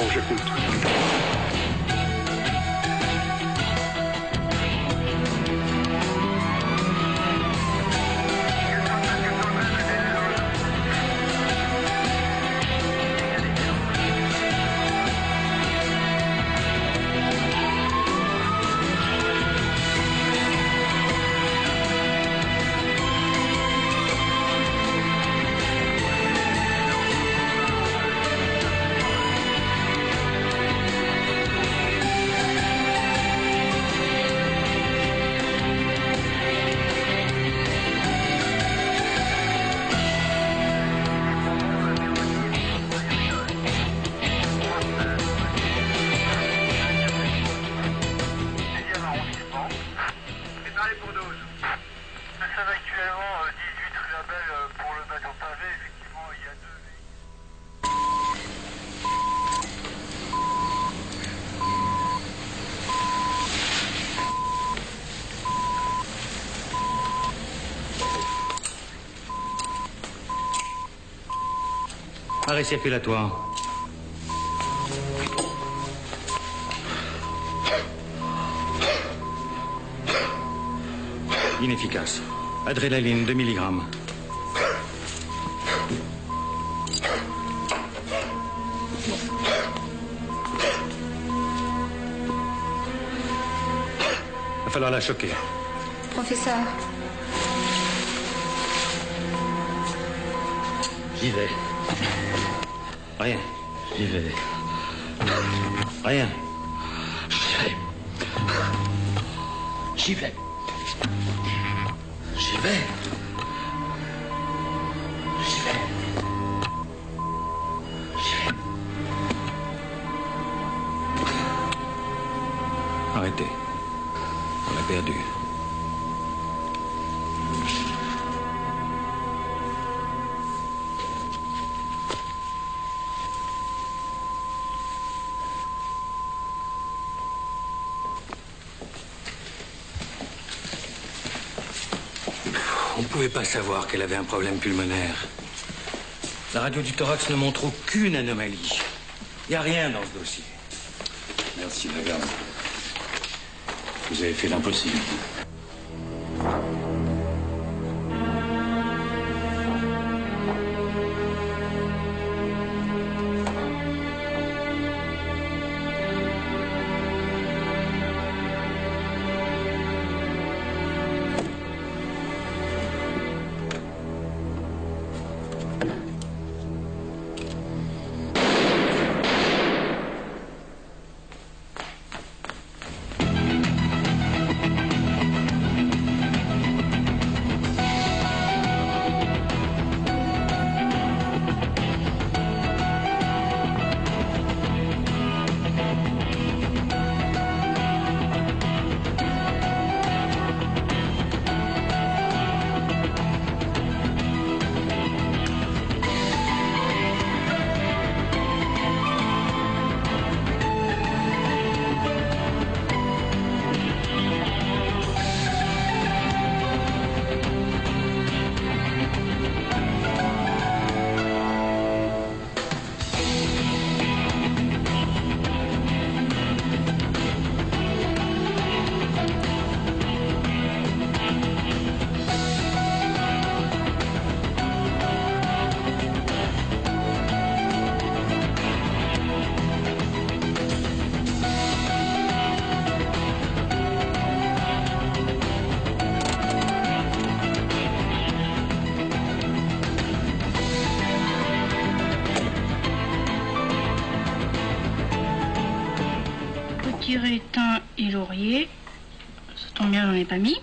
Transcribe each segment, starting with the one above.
j'écoute. Arrêt circulatoire. Inefficace. Adrénaline, 2 mg. Va falloir la choquer. Professeur. J'y vais. Rien. J'y vais. Rien. J'y vais. J'y vais. J'y vais. J'y vais. J'y vais. Arrêtez. On l'a perdu. On ne pouvait pas savoir qu'elle avait un problème pulmonaire. La radio du thorax ne montre aucune anomalie. Il n'y a rien dans ce dossier. Merci, Lagarde. Vous avez fait l'impossible. Thym et laurier. Ça tombe bien, j'en ai pas mis.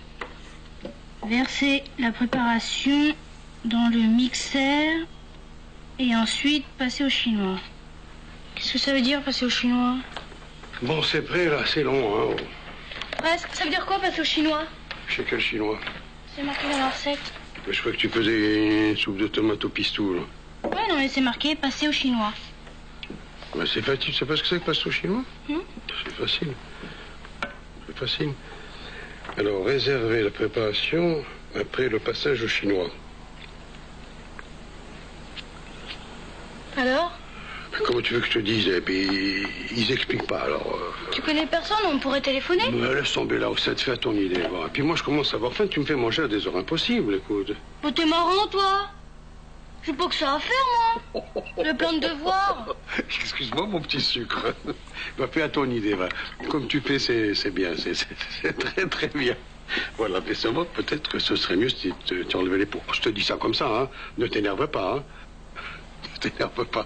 Verser la préparation dans le mixeur et ensuite passer au chinois. Qu'est-ce que ça veut dire, passer au chinois? Bon, c'est prêt, là, c'est long, hein. Presque. Ça veut dire quoi, passer au chinois? Chez quel chinois? C'est marqué dans la recette. Mais je crois que tu faisais une soupe de tomates au pistou, là. Ouais, non, mais c'est marqué passer au chinois. Ben, c'est facile, tu sais pas ce que c'est que passer au chinois? C'est facile. C'est facile. Alors, réserver la préparation après le passage au chinois. Alors? Comment tu veux que je te dise? Et puis, ils expliquent pas, alors... Tu connais personne, on pourrait téléphoner? Laisse tomber là, ça te fait à ton idée. Bon. Et puis moi, je commence à avoir faim, tu me fais manger à des heures impossibles, écoute. Oh, t'es marrant, toi. J'ai pas que ça à faire, moi. J'ai plein de devoirs. Excuse-moi, mon petit sucre. Va, fais à ton idée, va. Comme tu fais, c'est bien, c'est très, très bien. Voilà, mais seulement, peut-être que ce serait mieux si tu enlevais les peaux. Je te dis ça comme ça, hein. Ne t'énerve pas, hein. Ne t'énerve pas.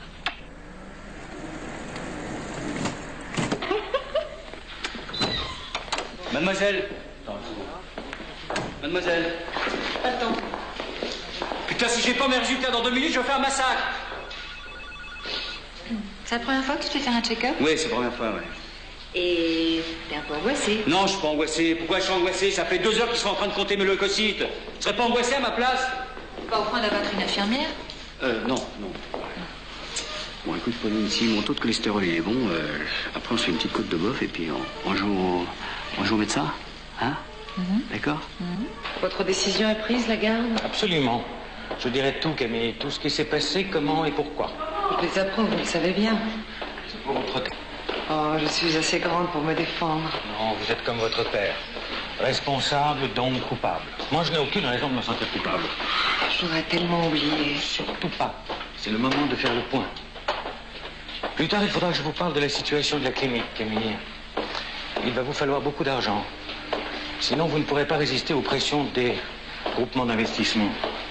Mademoiselle. Mademoiselle. Attends. Putain, si j'ai pas mes résultats dans 2 minutes, je vais faire un massacre. C'est la première fois que tu te fais faire un check-up? Oui, c'est la première fois, ouais. Et t'es un peu angoissé. Non, je suis pas angoissé. Pourquoi je suis angoissé? Ça fait 2 heures qu'ils sont en train de compter mes leucocytes. Tu serais pas angoissé à ma place? Pas au point d'abattre une infirmière? Non. Bon, écoute, Pauline, si mon taux de cholestérol il est bon, après on se fait une petite côte de bœuf et puis on joue au médecin, hein? D'accord? Votre décision est prise, Lagarde? Absolument. Je dirais tout, Camille. Tout ce qui s'est passé, comment et pourquoi. Je les approuve, vous le savez bien. C'est pour votre... Oh, je suis assez grande pour me défendre. Non, vous êtes comme votre père. Responsable, donc coupable. Moi, je n'ai aucune raison de me sentir coupable. J'aurais tellement oublié. Surtout pas. C'est le moment de faire le point. Plus tard, il faudra que je vous parle de la situation de la clinique, Camille. Il va vous falloir beaucoup d'argent. Sinon, vous ne pourrez pas résister aux pressions des groupements d'investissement.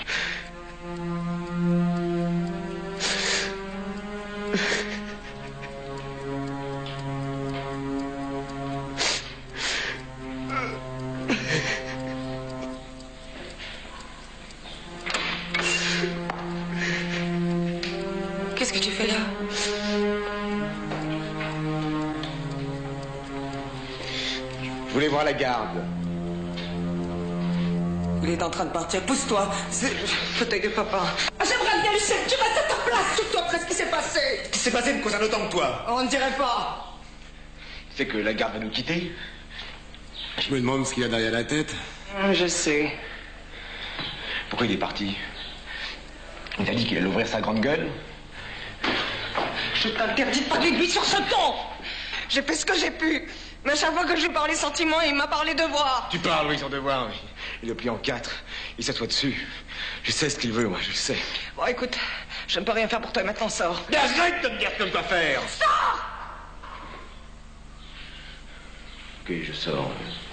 Qu'est-ce que tu fais là? Je voulais voir la garde. Il est en train de partir. Pousse-toi. C'est le fauteuil de papa. Ah, j'aimerais bien, Lucien. Tu restes à ta place. Surtout après ce qui s'est passé. Ce qui s'est passé me concerne autant que toi. On ne dirait pas. C'est que la garde va nous quitter. Je me demande ce qu'il a derrière la tête. Je sais. Pourquoi il est parti? Il a dit qu'il allait ouvrir sa grande gueule. Je t'interdis de parler de lui sur ce ton. J'ai fait ce que j'ai pu. Mais à chaque fois que je lui parlais sentiments, il m'a parlé devoir. Tu parles, oui, son devoir, oui. Il est plié en 4. Il s'assoit dessus. Je sais ce qu'il veut, moi, je le sais. Bon, écoute, je ne peux rien faire pour toi. Maintenant, sors. Mais arrête de me dire ce que je dois faire. Sors! Ok, je sors.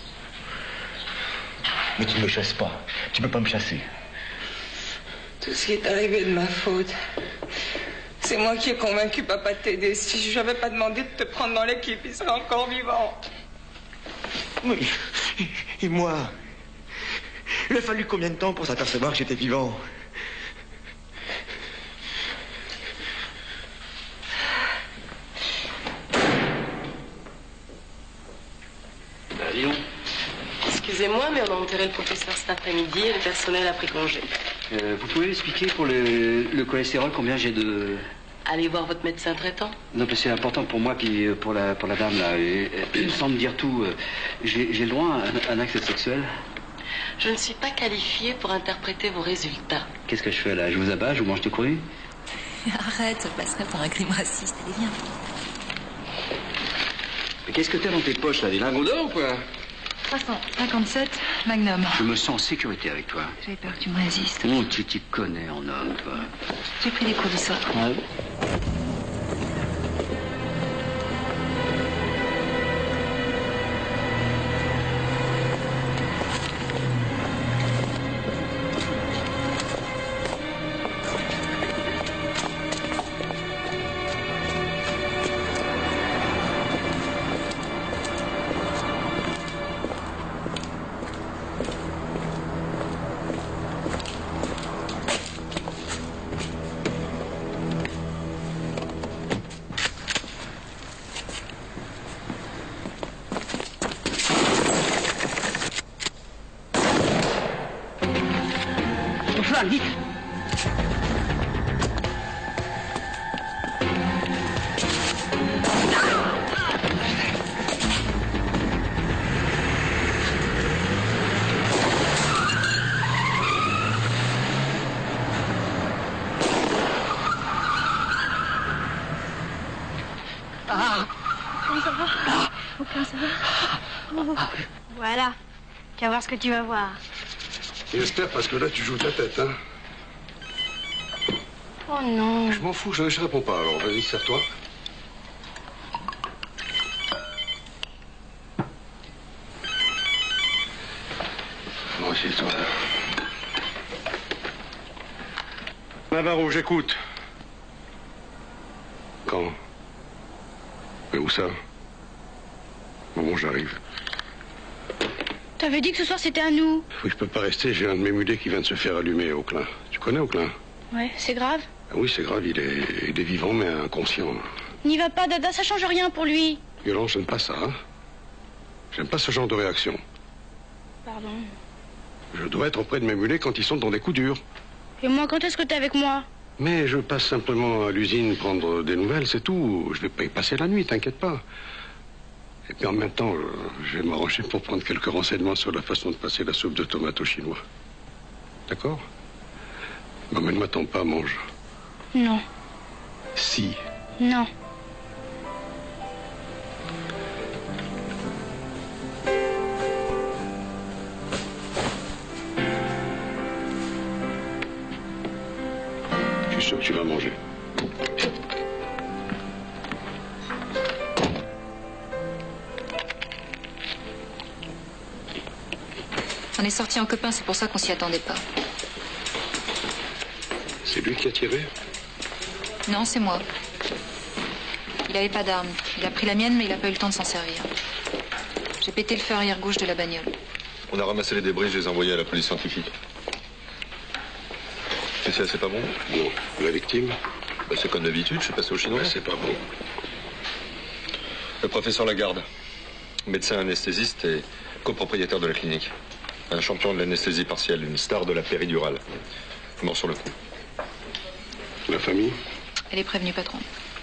Mais tu ne me chasses pas. Tu peux pas me chasser. Tout ce qui est arrivé est de ma faute. C'est moi qui ai convaincu papa de t'aider. Si je n'avais pas demandé de te prendre dans l'équipe, il serait encore vivant. Oui. Et moi? Il a fallu combien de temps pour s'apercevoir que j'étais vivant? Lyon. Excusez-moi, mais on a enterré le professeur cet après-midi et le personnel a pris congé. Vous pouvez expliquer pour le cholestérol combien j'ai de... Allez voir votre médecin traitant. Non, mais c'est important pour moi, puis pour la dame, là. Sans me dire tout, j'ai le droit à un acte sexuel? Je ne suis pas qualifiée pour interpréter vos résultats. Qu'est-ce que je fais, là? Je vous abats, je vous mange tout cru? Arrête, ça passerait pour un crime raciste. Allez, viens. Mais qu'est-ce que t'as dans tes poches, là? Des lingots d'or ou quoi? 357, Magnum. Je me sens en sécurité avec toi. J'avais peur que tu me résistes. Oh, tu t'y connais en homme, toi. J'ai pris des cours du soir. Ouais. Vite. Voilà. Tu vas voir ce que tu vas voir. J'espère, parce que là, tu joues ta tête, hein. Oh non. Je m'en fous, je réponds pas, alors vas-y, serre-toi. Bon, assieds-toi. Navarro, j'écoute. Quand? Mais où ça? Bon, j'arrive. T'avais dit que ce soir c'était à nous. Oui, je peux pas rester, j'ai un de mes mulets qui vient de se faire allumer, Auclin. Tu connais Auclin? Ouais, c'est grave. Ah oui, c'est grave, il est vivant, mais inconscient. N'y va pas, Dada, ça change rien pour lui. Violent, j'aime pas ça, hein. J'aime pas ce genre de réaction. Pardon. Je dois être auprès de mes mulets quand ils sont dans des coups durs. Et moi, quand est-ce que t'es avec moi? Mais je passe simplement à l'usine prendre des nouvelles, c'est tout. Je vais pas y passer la nuit, t'inquiète pas. Et puis en même temps, je vais m'arranger pour prendre quelques renseignements sur la façon de passer la soupe de tomates aux Chinois. D'accord? Non, mais ne m'attends pas, mange. Non. Si. Non. Je suis sûr que tu vas manger. On est sortis en copain, c'est pour ça qu'on s'y attendait pas. C'est lui qui a tiré? Non, c'est moi. Il avait pas d'arme. Il a pris la mienne, mais il a pas eu le temps de s'en servir. J'ai pété le feu arrière gauche de la bagnole. On a ramassé les débris, je les ai envoyés à la police scientifique. Et c'est pas bon? Non. La victime? Bah, c'est comme d'habitude, je suis passé au Chinois. Ouais, c'est pas bon. Le professeur Lagarde, médecin anesthésiste et copropriétaire de la clinique. Un champion de l'anesthésie partielle, une star de la péridurale. Mort sur le coup. La famille? Elle est prévenue, patron.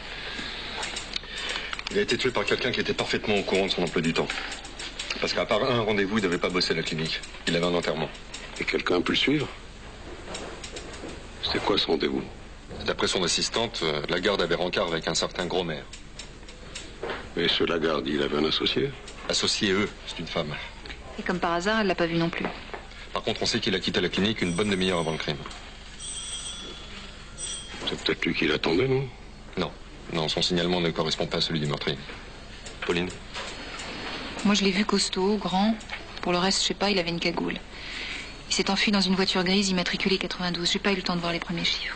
Il a été tué par quelqu'un qui était parfaitement au courant de son emploi du temps. Parce qu'à part un rendez-vous, il ne devait pas bosser à la clinique. Il avait un enterrement. Et quelqu'un a pu le suivre? C'était quoi ce rendez-vous? D'après son assistante, Lagarde avait rencard avec un certain Gros-Mère. Et ce Lagarde, il avait un associé? Associé, eux, c'est une femme. Et comme par hasard, elle l'a pas vu non plus. Par contre, on sait qu'il a quitté la clinique une bonne demi-heure avant le crime. C'est peut-être lui qui l'attendait, non? Non. Non, son signalement ne correspond pas à celui du meurtrier. Pauline? Moi, je l'ai vu costaud, grand. Pour le reste, je sais pas, il avait une cagoule. Il s'est enfui dans une voiture grise immatriculée 92. J'ai pas eu le temps de voir les premiers chiffres.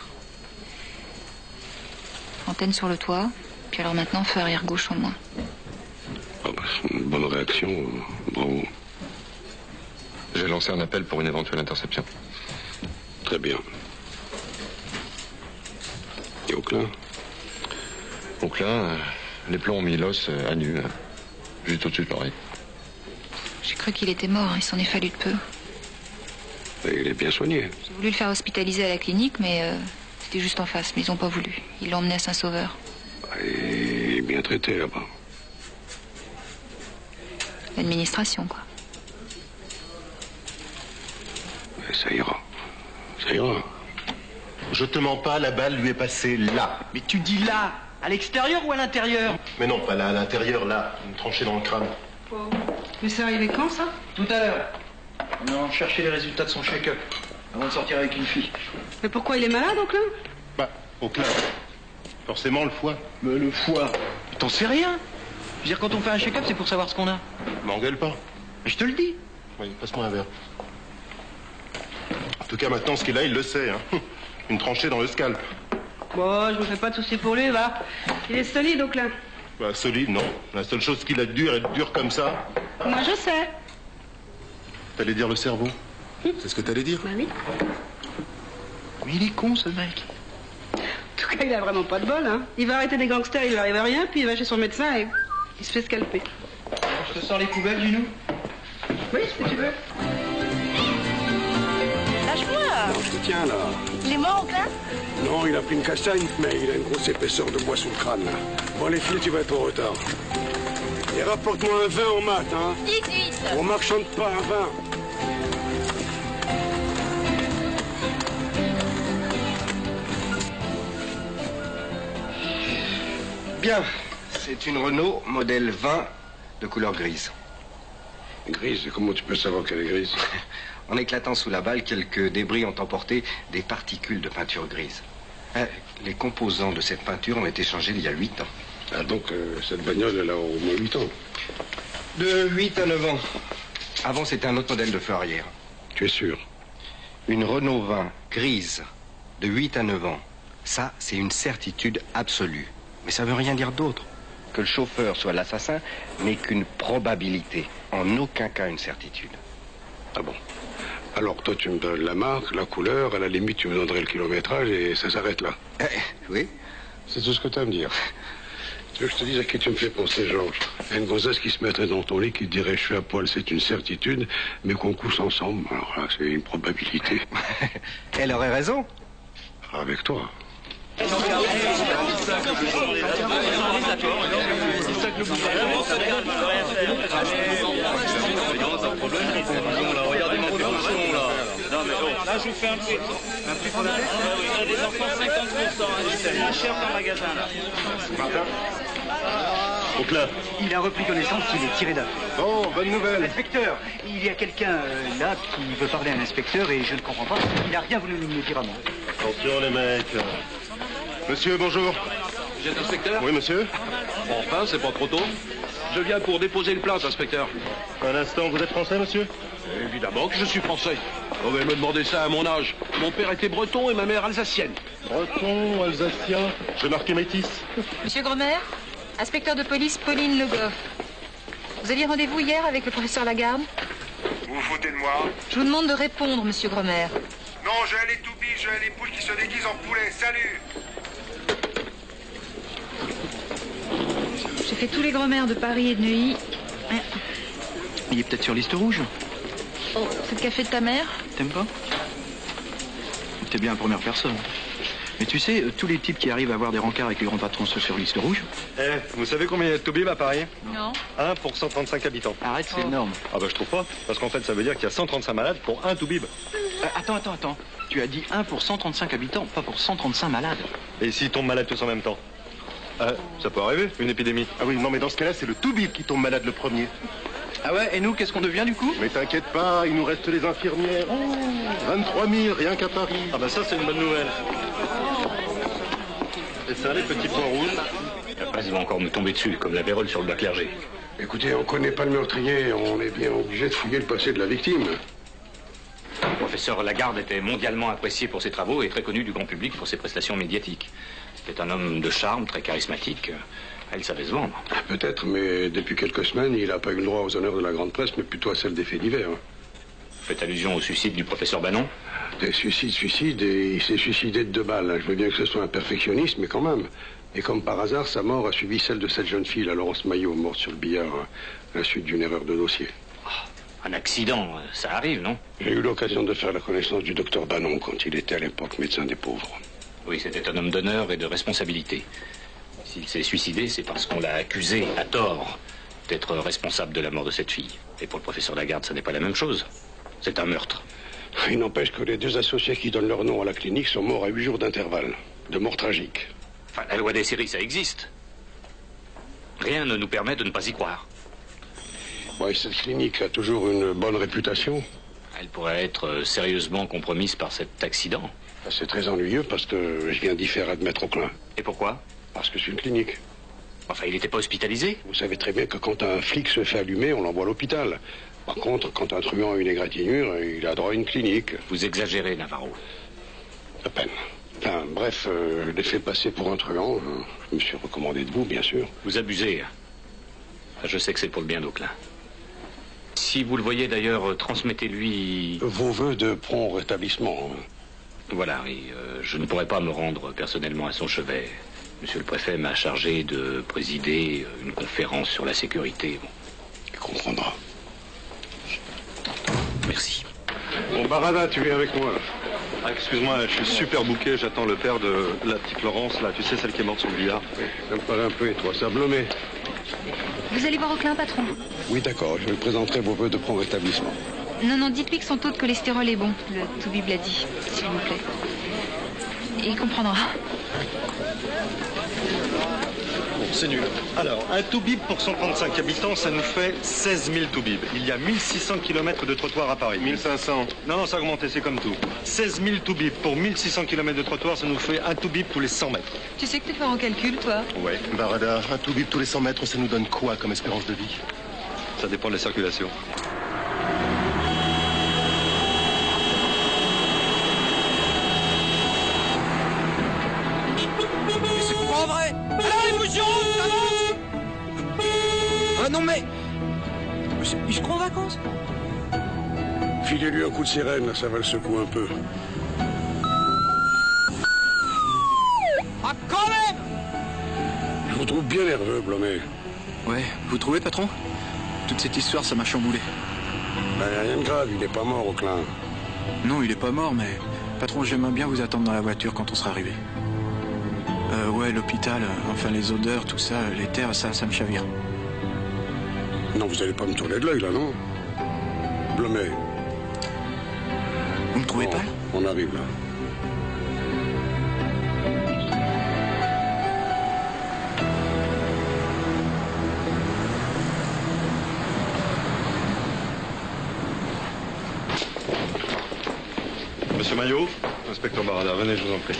Antenne sur le toit. Puis alors maintenant, feu arrière gauche au moins. Ah bah, c'est une bonne réaction. Bravo. J'ai lancé un appel pour une éventuelle interception. Très bien. Et Auclin? Auclin, les plombs ont mis l'os à nu, juste au-dessus de l'oreille. J'ai cru qu'il était mort, il s'en est fallu de peu. Et il est bien soigné. J'ai voulu le faire hospitaliser à la clinique, mais c'était juste en face, mais ils ont pas voulu. Ils l'ont emmené à Saint-Sauveur. Et il est bien traité là-bas. L'administration, quoi. Et ça ira. Ça ira. Je te mens pas, la balle lui est passée là. Mais tu dis là, à l'extérieur ou à l'intérieur? Mais non, pas là, à l'intérieur, là. Une tranchée dans le crâne. Mais c'est arrivé quand, ça? Tout à l'heure. On est en chercher les résultats de son check-up. Avant de sortir avec une fille. Mais pourquoi il est malade, Auclin? Bah, Auclin. Forcément, le foie. Mais le foie, t'en sais rien. Je veux dire, quand on fait un check-up, c'est pour savoir ce qu'on a. M'engueule pas. Mais je te le dis. Oui, passe-moi un verre. En tout cas, maintenant, ce qu'il a, il le sait. Hein. Une tranchée dans le scalp. Bon, je me fais pas de soucis pour lui, va. Il est solide, Auclin. Bah, solide, non. La seule chose qu'il a de dur, être dur comme ça. Moi, je sais. T'allais dire le cerveau. C'est ce que t'allais dire? Bah oui. Mais il est con, ce mec. En tout cas, il a vraiment pas de bol, hein. Il va arrêter des gangsters, il lui arrive à rien, puis il va chez son médecin et il se fait scalper. Je te sors les poubelles, Junou? Oui, si tu veux. Lâche-moi. Non, je te tiens là. Il est mort, Auclin? Non, il a pris une castagne, mais il a une grosse épaisseur de bois sous le crâne là. Bon, les filles, tu vas être en retard. Et rapporte-moi un vin en maths, hein. 18. On marchande pas un vin. Bien, c'est une Renault modèle 20 de couleur grise. Grise? Comment tu peux savoir qu'elle est grise? En éclatant sous la balle, quelques débris ont emporté des particules de peinture grise. Les composants de cette peinture ont été changés il y a 8 ans. Ah, donc cette bagnole, elle a au moins 8 ans. De 8 à 9 ans. Avant, c'était un autre modèle de feu arrière. Tu es sûr? Une Renault 20 grise de 8 à 9 ans. Ça, c'est une certitude absolue. Mais ça veut rien dire d'autre. Que le chauffeur soit l'assassin n'est qu'une probabilité. En aucun cas une certitude. Ah bon? Alors toi, tu me donnes la marque, la couleur, à la limite, tu me donnerais le kilométrage et ça s'arrête là. Oui. C'est tout ce que tu as à me dire. Tu veux que je te dise à qui tu me fais penser, Georges? À une gonzesse qui se mettrait dans ton lit, qui te dirait je suis à poil, c'est une certitude, mais qu'on couche ensemble, alors là, c'est une probabilité. Elle aurait raison. Avec toi. Là, je vous fais un prix pour la des enfants 50%. C'est moins cher qu'un magasin, là. Donc là, il a repris connaissance qu'il est tiré d'affaire. Bon, bonne nouvelle. Inspecteur, il y a quelqu'un là qui veut parler à l'inspecteur et je ne comprends pas. Il n'a rien voulu me dire à moi. Attention les mecs. Monsieur, bonjour. Vous êtes inspecteur? Oui, monsieur. Enfin, c'est pas trop tôt. Je viens pour déposer une plainte, inspecteur. Un instant, vous êtes français, monsieur? Évidemment que je suis français. On va me demander ça à mon âge. Mon père était breton et ma mère alsacienne. Breton, alsacien, j'ai marqué métis. Monsieur Gromer, inspecteur de police Pauline Le Goff. Vous aviez rendez-vous hier avec le professeur Lagarde? Vous vous foutez de moi? Je vous demande de répondre, monsieur Gromer. Non, j'ai les toubis, j'ai les poules qui se déguisent en poulet. Salut! J'ai fait tous les Gromers de Paris et de Neuilly. Il est peut-être sur liste rouge. Oh, c'est le café de ta mère? T'aimes pas? T'es bien la première personne. Mais tu sais, tous les types qui arrivent à avoir des rencarts avec les grands patrons sont sur liste rouge. Vous savez combien il y a de toubib à Paris? Non. 1 pour 135 habitants. Arrête, c'est énorme. Ah bah je trouve pas, parce qu'en fait ça veut dire qu'il y a 135 malades pour un toubib. Attends. Tu as dit 1 pour 135 habitants, pas pour 135 malades. Et s'ils tombent malades tous en même temps? Ça peut arriver, une épidémie. Ah oui, non mais dans ce cas-là, c'est le toubib qui tombe malade le premier. Ah ouais, et nous, qu'est-ce qu'on devient du coup? Mais t'inquiète pas, il nous reste les infirmières. 23 000, rien qu'à Paris. Ah bah ça, c'est une bonne nouvelle. Et ça, les petits points rouges? La presse va encore me tomber dessus, comme la vérole sur le bas clergé. Écoutez, on connaît pas le meurtrier, on est bien obligé de fouiller le passé de la victime. Le professeur Lagarde était mondialement apprécié pour ses travaux et très connu du grand public pour ses prestations médiatiques. C'était un homme de charme, très charismatique. Elle savait se vendre. Peut-être, mais depuis quelques semaines, il n'a pas eu le droit aux honneurs de la grande presse, mais plutôt à celle des faits divers. Vous faites allusion au suicide du professeur Bannon? Des suicides, et il s'est suicidé de 2 balles. Je veux bien que ce soit un perfectionniste, mais quand même. Et comme par hasard, sa mort a suivi celle de cette jeune fille, la Laurence Maillot, morte sur le billard, à la suite d'une erreur de dossier. Un accident, ça arrive, non? J'ai eu l'occasion de faire la connaissance du docteur Bannon quand il était à l'époque médecin des pauvres. Oui, c'était un homme d'honneur et de responsabilité. S'il s'est suicidé, c'est parce qu'on l'a accusé, à tort, d'être responsable de la mort de cette fille. Et pour le professeur Lagarde, ça n'est pas la même chose. C'est un meurtre. Il n'empêche que les 2 associés qui donnent leur nom à la clinique sont morts à 8 jours d'intervalle. De mort tragique. Enfin, la loi des séries, ça existe. Rien ne nous permet de ne pas y croire. Ouais, cette clinique a toujours une bonne réputation. Elle pourrait être sérieusement compromise par cet accident. C'est très ennuyeux parce que je viens d'y faire admettre Auclin. Et pourquoi? Parce que c'est une clinique. Enfin, il n'était pas hospitalisé? Vous savez très bien que quand un flic se fait allumer, on l'envoie à l'hôpital. Par contre, quand un truand a une égratignure, il a droit à une clinique. Vous exagérez, Navarro. À peine. Enfin, bref, je l'ai fait passer pour un truand. Je me suis recommandé de vous, bien sûr. Vous abusez. Je sais que c'est pour le bien d'Auclin. Si vous le voyez d'ailleurs, transmettez-lui... Vos vœux de prompt rétablissement. Voilà, et je ne pourrais pas me rendre personnellement à son chevet. Monsieur le préfet m'a chargé de présider une conférence sur la sécurité. Bon. Il comprendra. Merci. Bon, Barada, tu viens avec moi, là. Ah, excuse-moi, je suis super bouqué, j'attends le père de la petite Laurence, là, tu sais, celle qui est morte sur le billard. Oui, ça me paraît un peu étroit, sablonné. Vous allez voir Auclin, patron? Oui, d'accord, je lui présenterai vos vœux de prompt rétablissement. Non, dites-lui que son taux de cholestérol est bon, le toubib l'a dit, s'il vous plaît. Il comprendra. Bon, c'est nul. Alors, un Toubib pour 135 habitants, ça nous fait 16 000 Toubibs. Il y a 1600 km de trottoir à Paris. 1500. Non, ça a augmenté, c'est comme tout. 16 000 Toubibs pour 1600 km de trottoir, ça nous fait un Toubib tous les 100 mètres. Tu sais que t'es fort en calcul, toi? Ouais. Barada, un Toubib tous les 100 mètres, ça nous donne quoi comme espérance de vie? Ça dépend de la circulation. C'est pas vrai. Alors les bouchons, ça avance. Ah non mais... Je crois en vacances. Filez-lui un coup de sirène, là, ça va le secouer un peu. Ah quand même. Je vous trouve bien nerveux, Blomet. Ouais, vous trouvez, patron? Toute cette histoire, ça m'a chamboulé. Ben, rien de grave, il n'est pas mort, Auclin. Non, il est pas mort, mais... Patron, j'aimerais bien vous attendre dans la voiture quand on sera arrivé. Ouais, l'hôpital, enfin les odeurs, tout ça, les terres, ça me chavire. Non, vous allez pas me tourner de l'œil, là, non? Blomet. Vous me trouvez pas, là? On arrive, là. Monsieur Maillot, inspecteur Barada, venez, je vous en prie.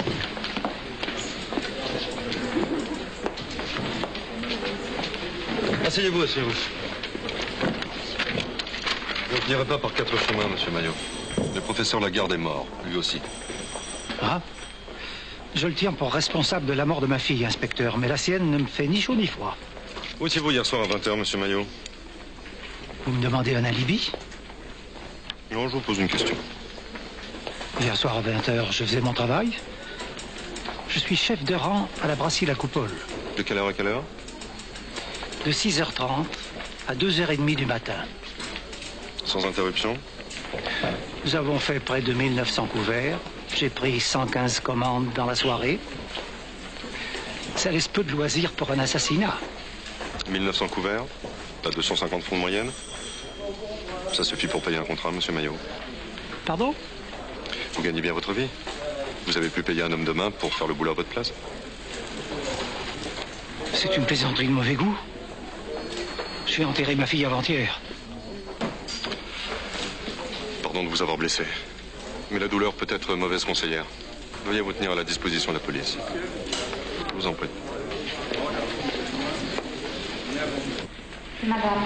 Asseyez-vous, asseyez-vous. Vous ne finirez pas par 4 chemins, monsieur Maillot. Le professeur Lagarde est mort, lui aussi. Ah? Je le tiens pour responsable de la mort de ma fille, inspecteur, mais la sienne ne me fait ni chaud ni froid. Où étiez-vous hier soir à 20h, monsieur Maillot? Vous me demandez un alibi? Non, je vous pose une question. Hier soir à 20h, je faisais mon travail. Je suis chef de rang à la brasserie La Coupole. De quelle heure à quelle heure? De 6h30 à 2h30 du matin. Sans interruption? Nous avons fait près de 1900 couverts. J'ai pris 115 commandes dans la soirée. Ça laisse peu de loisirs pour un assassinat. 1900 couverts? À 250 francs de moyenne? Ça suffit pour payer un contrat, monsieur Maillot. Pardon? Vous gagnez bien votre vie. Vous avez pu payer un homme de main pour faire le boulot à votre place. C'est une plaisanterie de mauvais goût. J'ai enterré ma fille avant-hier. Pardon de vous avoir blessé. Mais la douleur peut être mauvaise conseillère. Veuillez vous tenir à la disposition de la police. Je vous en prie. Madame.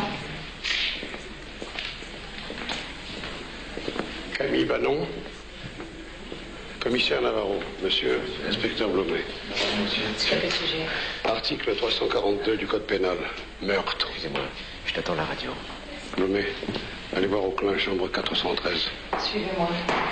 Camille Bannon. Commissaire Navarro, monsieur inspecteur Blomet. Sur quel sujet? Article 342 du Code pénal. Meurtre. Excusez-moi, je t'attends à la radio. Blomet, allez voir Auclin, chambre 413. Suivez-moi.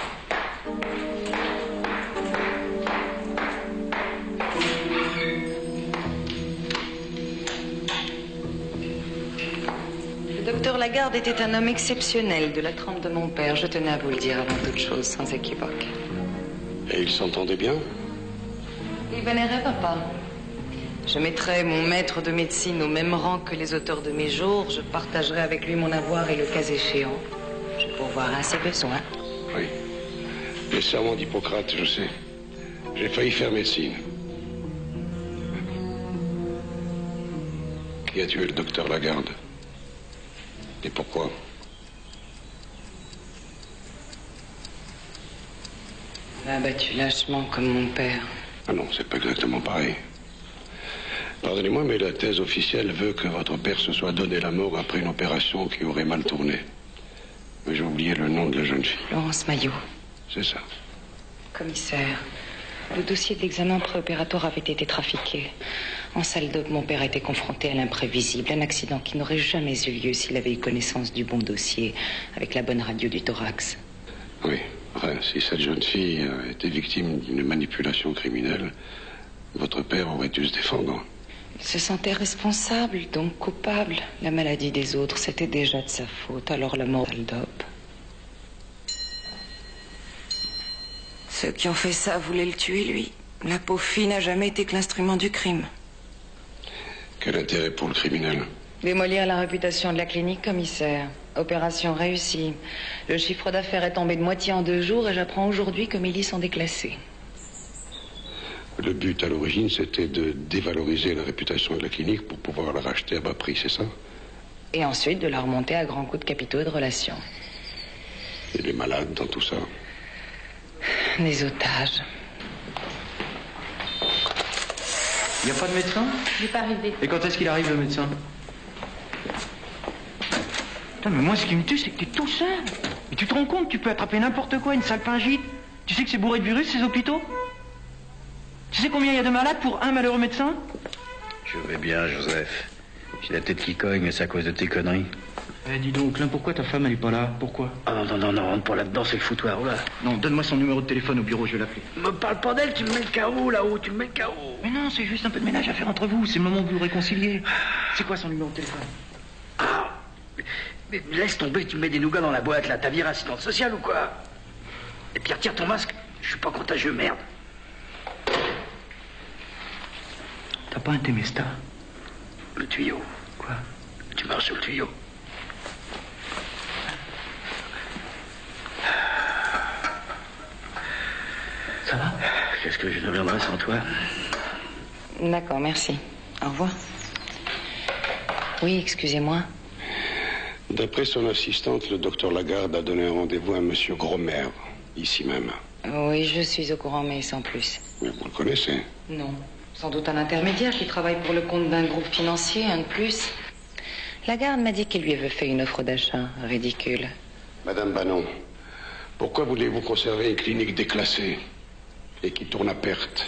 Le docteur Lagarde était un homme exceptionnel, de la trempe de mon père. Je tenais à vous le dire avant toute chose, sans équivoque. Et ils s'entendaient bien? Il vénérait papa. Je mettrais mon maître de médecine au même rang que les auteurs de mes jours. Je partagerai avec lui mon avoir et le cas échéant, je pourvoirai à ses besoins. Oui. Les serments d'Hippocrate, je sais. J'ai failli faire médecine. Qui a tué le docteur Lagarde? Et pourquoi? L'a abattu lâchement comme mon père. Ah non, c'est pas exactement pareil. Pardonnez-moi, mais la thèse officielle veut que votre père se soit donné la mort après une opération qui aurait mal tourné. Mais j'ai oublié le nom de la jeune fille. Laurence Maillot. C'est ça. Commissaire, le dossier de l'examen préopératoire avait été trafiqué. En salle d'op, mon père a été confronté à l'imprévisible, un accident qui n'aurait jamais eu lieu s'il avait eu connaissance du bon dossier, avec la bonne radio du thorax. Oui, enfin, si cette jeune fille était victime d'une manipulation criminelle, votre père aurait dû se défendre. Il se sentait responsable, donc coupable. La maladie des autres, c'était déjà de sa faute, alors la mort d'Aldop. Ceux qui ont fait ça voulaient le tuer, lui. La pauvre fille n'a jamais été que l'instrument du crime. Quel intérêt pour le criminel? Démolir la réputation de la clinique, commissaire. Opération réussie. Le chiffre d'affaires est tombé de moitié en 2 jours et j'apprends aujourd'hui que mes lits sont déclassés. Le but à l'origine, c'était de dévaloriser la réputation de la clinique pour pouvoir la racheter à bas prix, c'est ça? Et ensuite de la remonter à grands coups de capitaux et de relations. Et les malades dans tout ça? Des otages. Il n'y a pas de médecin? Il n'est pas arrivé. Et quand est-ce qu'il arrive, le médecin? Putain, mais moi, ce qui me tue, c'est que t'es tout seul. Mais tu te rends compte, tu peux attraper n'importe quoi, une salpingite. Tu sais que c'est bourré de virus, ces hôpitaux? Tu sais combien il y a de malades pour un malheureux médecin? Je vais bien, Joseph. J'ai la tête qui cogne, mais c'est à cause de tes conneries. Eh, dis donc, là, pourquoi ta femme, elle est pas là? Pourquoi? Ah non, rentre pas là-dedans, c'est le foutoir, là. Non, donne-moi son numéro de téléphone au bureau, je vais l'appeler. Me parle pas d'elle, tu me mets le KO, là-haut, tu me mets le KO. Mais non, c'est juste un peu de ménage à faire entre vous, c'est le moment de vous réconcilier. C'est quoi son numéro de téléphone? Mais laisse tomber, tu me mets des nougats dans la boîte, là, t'as viré assistante sociale ou quoi? Et puis retire ton masque, je suis pas contagieux, merde. T'as pas un Temesta? Le tuyau. Quoi? Tu marches sur le tuyau. Ça va? Qu'est-ce que je deviendrai sans toi? D'accord, merci. Au revoir. Oui, excusez-moi. D'après son assistante, le docteur Lagarde a donné un rendez-vous à monsieur Grosmer, ici même. Oui, je suis au courant, mais sans plus. Mais vous le connaissez? Non. Sans doute un intermédiaire qui travaille pour le compte d'un groupe financier, un de plus. Lagarde m'a dit qu'il lui avait fait une offre d'achat ridicule. Madame Bannon, pourquoi voulez-vous conserver une clinique déclassée et qui tourne à perte?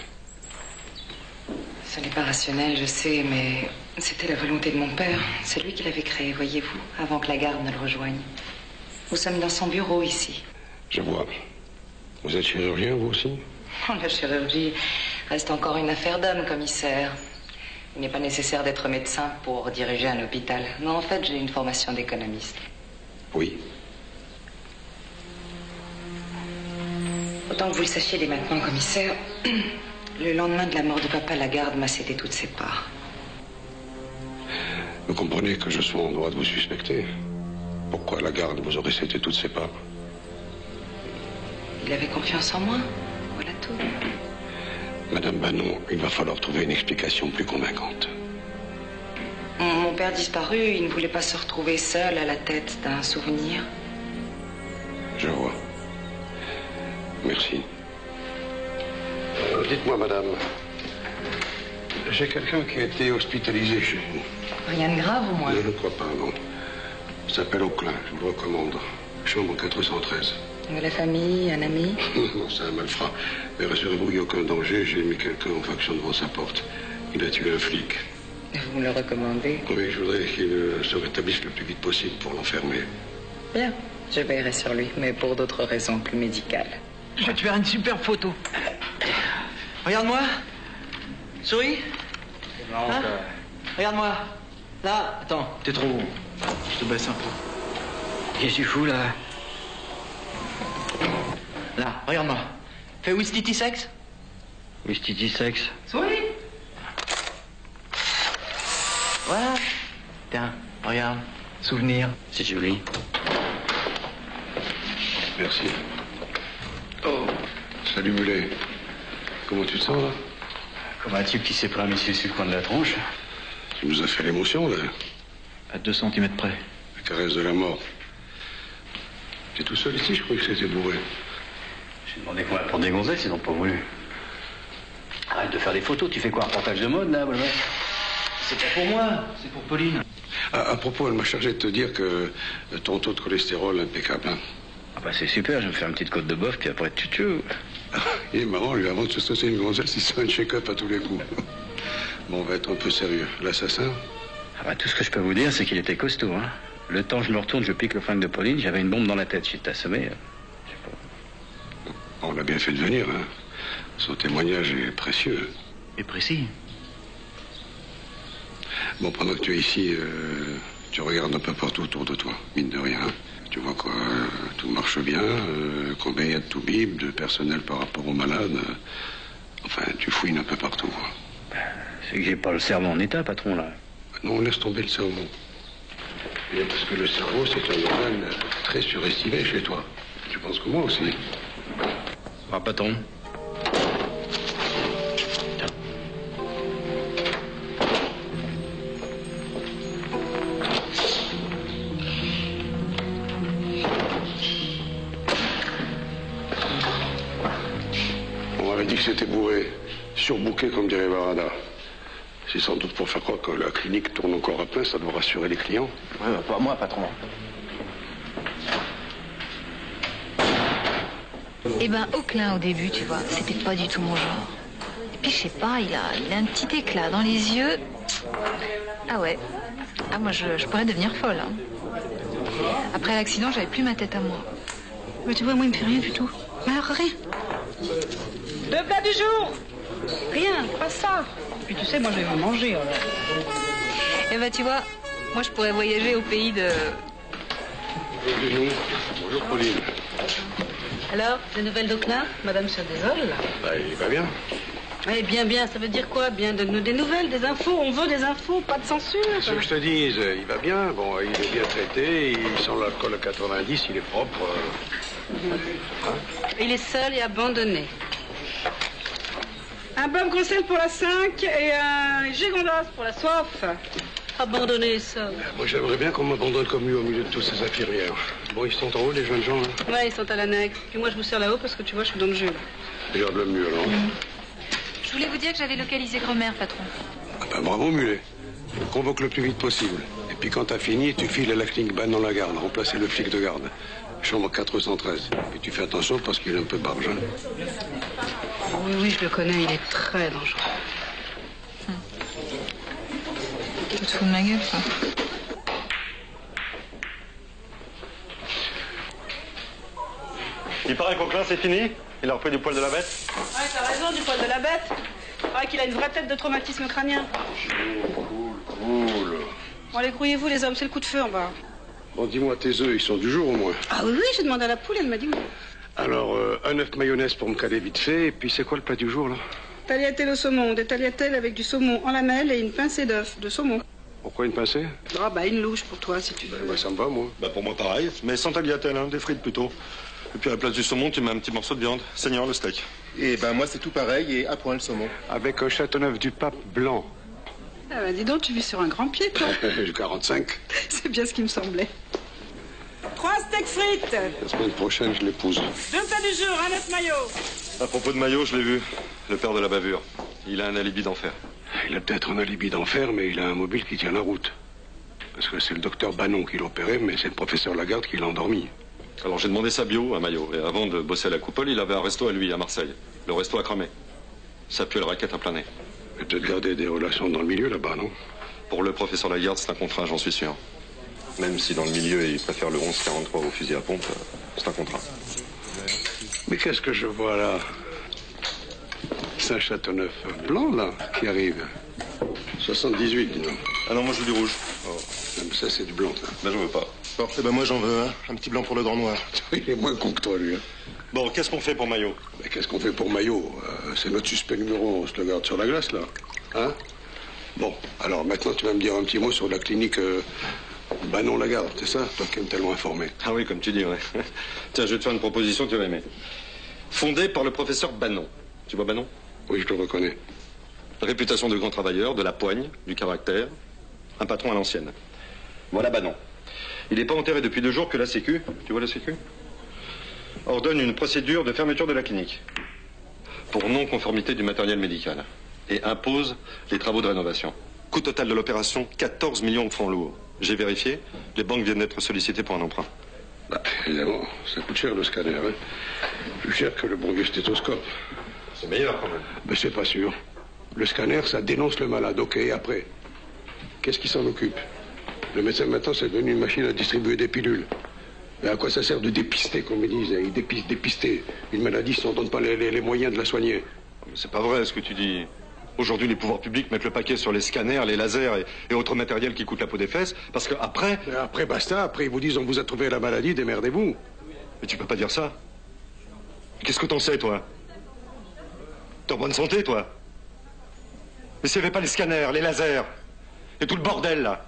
Ce n'est pas rationnel, je sais, mais c'était la volonté de mon père. C'est lui qui l'avait créé, voyez-vous, avant que Lagarde ne le rejoigne. Nous sommes dans son bureau ici. Je vois. Vous êtes chirurgien, vous aussi? Oh, la chirurgie reste encore une affaire d'homme, commissaire. Il n'est pas nécessaire d'être médecin pour diriger un hôpital. Non, en fait, j'ai une formation d'économiste. Oui. Autant que vous le sachiez dès maintenant, commissaire, le lendemain de la mort de papa, Lagarde m'a cédé toutes ses parts. Vous comprenez que je sois en droit de vous suspecter? Pourquoi Lagarde vous aurait cédé toutes ses parts? Il avait confiance en moi. Voilà tout. Madame Bannon, il va falloir trouver une explication plus convaincante. Mon père disparu, il ne voulait pas se retrouver seul à la tête d'un souvenir. Je vois. Merci. Dites-moi, madame, j'ai quelqu'un qui a été hospitalisé chez vous. Rien de grave, au moins? Je ne crois pas, non. Il s'appelle Auclin, je vous le recommande. Chambre 413. La famille, un ami? Non, c'est un malfrat. Mais rassurez-vous, il n'y a aucun danger. J'ai mis quelqu'un en faction devant sa porte. Il a tué un flic. Vous me le recommandez? Oui, je voudrais qu'il se rétablisse le plus vite possible pour l'enfermer. Bien, je veillerai sur lui, mais pour d'autres raisons plus médicales. Je vais te faire une superbe photo. Regarde-moi. Souris. Hein? Regarde-moi. Là, attends, t'es trop haut. Je te baisse un peu. Qu'est-ce que tu fous, là? Là, regarde-moi. Fais Wistiti sexe. Wistiti sexe? Souris. Voilà. Tiens, regarde. Souvenir. C'est joli. Merci. Oh, salut Mulet. Comment tu te sens, là? Comme un type qui s'est pris un missile sur le coin de la tronche. Tu nous as fait l'émotion, là. À 2 centimètres près. La caresse de la mort. T'es tout seul ici? Je croyais que c'était bourré. J'ai demandé qu'on va prendre des gonzesses, ils n'ont pas voulu. Arrête de faire des photos, tu fais quoi, un reportage de mode, là, voilà. C'est pas pour moi, c'est pour Pauline. À propos, elle m'a chargé de te dire que ton taux de cholestérol est impeccable, hein. Ah bah c'est super, je vais me faire une petite côte de bœuf, puis après tu tues. Il est marrant, lui, avant de se saucer une gonzesse, il se fait un check-up à tous les coups. Bon, on va être un peu sérieux. L'assassin? Ah bah tout ce que je peux vous dire, c'est qu'il était costaud, hein. Le temps que je me retourne, je pique le flingue de Pauline, j'avais une bombe dans la tête, j'étais assommé. Je sais pas. On l'a bien fait de venir, hein. Son témoignage est précieux. Et précis. Bon, pendant que tu es ici, tu regardes un peu partout autour de toi, mine de rien. Tu vois quoi, tout marche bien, combien il y a de tout-bib, de personnel par rapport aux malades. Enfin, tu fouines un peu partout. C'est que j'ai pas le cerveau en état, patron, là. Non, laisse tomber le cerveau. Et parce que le cerveau, c'est un organe très surestimé chez toi. Tu penses que moi aussi. Ah, patron. m'avait dit que c'était bourré, surbooké comme dirait Varada. C'est sans doute pour faire croire que la clinique tourne encore à plein, ça doit rassurer les clients. Ouais, bah, pas moi, patron. Eh ben, Auclin, au début, tu vois, c'était pas du tout mon genre. Et puis, je sais pas, il a un petit éclat dans les yeux. Ah ouais. Ah, moi, je pourrais devenir folle. Hein. Après l'accident, j'avais plus ma tête à moi. Mais tu vois, moi, il me fait rien du tout. Mais alors, rien. Deux plats du jour. Rien, pas ça. Puis tu sais, moi, je vais vous manger, alors. Eh ben, tu vois, moi, je pourrais voyager au pays de... Bonjour, Pauline. Alors, des nouvelles d'Auclin? Madame se désole, là. Bah, il va bien. Eh bien, bien, ça veut dire quoi? Bien, donne-nous des nouvelles, des infos. On veut des infos, pas de censure. Ce que je te dis, il va bien. Bon, il est bien traité, il sent l'alcool à 90, il est propre. Il est seul et abandonné. Un pomme conseil pour la 5 et un gigondas pour la soif. Abandonné, ça. Moi, j'aimerais bien qu'on m'abandonne comme lui au milieu de toutes ces infirmières. Bon, ils sont en haut, les jeunes gens, là? Ouais, ils sont à l'annexe. Puis moi, je vous sers là-haut parce que tu vois, je suis dans le jeu. Regarde le mieux, alors. Je voulais vous dire que j'avais localisé Grand-mère, patron. Ah ben, bravo, mulet. Convoque le plus vite possible. Et puis, quand t'as fini, tu files à la clinique Bannon-la-Garde, remplacer le flic de garde. Chambre 413. Et tu fais attention parce qu'il est un peu barge. Hein. Oui, oui, je le connais, il est très dangereux. Tu te fous de ma gueule, ça. Il paraît qu'Auclin, c'est fini. Il a repris du poil de la bête. Ouais, t'as raison, du poil de la bête. Il paraît qu'il a une vraie tête de traumatisme crânien. Cool. Bon, allez, grouillez-vous, les hommes, c'est le coup de feu en bas. Bon, dis-moi, tes œufs, ils sont du jour au moins. Ah oui, oui, j'ai demandé à la poule, elle m'a dit oui. Alors, un œuf mayonnaise pour me caler vite fait. Et puis, c'est quoi le plat du jour, là? Tagliatelle au saumon, des tagliatelles avec du saumon en lamelles et une pincée d'œuf, de saumon. Pourquoi une pincée? Ah bah une louche pour toi si tu veux. Bah, ça me va, moi. Bah pour moi pareil, mais sans tagliatelle, hein, des frites plutôt. Et puis à la place du saumon, tu mets un petit morceau de viande. Seigneur, le steak. Et ben moi c'est tout pareil et à point le saumon. Avec un Châteauneuf du Pape blanc. Ah bah dis donc, tu vis sur un grand pied, toi. J'ai 45. C'est bien ce qui me semblait. 3 steaks frites. La semaine prochaine, je l'épouse. 2 plats du jour, un œuf maillot. À propos de maillot, je l'ai vu. Le père de la bavure. Il a un alibi d'enfer. Il a peut-être un alibi d'enfer, mais il a un mobile qui tient la route. Parce que c'est le docteur Bannon qui l'a opéré, mais c'est le professeur Lagarde qui l'a endormi. Alors j'ai demandé sa bio à Maillot. Et avant de bosser à la coupole, il avait un resto à lui, à Marseille. Le resto a cramé. Ça pue le raquette à plein nez. Il a peut-être gardé des relations dans le milieu là-bas, non? Pour le professeur Lagarde, c'est un contrat, j'en suis sûr. Même si dans le milieu, il préfère le 11-43 au fusil à pompe, c'est un contrat. Mais qu'est-ce que je vois là? C'est un Châteauneuf blanc, là, qui arrive. 78, dis donc. Ah non, moi je veux du rouge. Oh, ça, c'est du blanc, ça. Ben, j'en veux pas. Bon, eh ben moi j'en veux un petit blanc pour le grand noir. Il est moins con que toi, lui. Hein. Bon, qu'est-ce qu'on fait pour Maillot? Mais qu'est-ce qu'on fait pour Maillot? C'est notre suspect numéro 11, le garde sur la glace, là. Hein? Bon, alors maintenant, tu vas me dire un petit mot sur la clinique Bannon-Lagarde, c'est ça? Toi qui aimes tellement informer. Ah oui, comme tu dis, ouais. Tiens, je vais te faire une proposition, tu vas aimer. Fondée par le professeur Bannon. Tu vois Bannon? Oui, je le reconnais. Réputation de grand travailleur, de la poigne, du caractère. Un patron à l'ancienne. Voilà Bannon. Il n'est pas enterré depuis 2 jours que la Sécu, tu vois la Sécu, ordonne une procédure de fermeture de la clinique pour non-conformité du matériel médical et impose les travaux de rénovation. Coût total de l'opération, 14 millions de francs lourds. J'ai vérifié, les banques viennent d'être sollicitées pour un emprunt. Bah, évidemment, ça coûte cher le scanner, hein. Plus cher que le bon vieux stéthoscope. C'est meilleur quand même. Mais c'est pas sûr. Le scanner, ça dénonce le malade, ok, après. Qu'est-ce qui s'en occupe? Le médecin maintenant, c'est devenu une machine à distribuer des pilules. Mais à quoi ça sert de dépister, comme ils disent? Ils dépister une maladie si on ne donne pas les moyens de la soigner. C'est pas vrai ce que tu dis. Aujourd'hui, les pouvoirs publics mettent le paquet sur les scanners, les lasers et autres matériels qui coûtent la peau des fesses, parce qu'après... Après, basta. Après, ils vous disent, on vous a trouvé la maladie, démerdez-vous. Mais tu peux pas dire ça. Qu'est-ce que t'en sais, toi? T'es en bonne santé, toi? Mais s'il n'y avait pas les scanners, les lasers, et tout le bordel, là,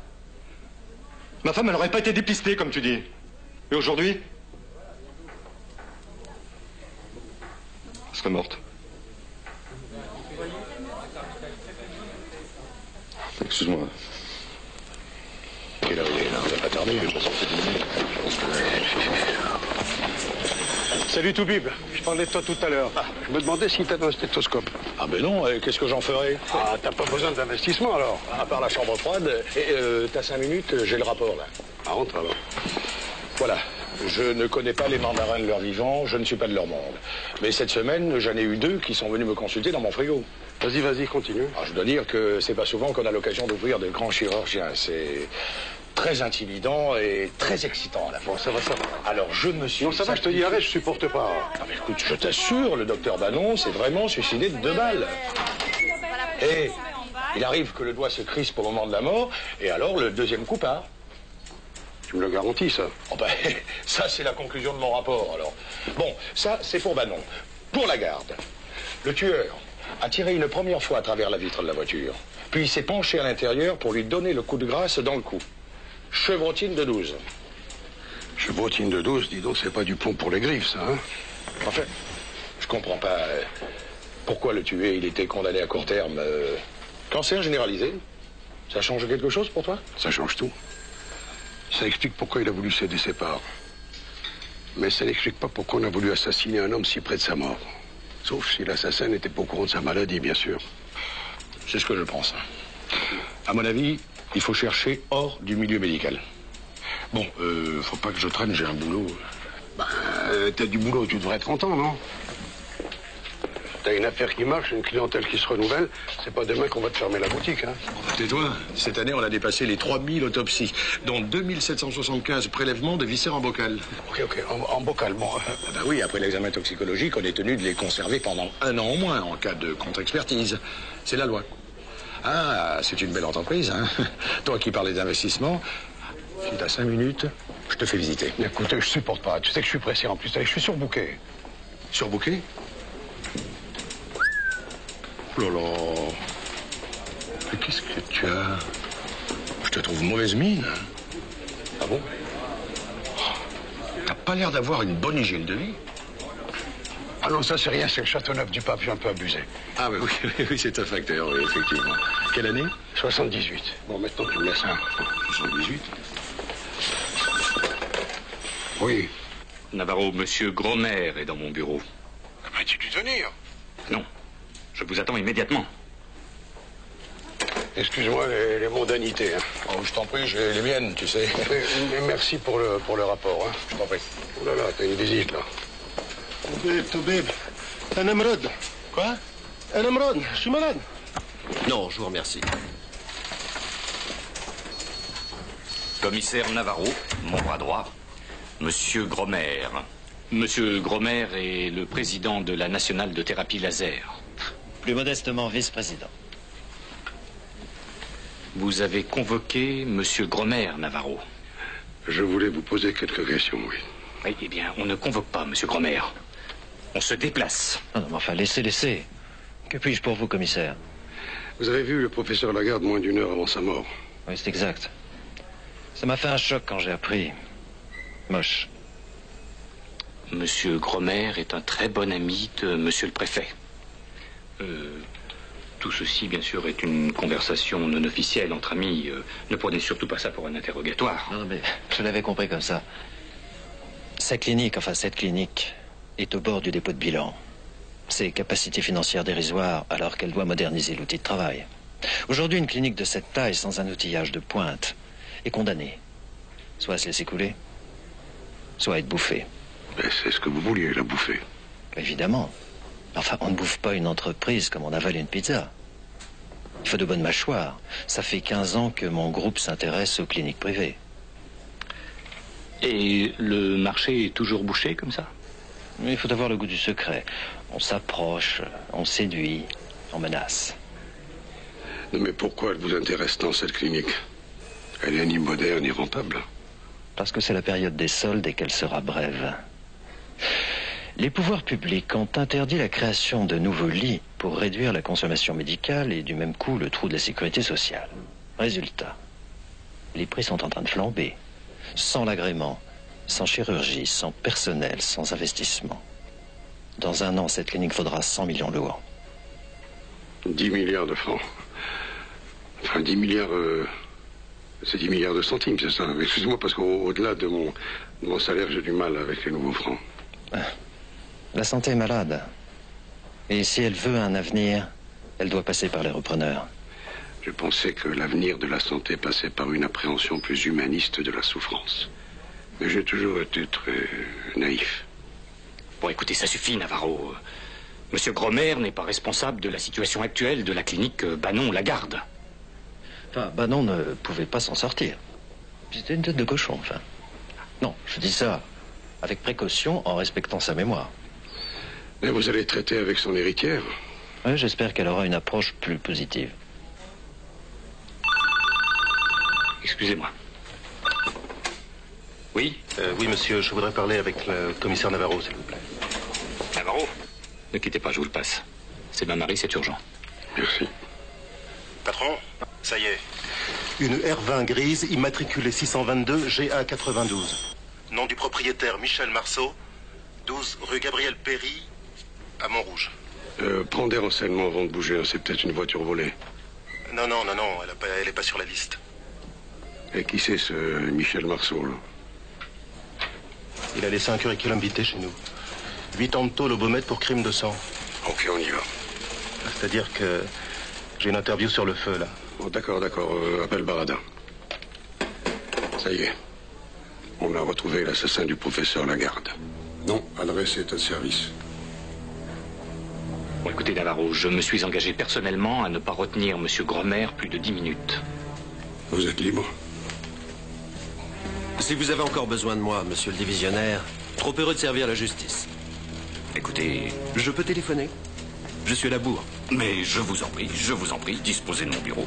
ma femme, elle n'aurait pas été dépistée, comme tu dis. Et aujourd'hui, elle serait morte. Excuse-moi. Quelle heure il est, là? On va pas tarder. Salut Toubib, je parlais de toi tout à l'heure. Je me demandais si t'avais un stéthoscope. Ah ben non, qu'est-ce que j'en ferais? Ah, t'as pas besoin d'investissement alors? À part la chambre froide, et t'as 5 minutes, j'ai le rapport là. Ah, rentre alors. Voilà, je ne connais pas les mandarins de leur vivant, je ne suis pas de leur monde. Mais cette semaine, j'en ai eu 2 qui sont venus me consulter dans mon frigo. Vas-y, continue. Alors, je dois dire que c'est pas souvent qu'on a l'occasion d'ouvrir de grands chirurgiens. C'est très intimidant et très excitant à la fois. Bon, ça va. Alors, je me suis... Non, ça va, je te dis, arrête, je supporte pas. Ah, mais écoute, je t'assure, le docteur Banon s'est vraiment suicidé de 2 balles. Et il arrive que le doigt se crispe au moment de la mort, et alors le 2e coup part. Tu me le garantis, ça? Oh ben, ça, c'est la conclusion de mon rapport, alors. Bon, ça, c'est pour Banon. Pour la garde, le tueur a tiré une première fois à travers la vitre de la voiture, puis il s'est penché à l'intérieur pour lui donner le coup de grâce dans le cou. Chevrotine de 12. Chevrotine de 12, dis donc, c'est pas du plomb pour les griffes, ça, hein? Enfin, je comprends pas pourquoi le tuer. Il était condamné à court terme. Cancer généralisé. Ça change quelque chose pour toi? Ça change tout. Ça explique pourquoi il a voulu céder ses parts. Mais ça n'explique pas pourquoi on a voulu assassiner un homme si près de sa mort. Sauf si l'assassin n'était pas au courant de sa maladie, bien sûr. C'est ce que je pense. À mon avis, il faut chercher hors du milieu médical. Bon, faut pas que je traîne, j'ai un boulot. Ben, t'as du boulot, tu devrais être content, non? T'as une affaire qui marche, une clientèle qui se renouvelle, c'est pas demain qu'on va te fermer la boutique, hein? Tais-toi, cette année, on a dépassé les 3000 autopsies, dont 2775 prélèvements de viscères en bocal. Ok, en bocal, bon. Ben oui, après l'examen toxicologique, on est tenu de les conserver pendant 1 an au moins, en cas de contre-expertise. C'est la loi. Ah, c'est une belle entreprise, hein? Toi qui parlais d'investissement, si t'as 5 minutes, je te fais visiter. Écoute, je supporte pas. Tu sais que je suis pressé en plus. Je suis surbooké. Surbooké? Oh là là. Mais qu'est-ce que tu as? Je te trouve mauvaise mine. Ah bon? T'as pas l'air d'avoir une bonne hygiène de vie. Ah non, ça c'est rien, c'est le Châteauneuf du Pape, j'ai un peu abusé. Ah oui, c'est un facteur, oui, effectivement. Quelle année? 78. Bon, maintenant tu me laisses un. 78? Oui. Navarro, monsieur Gromer est dans mon bureau. Comment as-tu dû venir? Non, je vous attends immédiatement. Excuse-moi les mondanités. Hein. Oh, je t'en prie, j'ai les miennes, tu sais. Mais merci pour le rapport. Hein. Je t'en prie. Oh là là, t'as une visite, là. Toubib, un émeraude. Quoi? Un émeraude, je suis malade. Non, je vous remercie. Commissaire Navarro, mon bras droit, monsieur Gromer. Monsieur Gromer est le président de la Nationale de thérapie laser. Plus modestement, vice-président. Vous avez convoqué monsieur Gromer, Navarro. Je voulais vous poser quelques questions, oui. Oui, eh bien, on ne convoque pas monsieur Gromer. On se déplace. Non, mais enfin, laissez. Que puis-je pour vous, commissaire? Vous avez vu le professeur Lagarde moins d'1 heure avant sa mort? Oui, c'est exact. Ça m'a fait un choc quand j'ai appris. Moche. Monsieur Gromer est un très bon ami de monsieur le préfet. Tout ceci, bien sûr, est une conversation non officielle entre amis. Ne prenez surtout pas ça pour un interrogatoire. Non, mais je l'avais compris comme ça. Cette clinique est au bord du dépôt de bilan. Ses capacités financières dérisoires alors qu'elle doit moderniser l'outil de travail. Aujourd'hui, une clinique de cette taille, sans un outillage de pointe, est condamnée. Soit à se laisser couler, soit à être bouffée. Mais c'est ce que vous vouliez, la bouffer. Évidemment. Enfin, on ne bouffe pas une entreprise comme on avale une pizza. Il faut de bonnes mâchoires. Ça fait 15 ans que mon groupe s'intéresse aux cliniques privées. Et le marché est toujours bouché comme ça? Mais il faut avoir le goût du secret. On s'approche, on séduit, on menace. Non, mais pourquoi elle vous intéresse tant, cette clinique? Elle est ni moderne ni rentable. Parce que c'est la période des soldes et qu'elle sera brève. Les pouvoirs publics ont interdit la création de nouveaux lits pour réduire la consommation médicale et du même coup le trou de la sécurité sociale. Résultat, les prix sont en train de flamber. Sans l'agrément, sans chirurgie, sans personnel, sans investissement. Dans 1 an, cette clinique vaudra 100 millions d'euros. 10 milliards de francs. Enfin, 10 milliards... C'est 10 milliards de centimes, c'est ça? Excusez-moi, parce qu'au-delà de mon salaire, j'ai du mal avec les nouveaux francs. La santé est malade. Et si elle veut un avenir, elle doit passer par les repreneurs. Je pensais que l'avenir de la santé passait par une appréhension plus humaniste de la souffrance. Mais j'ai toujours été très naïf. Bon, écoutez, ça suffit, Navarro. Monsieur Gromer n'est pas responsable de la situation actuelle de la clinique Bannon-Lagarde. Enfin, Bannon ne pouvait pas s'en sortir. C'était une tête de cochon, enfin. Non, je dis ça avec précaution, en respectant sa mémoire. Mais vous allez traiter avec son héritière? Oui, j'espère qu'elle aura une approche plus positive. Excusez-moi. Oui? Oui, monsieur, je voudrais parler avec le commissaire Navarro, s'il vous plaît. Navarro? Ne quittez pas, je vous le passe. C'est ma Marie, c'est urgent. Merci. Patron, ça y est. Une R20 grise, immatriculée 622 GA92. Nom du propriétaire Michel Marceau, 12 rue Gabriel Péry, à Montrouge. Prends des renseignements avant de bouger, c'est peut-être une voiture volée. Non, elle n'est pas sur la liste. Et qui c'est ce Michel Marceau, là? Il a laissé un curriculum vitae chez nous. 8 ans de tôle au Baumette pour crime de sang. Ok, on y va. C'est-à-dire que j'ai une interview sur le feu, là. Oh, d'accord, appelle Barada. Ça y est. On a retrouvé l'assassin du professeur Lagarde. Non, adresse est à service. Bon, écoutez, Navarro, je me suis engagé personnellement à ne pas retenir Monsieur Gromer plus de 10 minutes. Vous êtes libre? Si vous avez encore besoin de moi, monsieur le divisionnaire, trop heureux de servir la justice. Écoutez... Je peux téléphoner? Je suis à la bourre. Mais je vous en prie, disposez de mon bureau.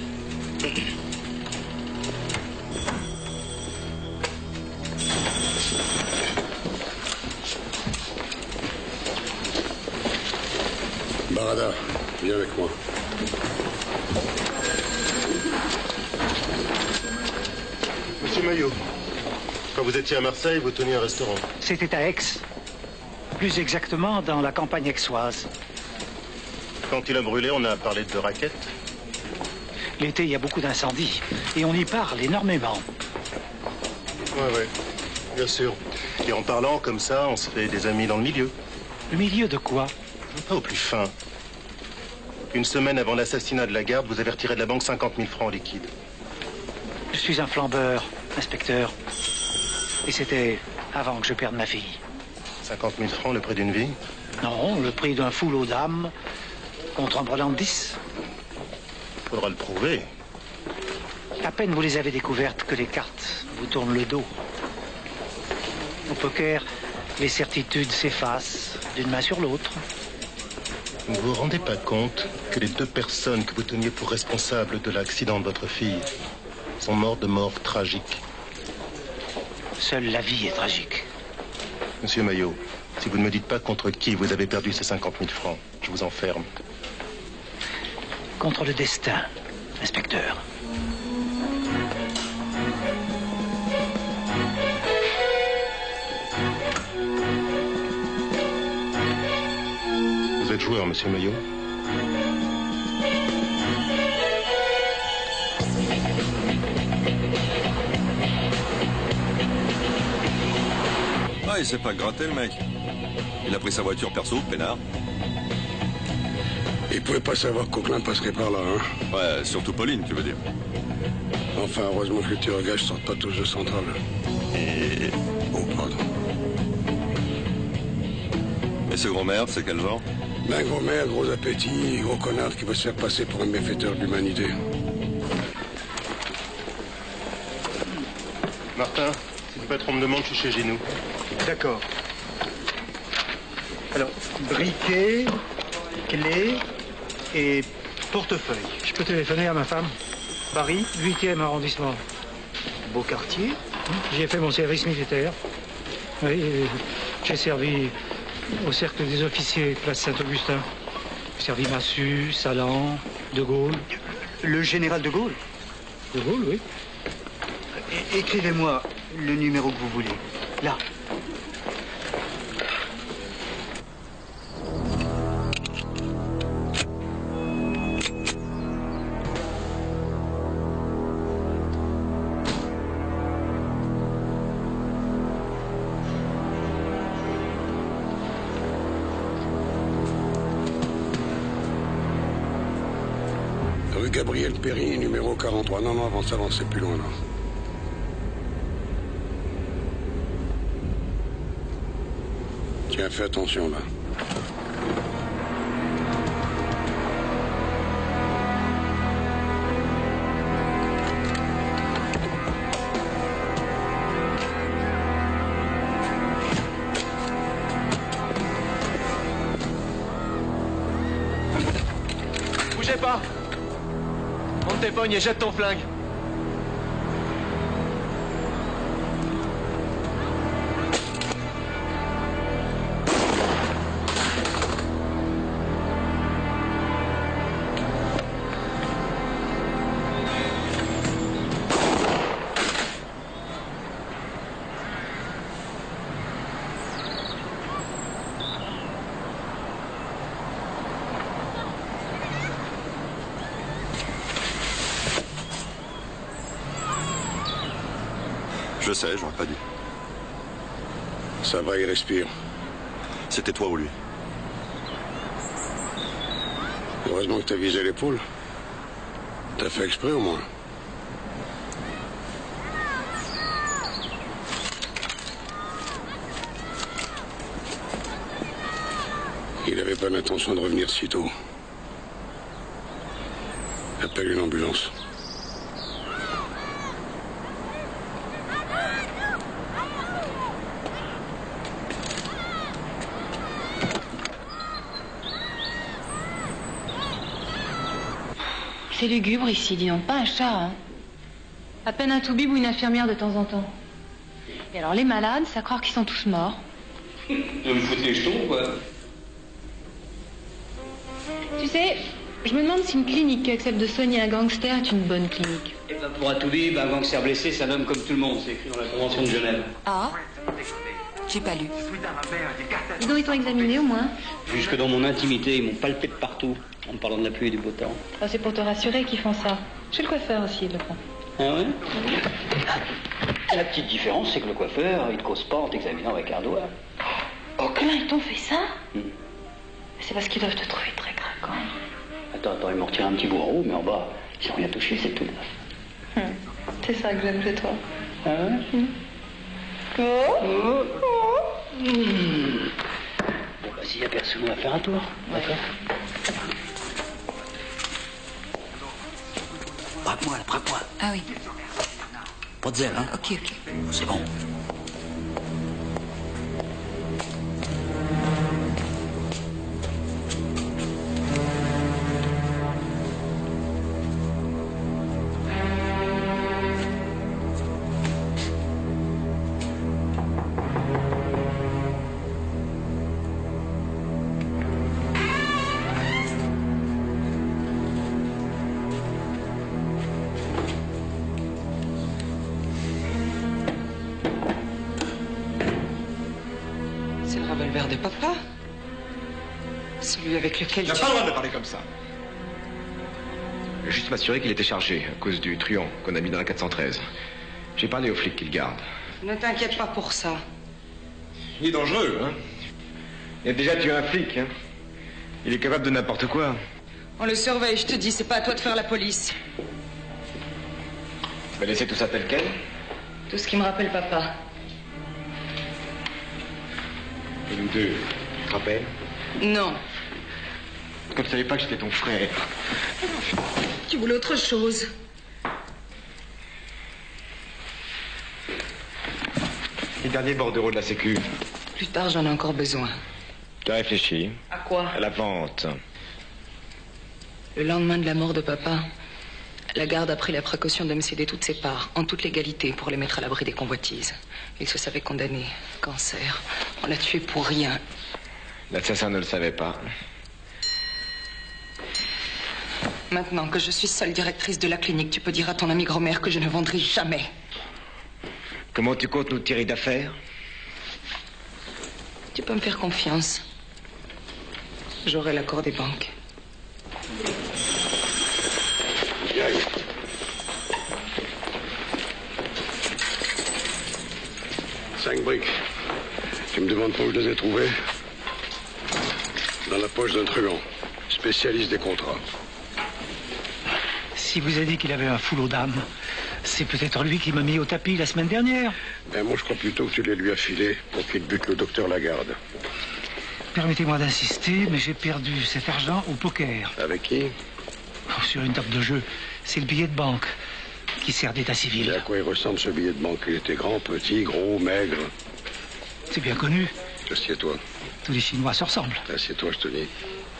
Barada, viens avec moi. Monsieur Maillot, quand vous étiez à Marseille, vous teniez un restaurant. C'était à Aix. Plus exactement, dans la campagne aixoise. Quand il a brûlé, on a parlé de raquettes. L'été, il y a beaucoup d'incendies. Et on y parle énormément. Ouais, bien sûr. Et en parlant comme ça, on se fait des amis dans le milieu. Le milieu de quoi? Pas au plus fin. Une semaine avant l'assassinat de Lagarde, vous avez retiré de la banque 50 000 francs en liquide. Je suis un flambeur, inspecteur. Et c'était avant que je perde ma fille. 50 000 francs, le prix d'une vie? Non, le prix d'un foulot d'âme contre un brelan de 10. Faudra le prouver. À peine vous les avez découvertes que les cartes vous tournent le dos. Au poker, les certitudes s'effacent d'une main sur l'autre. Vous ne vous rendez pas compte que les 2 personnes que vous teniez pour responsables de l'accident de votre fille sont mortes de mort tragique? Seule la vie est tragique. Monsieur Maillot, si vous ne me dites pas contre qui vous avez perdu ces 50 000 francs, je vous enferme. Contre le destin, inspecteur. Vous êtes joueur, monsieur Maillot? Ah, il s'est pas gratté, le mec. Il a pris sa voiture perso, peinard. Il pouvait pas savoir qu'Auclin passerait par là, hein? Ouais, surtout Pauline, tu veux dire. Enfin, heureusement que les tueurs à gages sortent pas tous de Centrale. Et... Oh, pardon. Et ce gros merde, c'est quel genre? Ben, gros merde, gros appétit, gros connard qui va se faire passer pour un bienfaiteur de l'humanité. Martin, si le patron me demande, je suis chez Ginou. D'accord. Alors, briquet, clé et portefeuille. Je peux téléphoner à ma femme? Paris, 8e arrondissement. Beau quartier. J'y ai fait mon service militaire. Oui, j'ai servi au cercle des officiers, place Saint-Augustin. J'ai servi Massu, Salan, De Gaulle. Le général De Gaulle? De Gaulle, oui. Écrivez-moi le numéro que vous voulez. Là. Rue Gabriel Péry, numéro 43. Non, avance, c'est plus loin, là. Tiens, fais attention, là. Bougez pas! Monte tes pognes et jette ton flingue. Je sais, j'aurais pas dû. Ça va, il respire. C'était toi ou lui? Heureusement que t'as visé l'épaule. T'as fait exprès au moins. Il n'avait pas l'intention de revenir si tôt. Appelle une ambulance. C'est lugubre ici, dis donc, pas un chat, hein. À peine un toubib ou une infirmière de temps en temps. Et alors les malades, ça croire qu'ils sont tous morts. De me foutre les jetons, quoi. Tu sais, je me demande si une clinique qui accepte de soigner un gangster est une bonne clinique. Et ben pour un toubib, un gangster blessé, c'est un homme comme tout le monde. C'est écrit dans la Convention de Genève. Ah, j'ai pas lu. Ils ont été examinés au moins. Jusque dans mon intimité, ils m'ont palpé de partout, en me parlant de la pluie et du beau temps. Ah, c'est pour te rassurer qu'ils font ça. Chez le coiffeur aussi, ils le font. Ah ouais? La petite différence, c'est que le coiffeur, il te cause pas en t'examinant avec un doigt. Aucun, ils t'ont fait ça? C'est parce qu'ils doivent te trouver très craquant. Attends, ils m'ont retiré un petit bourreau, mais en bas, ils n'ont rien touché, c'est tout neuf. C'est ça que j'aime chez toi. Ah ouais? Bon, bah, s'il y a personne, on va faire un tour. D'accord? Braque-moi, là, braque-moi. Ah oui. Pas de zèle, hein? Ok. C'est bon. De papa? Celui avec lequel tu n'as pas le droit de parler comme ça. Je vais juste m'assurer qu'il était chargé à cause du truand qu'on a mis dans la 413. J'ai parlé aux flics qui le gardent. Ne t'inquiète pas pour ça. Il est dangereux, hein? Il a déjà tué un flic, hein? Il est capable de n'importe quoi. On le surveille, je te dis, c'est pas à toi de faire la police. Tu vas laisser tout ça tel quel? Tout ce qui me rappelle papa. Et nous deux, tu te rappelles? Non. Comme tu savais pas que j'étais ton frère. Tu voulais autre chose. Les derniers bordereaux de la sécu. Plus tard, j'en ai encore besoin. Tu as réfléchi? À quoi? À la vente. Le lendemain de la mort de papa, la garde a pris la précaution de me céder toutes ses parts, en toute légalité, pour les mettre à l'abri des convoitises. Il se savait condamné. Cancer. On l'a tué pour rien. L'assassin ne le savait pas. Maintenant que je suis seule directrice de la clinique, tu peux dire à ton ami grand-mère que je ne vendrai jamais. Comment tu comptes nous tirer d'affaire? Tu peux me faire confiance. J'aurai l'accord des banques. 5 briques. Tu me demandes pas où je les ai trouvées? Dans la poche d'un truand, spécialiste des contrats. Si vous avez dit qu'il avait un foulot d'âme, c'est peut-être lui qui m'a mis au tapis la semaine dernière. Ben moi, je crois plutôt que tu les lui as filés pour qu'il bute le docteur Lagarde. Permettez-moi d'insister, mais j'ai perdu cet argent au poker. Avec qui? Oh, sur une table de jeu. C'est le billet de banque qui sert d'état civil. Et à quoi il ressemble ce billet de banque? Il était grand, petit, gros, maigre. C'est bien connu. Assieds-toi. Tous les Chinois se ressemblent. Assieds-toi, je te dis.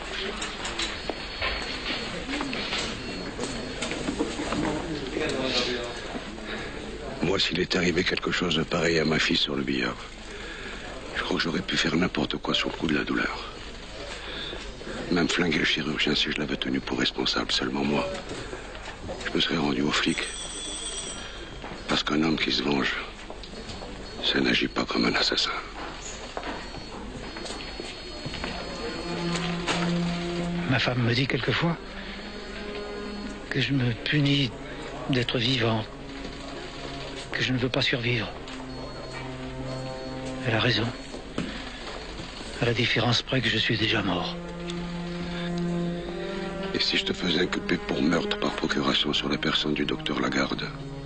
Moi, s'il est arrivé quelque chose de pareil à ma fille sur le billard, je crois que j'aurais pu faire n'importe quoi sur le coup de la douleur. Même flinguer le chirurgien si je l'avais tenu pour responsable, seulement moi. Je me serais rendu aux flics. Parce qu'un homme qui se venge, ça n'agit pas comme un assassin. Ma femme me dit quelquefois que je me punis d'être vivant, que je ne veux pas survivre. Elle a raison. À la différence près que je suis déjà mort. Et si je te faisais inculper pour meurtre par procuration sur la personne du docteur Lagarde?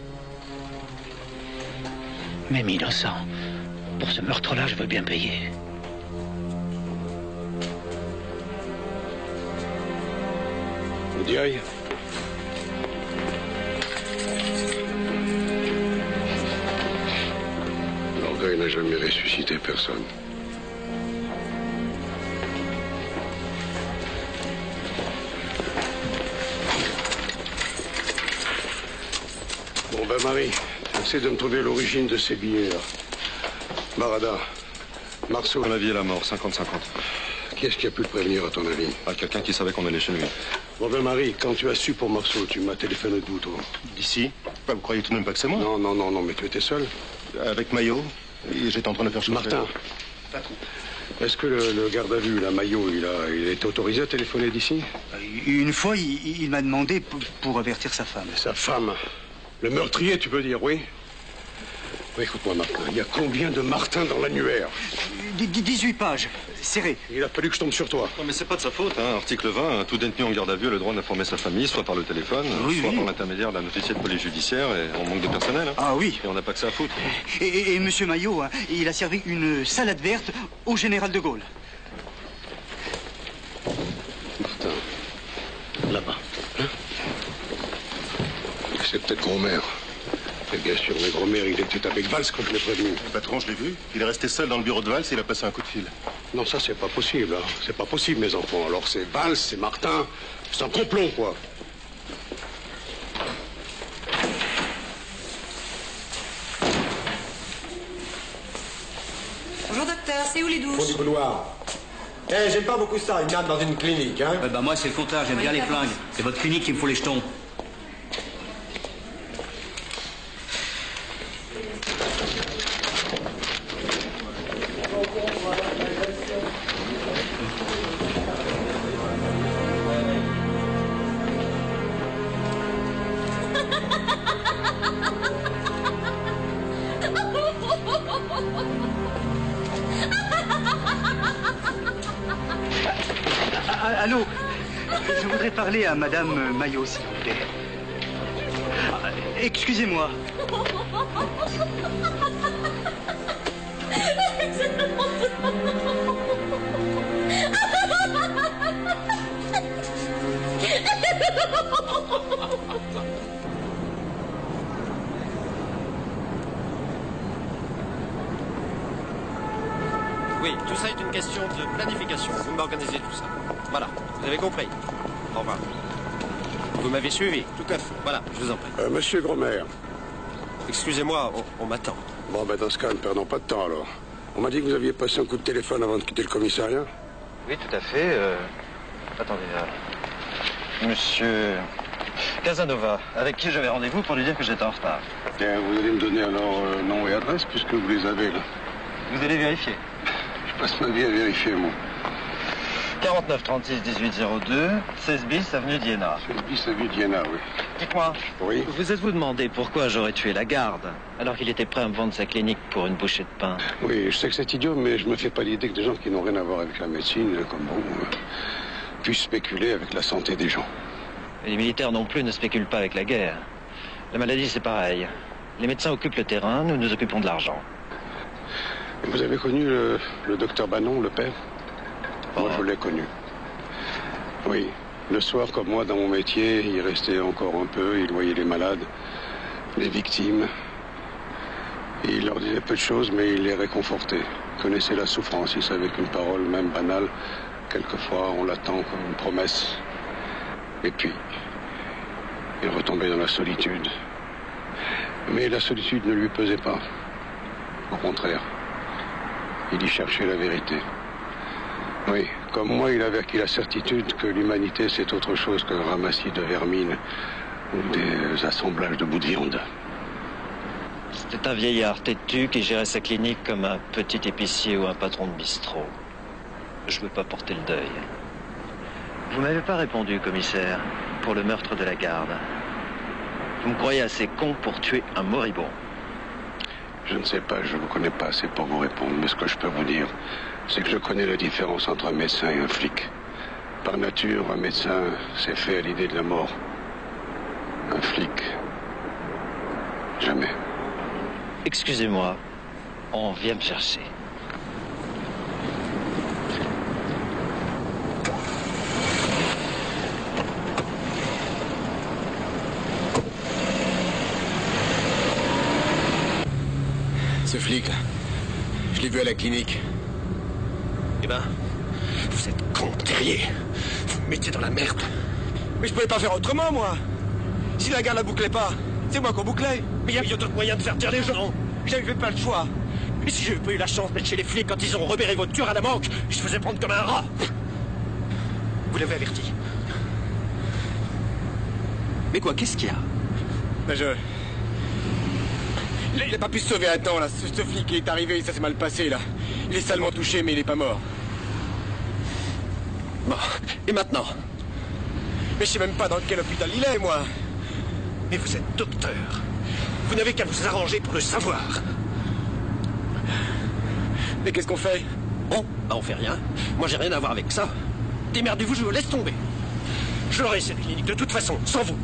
Même innocent, pour ce meurtre-là, je veux bien payer. On dirait. L'orgueil n'a jamais ressuscité personne. Bon ben Marie, essaie de me trouver l'origine de ces billets-là. Barada, Marceau. La vie et la mort, 50-50. Qui est-ce qui a pu le prévenir, à ton avis? Quelqu'un qui savait qu'on allait chez lui. Bon ben Marie, quand tu as su pour Marceau, tu m'as téléphoné d'où, toi? D'ici? Vous croyez tout de même pas que c'est moi? Non, mais tu étais seul? Avec Maillot. Et j'étais en train de faire chauffer. Martin, est-ce que le garde à vue, la Maillot, il est autorisé à téléphoner d'ici? Une fois, il m'a demandé pour avertir sa femme. Sa femme? Le meurtrier, tu peux dire, oui? Oui, écoute-moi, Martin, il y a combien de Martin dans l'annuaire? 18 pages, serré. Il a fallu que je tombe sur toi. Non, mais c'est pas de sa faute, hein. Article 20, tout détenu en garde à vue a le droit d'informer sa famille, soit par le téléphone, soit par l'intermédiaire d'un officier de police judiciaire, et on manque de personnel. Hein. Ah oui. Et on n'a pas que ça à foutre. Et Monsieur Maillot, hein, il a servi une salade verte au général de Gaulle. Martin, là-bas. Hein? C'est peut-être grand-mère. Et bien sûr, mais grand-mère, il était avec Valls quand je l'ai prévenu. Le patron, je l'ai vu. Il est resté seul dans le bureau de Valls et il a passé un coup de fil. Non, ça, c'est pas possible. Hein. C'est pas possible, mes enfants. Alors, c'est Valls, c'est Martin. C'est un complot, quoi. Bonjour, docteur. C'est où les douches? Fond du couloir. J'aime pas beaucoup ça, une dame dans une clinique, hein. Bah moi, c'est le contraire. J'aime bien les flingues. C'est votre clinique qui me faut les jetons. Allô? Je voudrais parler à Madame Maillot, s'il vous plaît. Excusez-moi. Oui, tout ça est une question de planification. Vous m'organisez tout ça. Voilà, vous avez compris. Au revoir. Vous m'avez suivi, tout à fait. Voilà, je vous en prie. Monsieur Grosmaire. Excusez-moi, on m'attend. Bon, ben dans ce cas, ne perdons pas de temps, alors. On m'a dit que vous aviez passé un coup de téléphone avant de quitter le commissariat. Oui, tout à fait. Attendez, Monsieur Casanova, avec qui j'avais rendez-vous pour lui dire que j'étais en retard. Bien, vous allez me donner alors nom et adresse, puisque vous les avez, là. Vous allez vérifier. Je passe ma vie à vérifier, moi. 49 36 18 02, 16 bis, avenue d'Iéna. 16 bis, avenue d'Iéna, oui. Dites-moi, oui. Vous êtes-vous demandé pourquoi j'aurais tué la garde, alors qu'il était prêt à me vendre sa clinique pour une bouchée de pain? Oui, je sais que c'est idiot, mais je me fais pas l'idée que des gens qui n'ont rien à voir avec la médecine, comme vous, puissent spéculer avec la santé des gens. Et les militaires non plus ne spéculent pas avec la guerre. La maladie, c'est pareil. Les médecins occupent le terrain, nous nous occupons de l'argent. Vous avez connu le docteur Banon, le père? Moi, je l'ai connu. Oui. Le soir, comme moi, dans mon métier, il restait encore un peu, il voyait les malades, les victimes. Et il leur disait peu de choses, mais il les réconfortait. Il connaissait la souffrance, il savait qu'une parole, même banale, quelquefois, on l'attend comme une promesse. Et puis, il retombait dans la solitude. Mais la solitude ne lui pesait pas. Au contraire, il y cherchait la vérité. Oui, comme moi, il avait acquis la certitude que l'humanité, c'est autre chose qu'un ramassis de vermine ou des assemblages de bouts de viande. C'était un vieillard têtu qui gérait sa clinique comme un petit épicier ou un patron de bistrot. Je ne veux pas porter le deuil. Vous m'avez pas répondu, commissaire, pour le meurtre de la garde. Vous me croyez assez con pour tuer un moribond? Je ne sais pas, je ne vous connais pas assez pour vous répondre, mais ce que je peux vous dire, c'est que je connais la différence entre un médecin et un flic. Par nature, un médecin s'est fait à l'idée de la mort. Un flic, jamais. Excusez-moi, on vient me chercher. Ce flic, là, je l'ai vu à la clinique. Eh ben, vous êtes con, terrier. Vous me mettiez dans la merde. Mais je pouvais pas faire autrement, moi. Si la garde la bouclait pas, c'est moi qu'on bouclait. Mais il y a d'autres moyens de faire taire les gens. J'avais pas le choix. Et si j'avais pas eu la chance d'être chez les flics quand ils ont repéré votre tueur à la manque, je faisais prendre comme un rat. Vous l'avez averti. Mais quoi, qu'est-ce qu'il y a? Ben il n'a pas pu se sauver à temps, là. Ce flic qui est arrivé, ça s'est mal passé, là. Il est salement touché, mais il n'est pas mort. Bon, et maintenant? Mais je sais même pas dans quel hôpital il est, moi. Mais vous êtes docteur. Vous n'avez qu'à vous arranger pour le savoir. Mais qu'est-ce qu'on fait? Bon, bah on fait rien. Moi, j'ai rien à voir avec ça. Démerdez-vous, je vous laisse tomber. Je l'aurai, cette clinique, de toute façon, sans vous.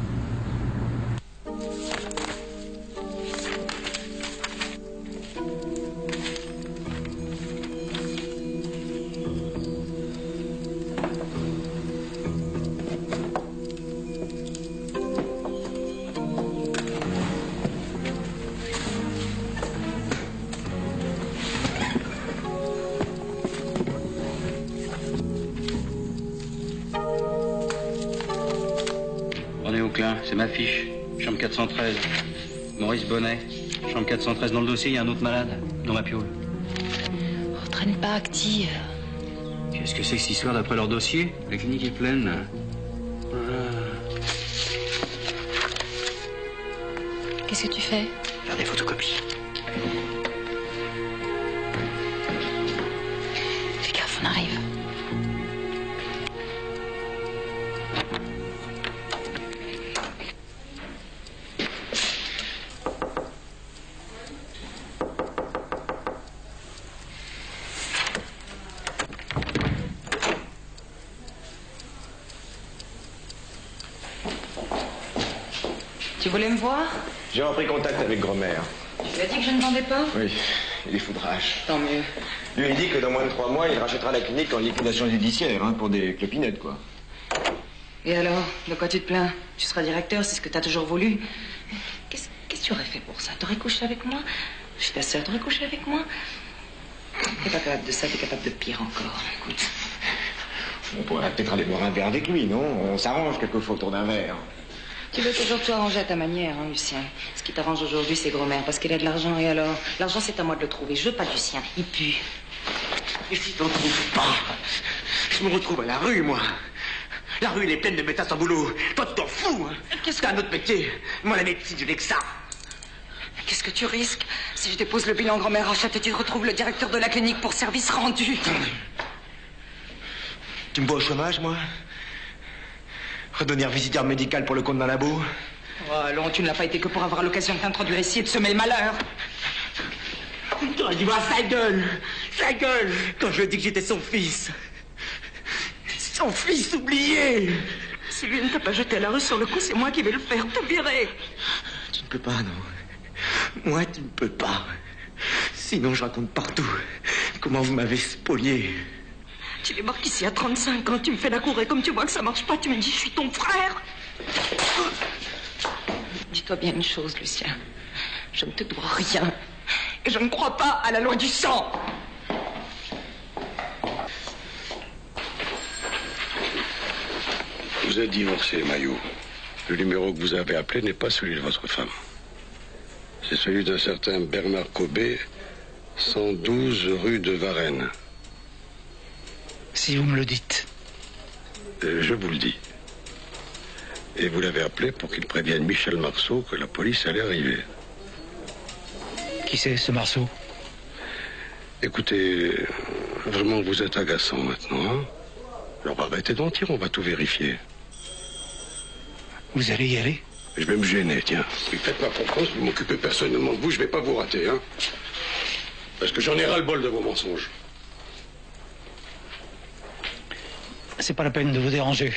C'est ma fiche, chambre 413. Maurice Bonnet, chambre 413. Dans le dossier, il y a un autre malade, dans ma piole. Oh, traîne pas, active. Qu'est-ce que c'est que cette histoire d'après leur dossier? La clinique est pleine. Qu'est-ce que tu fais? Faire des photocopies. Fais gaffe, on arrive. Tu voulais me voir? J'ai repris contact avec Gromer. Tu lui as dit que je ne vendais pas? Oui, il est foudrage. Tant mieux. Lui, il dit que dans moins de 3 mois, il rachètera la clinique en liquidation judiciaire, hein, pour des clopinettes, quoi. Et alors, de quoi tu te plains? Tu seras directeur, c'est ce que t'as toujours voulu. Qu'est-ce que tu aurais fait pour ça? T'aurais couché avec moi? Je suis ta sœur, t'aurais couché avec moi? T'es pas capable de ça, t'es capable de pire encore. Écoute. On pourrait peut-être aller boire un verre avec lui, non? On s'arrange quelquefois autour d'un verre. Tu veux toujours tout arranger à ta manière, hein, Lucien. Ce qui t'arrange aujourd'hui, c'est Gromer, parce qu'il a de l'argent, et alors? L'argent, c'est à moi de le trouver. Je veux pas du sien. Il pue. Et si t'en trouves pas? Je me retrouve à la rue, moi. La rue, elle est pleine de médecins sans boulot. Toi, tu t'en fous, hein? Qu'est-ce que t'as un autre métier? Moi, la médecine, je n'ai que ça. Qu'est-ce que tu risques? Si je dépose le bilan, Gromer rachète et tu retrouves le directeur de la clinique pour service rendu. Tu me vois au chômage, moi? Redevenir visiteur médical pour le compte d'un labo? Oh, allons, tu ne l'as pas été que pour avoir l'occasion de t'introduire ici et de semer le malheur. T'aurais dû voir sa gueule! Sa gueule! Quand je lui ai dit que j'étais son fils! Son fils oublié! Si lui ne t'a pas jeté à la rue sur le coup, c'est moi qui vais le faire, te virer. Tu ne peux pas, non. Moi, tu ne peux pas. Sinon, je raconte partout comment vous m'avez spolié. Tu débarques ici à 35 ans, tu me fais la cour et comme tu vois que ça marche pas, tu me dis je suis ton frère. Dis-toi bien une chose, Lucien. Je ne te dois rien. Et je ne crois pas à la loi du sang. Vous êtes divorcé, Maillot. Le numéro que vous avez appelé n'est pas celui de votre femme. C'est celui d'un certain Bernard Cobet, 112 rue de Varennes. Si vous me le dites. Je vous le dis. Et vous l'avez appelé pour qu'il prévienne Michel Marceau que la police allait arriver. Qui c'est, ce Marceau? Écoutez, vraiment, vous êtes agaçant maintenant, hein? Alors arrêtez d'en tirer, on va tout vérifier. Vous allez y aller? Je vais me gêner, tiens. Faites-moi confiance, vous m'occupez personnellement de vous, je vais pas vous rater, hein. Parce que j'en ai ras-le-bol de vos mensonges. C'est pas la peine de vous déranger.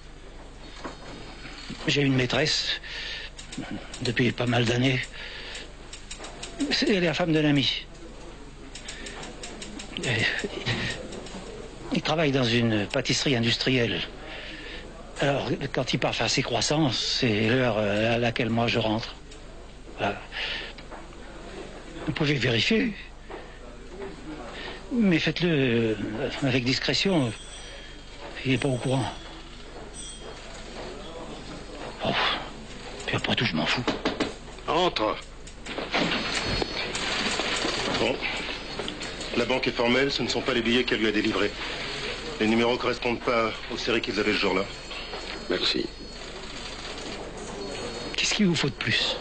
J'ai une maîtresse, depuis pas mal d'années. Elle est la femme d'un ami. Il travaille dans une pâtisserie industrielle. Alors, quand il part faire ses croissants, c'est l'heure à laquelle moi je rentre. Voilà. Vous pouvez vérifier. Mais faites-le avec discrétion. Il n'est pas au courant. Oh. Puis après tout, je m'en fous. Entre. Bon. La banque est formelle, ce ne sont pas les billets qu'elle lui a délivrés. Les numéros ne correspondent pas aux séries qu'ils avaient ce jour-là. Merci. Qu'est-ce qu'il vous faut de plus?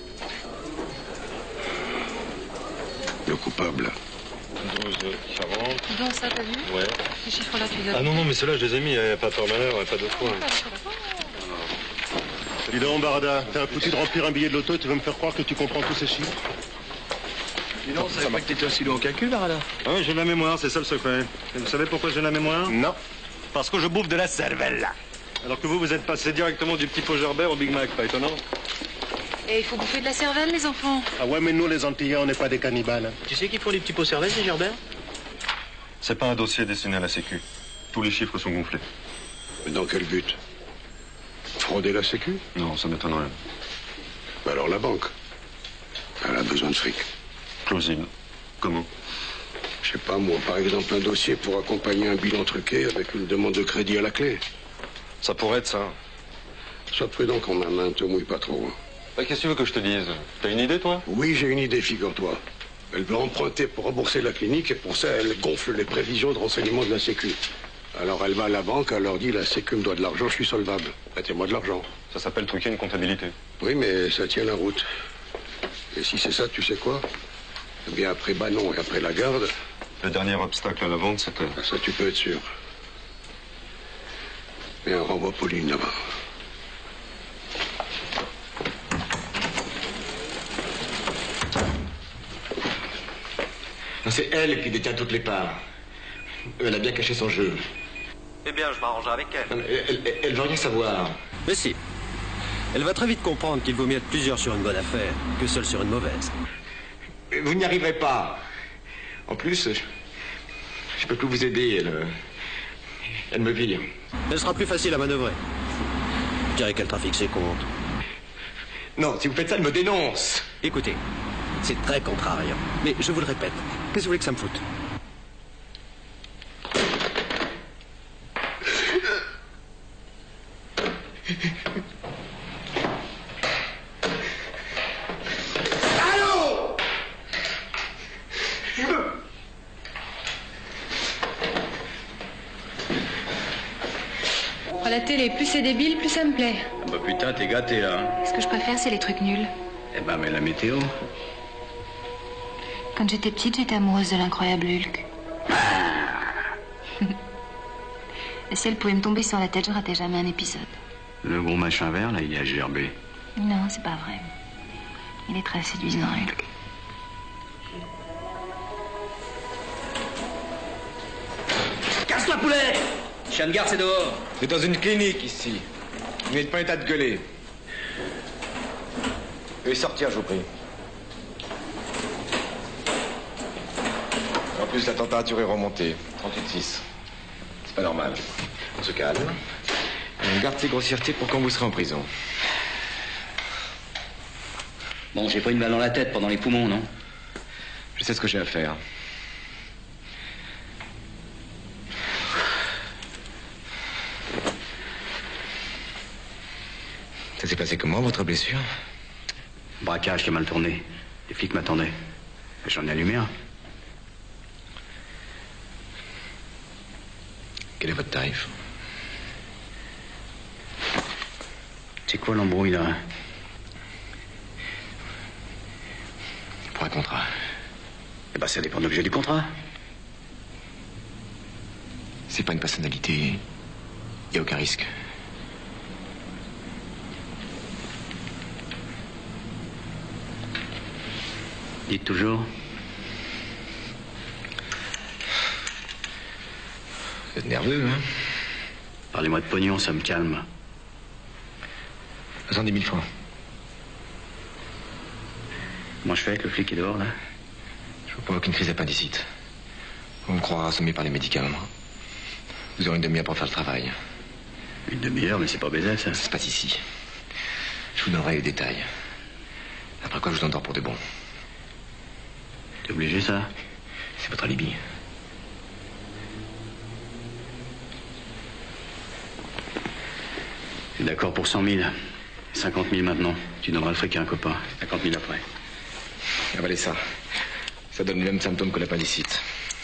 Le coupable. 12, 40. Donc ça, t'as vu? Ouais. Ces chiffres-là, tu les as Ah non, mais ceux-là, je les ai mis, il n'y a pas peur malheur, pas deux fois. Dis donc, Barada, t'as un foutu de remplir un billet de loto et tu veux me faire croire que tu comprends tous ces chiffres? Dis donc, ça va que t'étais aussi loin au calcul, Barada. Ah oui, j'ai de la mémoire, c'est ça le secret. Et vous savez pourquoi j'ai de la mémoire? Non. Parce que je bouffe de la cervelle. Alors que vous êtes passé directement du petit pot Gerbert au Big Mac, pas étonnant? Et il faut bouffer de la cervelle, les enfants. Ah ouais, mais nous, les Antillais, on n'est pas des cannibales. Tu sais qu'ils font des petits pots cervelle, ces Gerbert? C'est pas un dossier destiné à la Sécu. Tous les chiffres sont gonflés. Mais dans quel but? Frauder la Sécu? Non, ça m'étonnerait. Bah alors la banque. Elle a besoin de fric. Plausible. Comment? Je sais pas, moi, par exemple, un dossier pour accompagner un bilan truqué avec une demande de crédit à la clé. Ça pourrait être ça. Sois prudent quand même, hein, te mouille pas trop. Bah, qu'est-ce que tu veux que je te dise? T'as une idée, toi? Oui, j'ai une idée, figure-toi. Elle veut emprunter pour rembourser la clinique et pour ça, elle gonfle les prévisions de renseignement de la Sécu. Alors elle va à la banque, elle leur dit la Sécu me doit de l'argent, je suis solvable. Prêtez-moi de l'argent. Ça s'appelle truquer une comptabilité. Oui, mais ça tient la route. Et si c'est ça, tu sais quoi? Eh bien, après Banon et après la garde... Le dernier obstacle à la vente, c'était... Ça, tu peux être sûr. Bien, renvoie Pauline là-bas. C'est elle qui détient toutes les parts. Elle a bien caché son jeu. Eh bien, je m'arrangerai avec elle. Elle veut rien savoir. Mais si. Elle va très vite comprendre qu'il vaut mieux être plusieurs sur une bonne affaire que seul sur une mauvaise. Vous n'y arriverez pas. En plus, je peux plus vous aider. Elle me vire. Elle sera plus facile à manœuvrer. Je dirais qu'elle trafique ses comptes. Non, si vous faites ça, elle me dénonce. Écoutez, c'est très contrariant. Mais je vous le répète, qu'est-ce que vous voulez que ça me foute? Allô? À la télé, plus c'est débile, plus ça me plaît. Ah bah putain, t'es gâté là. Hein. Ce que je préfère, c'est les trucs nuls. Eh ben, mais la météo. Quand j'étais petite, j'étais amoureuse de l'incroyable Hulk. Et si elle pouvait me tomber sur la tête, je ratais jamais un épisode. Le gros machin vert, là, il a gerbé. Non, c'est pas vrai. Il est très séduisant, Hulk. Casse la poulette! Chien de garde, c'est dehors. C'est dans une clinique, ici. Vous n'êtes pas en état de gueuler. Veuillez sortir, je vous prie. En plus, la température est remontée. 38,6. C'est pas normal. On se calme. On garde ses grossièretés pour quand vous serez en prison. Bon, j'ai pris une balle dans la tête pendant les poumons, non? Je sais ce que j'ai à faire. Ça s'est passé comment, votre blessure? Braquage qui a mal tourné. Les flics m'attendaient. J'en ai allumé un. Quel est votre tarif? C'est quoi l'embrouille, là? Pour un contrat. Eh ben, ça dépend de l'objet du contrat. C'est pas une personnalité. Il n'y a aucun risque. Dites toujours. Vous êtes nerveux, hein? Parlez-moi de pognon, ça me calme. 70 000 francs. Comment je fais avec le flic qui est dehors, là? Je vous provoque une crise d'appendicite. On me croira assommé par les médicaments. Vous aurez une demi-heure pour faire le travail. Une demi-heure, mais c'est pas baiser, ça. Ça se passe ici. Je vous donnerai les détails. Après quoi, je vous endors pour de bon. T'es obligé, ça? C'est votre alibi. T'es d'accord pour 100 000. 50 000 maintenant. Tu donneras le fric à un copain. 50 000 après. Avalez ça. Ça donne le même symptôme que l'appendicite.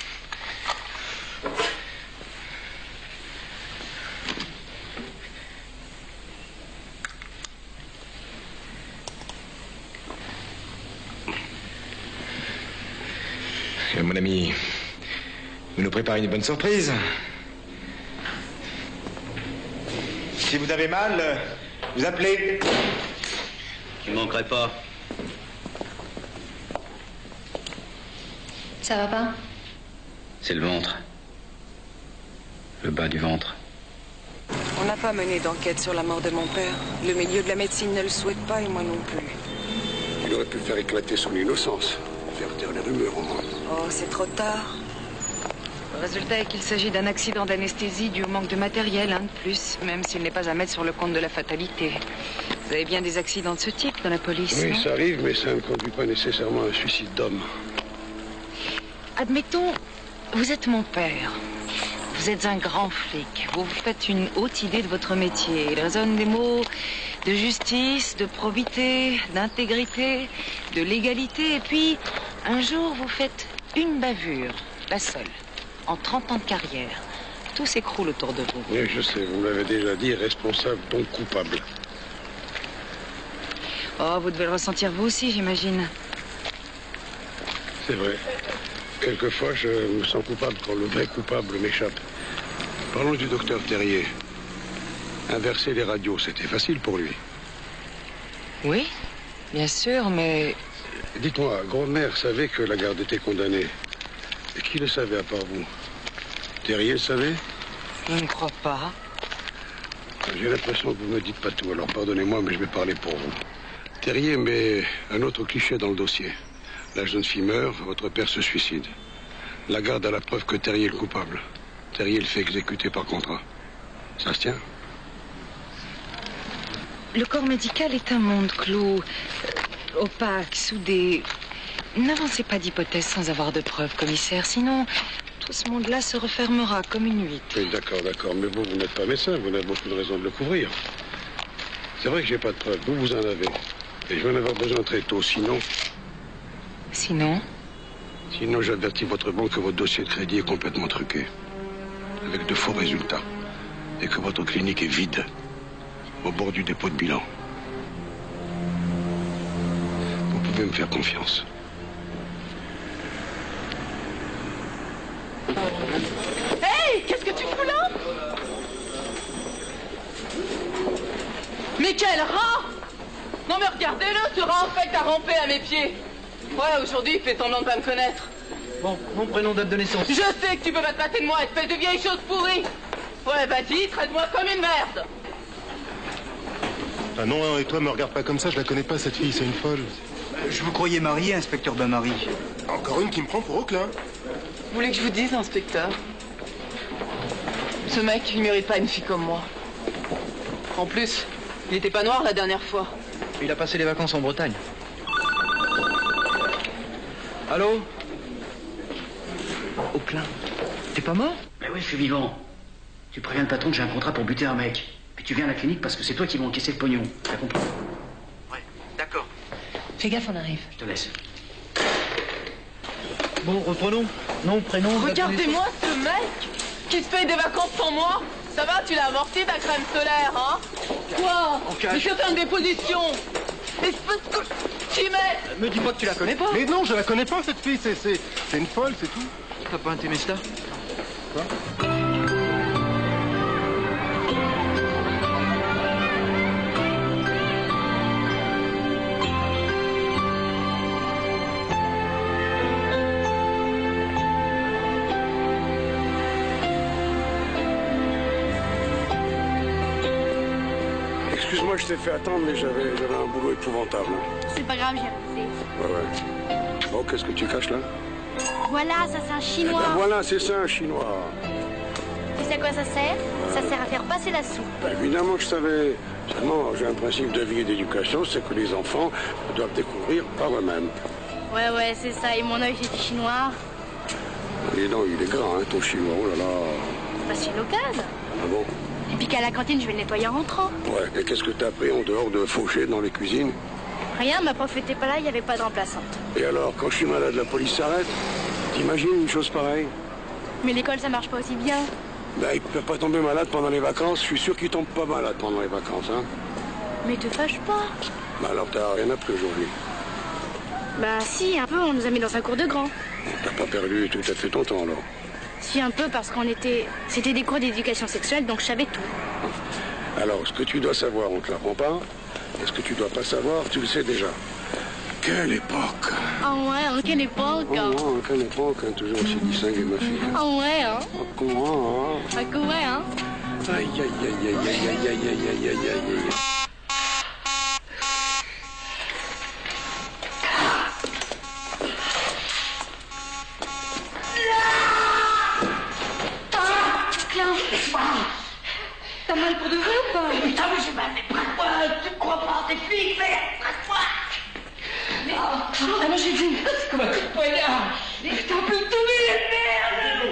Mon ami, vous nous préparez une bonne surprise. Si vous avez mal, vous appelez. Tu manquerais pas. Ça va pas? C'est le ventre. Le bas du ventre. On n'a pas mené d'enquête sur la mort de mon père. Le milieu de la médecine ne le souhaite pas et moi non plus. Il aurait pu faire éclater son innocence. Faire taire les rumeurs au moins. Oh, c'est trop tard. Le résultat est qu'il s'agit d'un accident d'anesthésie dû au manque de matériel, un de plus, même s'il n'est pas à mettre sur le compte de la fatalité. Vous avez bien des accidents de ce type dans la police, Oui, non? ça arrive, mais ça ne conduit pas nécessairement à un suicide d'homme. Admettons, vous êtes mon père. Vous êtes un grand flic. Vous vous faites une haute idée de votre métier. Il résonne des mots de justice, de probité, d'intégrité, de légalité. Et puis, un jour, vous faites une bavure, la seule, en 30 ans de carrière. Tout s'écroule autour de vous. Oui, je sais, vous m'avez déjà dit, responsable, donc coupable. Oh, vous devez le ressentir vous aussi, j'imagine. C'est vrai. Quelquefois, je me sens coupable quand le vrai coupable m'échappe. Parlons du docteur Terrier. Inverser les radios, c'était facile pour lui. Oui, bien sûr, mais... Dites-moi, Grosmère savait que la garde était condamnée. Et qui le savait à part vous? Terrier le savait? Je ne crois pas. J'ai l'impression que vous ne me dites pas tout, alors pardonnez-moi, mais je vais parler pour vous. Terrier met un autre cliché dans le dossier. La jeune fille meurt, votre père se suicide. La garde a la preuve que Terrier est le coupable. Terrier le fait exécuter par contrat. Ça se tient? Le corps médical est un monde clos, opaque, soudé. N'avancez pas d'hypothèse sans avoir de preuves, commissaire, sinon tout ce monde-là se refermera comme une huître. Oui, d'accord, mais vous n'êtes pas médecin, vous avez beaucoup de raisons de le couvrir. C'est vrai que j'ai pas de preuves, vous en avez. Et je vais en avoir besoin très tôt, sinon... Sinon? Sinon, j'avertis votre banque que votre dossier de crédit est complètement truqué. Avec de faux résultats. Et que votre clinique est vide. Au bord du dépôt de bilan. Vous pouvez me faire confiance. Hey, qu'est-ce que tu fous là? Mais quel rat! Non mais regardez-le, ce rat en fait a rampé à mes pieds. Ouais, aujourd'hui il fait semblant de pas me connaître. Bon, mon prénom, date de naissance. Je sais que tu peux pas te passer de moi, espèce de vieille chose pourrie. Ouais, vas-y, traite-moi comme une merde. Ah non, et toi, me regarde pas comme ça, je la connais pas, cette fille, c'est une folle. Je vous croyais marié, inspecteur Bain-Marie. Encore une qui me prend pour Auclin. Vous voulez que je vous dise, inspecteur? Ce mec, il mérite pas une fille comme moi. En plus, il était pas noir la dernière fois. Il a passé les vacances en Bretagne. Allô? Auclin, t'es pas mort? Ben oui, je suis vivant. Tu préviens le patron que j'ai un contrat pour buter un mec. Puis tu viens à la clinique parce que c'est toi qui vas encaisser le pognon. T'as compris? Ouais, d'accord. Fais gaffe, on arrive. Je te laisse. Bon, reprenons. Nom, prénom... Regardez-moi ce mec qui se paye des vacances sans moi. Ça va, tu l'as amorti ta crème solaire, hein? Quoi? Mais je fais une déposition. Espèce de chimère. Me dis pas que tu la connais pas. Mais non, je la connais pas, cette fille, c'est une folle, c'est tout. T'as pas un Temesta? Quoi? Excuse-moi, je t'ai fait attendre, mais j'avais un boulot épouvantable. C'est pas grave, j'ai repoussé. Ouais. Bon, qu'est-ce que tu caches là? Voilà, ça c'est un chinois. Ben voilà, c'est ça, un chinois. Tu sais à quoi ça sert? Ça sert à faire passer la soupe. Évidemment que je savais. Seulement, j'ai un principe de vie et d'éducation, c'est que les enfants doivent découvrir par eux-mêmes. Ouais, c'est ça. Et mon œil, j'ai du chinois. Dis donc, il est grand, hein, ton chinois, oh là là. Bah, c'est une occasion. Ah bon? Et puis qu'à la cantine, je vais le nettoyer en rentrant. Ouais, et qu'est-ce que t'as appris en dehors de faucher dans les cuisines? Rien, ma prof était pas là, il n'y avait pas de remplaçante. Et alors, quand je suis malade, la police s'arrête? T'imagines une chose pareille? Mais l'école, ça marche pas aussi bien. Ben, il peut pas tomber malade pendant les vacances. Je suis sûr qu'il tombe pas malade pendant les vacances, hein. Mais te fâche pas. Ben alors, t'as rien appris aujourd'hui. Bah si, un peu, on nous a mis dans un cours de grand. T'as pas perdu tout à fait ton temps, alors? Si, un peu, parce c'était des cours d'éducation sexuelle, donc je savais tout. Alors, ce que tu dois savoir, on te l'apprend pas. Et ce que tu dois pas savoir, tu le sais déjà. Quelle époque! Ah ouais, quelle époque! Oh, quelle époque, hein, toujours aussi distinguée, ma fille. Ah ouais, hein? Ah, comment, hein? Ah ouais, hein? Aïe, aïe, aïe, aïe, aïe, aïe, aïe, aïe, aïe, aïe, aïe. T'as mal pour de vrai ou pas? Putain, mais j'ai mal, mais prends-toi! Tu crois pas, t'es flic, mais prends-toi! Ah non, j'ai dit! C'est comme un coup de poignard! Putain, plus de merde!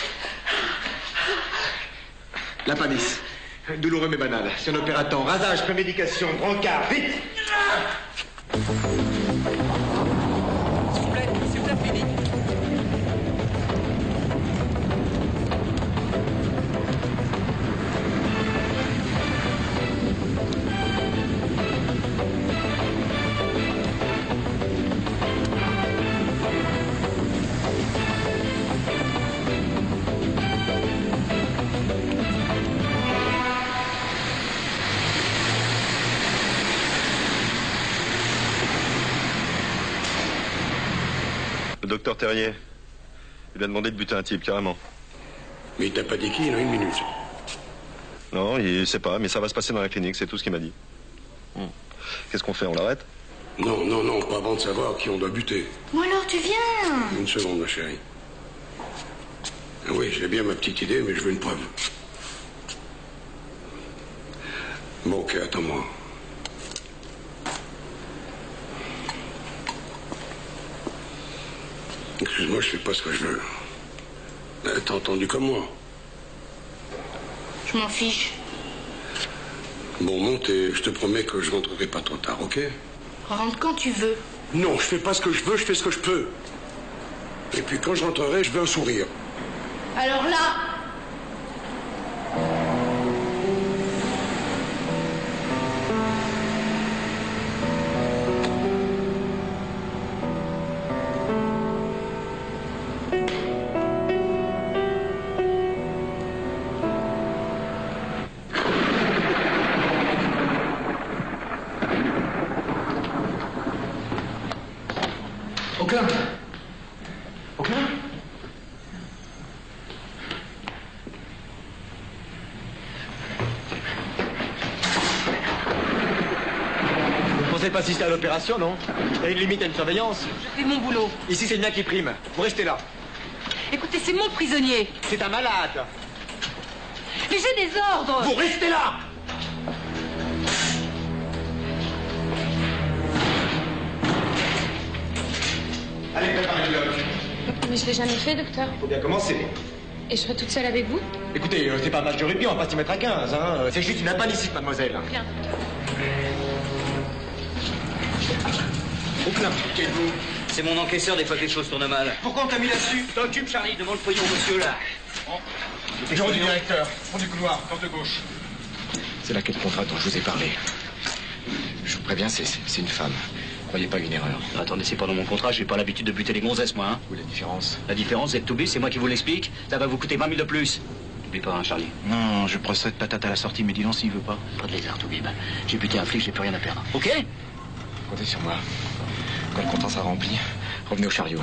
La panisse. Douloureux mais banal. C'est un opérateur. Rasage, prémédication, brancard, vite! S'il vous plaît, fini. Le docteur Terrier, il lui a demandé de buter un type, carrément. Mais il t'a pas dit qui, il a une minute. Non, il sait pas, mais ça va se passer dans la clinique, c'est tout ce qu'il m'a dit. Qu'est-ce qu'on fait, on l'arrête? Non, non, non, pas avant de savoir qui on doit buter. Bon alors, tu viens! Une seconde, ma chérie. Oui, j'ai bien ma petite idée, mais je veux une preuve. Bon, ok, attends-moi. Excuse-moi, je fais pas ce que je veux. T'as entendu comme moi? Je m'en fiche. Bon, monte et je te promets que je rentrerai pas trop tard, ok? Rentre quand tu veux. Non, je fais pas ce que je veux, je fais ce que je peux. Et puis quand je rentrerai, je veux un sourire. Alors là... Auclin! Auclin? censé pas assister à l'opération, non? Il y a une limite à une surveillance. Je fais mon boulot. Ici, c'est le mien qui prime. Vous restez là. Écoutez, c'est mon prisonnier. C'est un malade. Mais j'ai des ordres. Vous restez là. Allez, préparez le bloc. Mais je l'ai jamais fait, docteur. Faut bien commencer. Et je serai toute seule avec vous? Écoutez, c'est pas un match de rugby, on va pas s'y mettre à 15, hein. C'est juste une appendicite, mademoiselle. Bien, docteur. Aucun. Qui êtes-vous? C'est mon encaisseur des fois que les choses tournent mal. Pourquoi on t'a mis là-dessus? T'occupes, Charlie, demande le pognon, monsieur, là. Bureau du directeur, fond du couloir, porte de gauche. C'est là qu'est le contrat dont je vous ai parlé. Je vous préviens, c'est une femme. Croyez pas une erreur. Attendez, c'est pas dans mon contrat, j'ai pas l'habitude de buter les gonzesses, moi, hein. Où est la différence? La différence, c'est que t'oublies, c'est moi qui vous l'explique. Ça va vous coûter 20 000 de plus. T'oublies pas, hein, Charlie? Non, je procède patate à la sortie, mais dis donc s'il veut pas. Pas de lézard, Toubib. J'ai buté un flic, j'ai plus rien à perdre. Ok? Comptez sur moi. Quand le contrat sera rempli, revenez au chariot.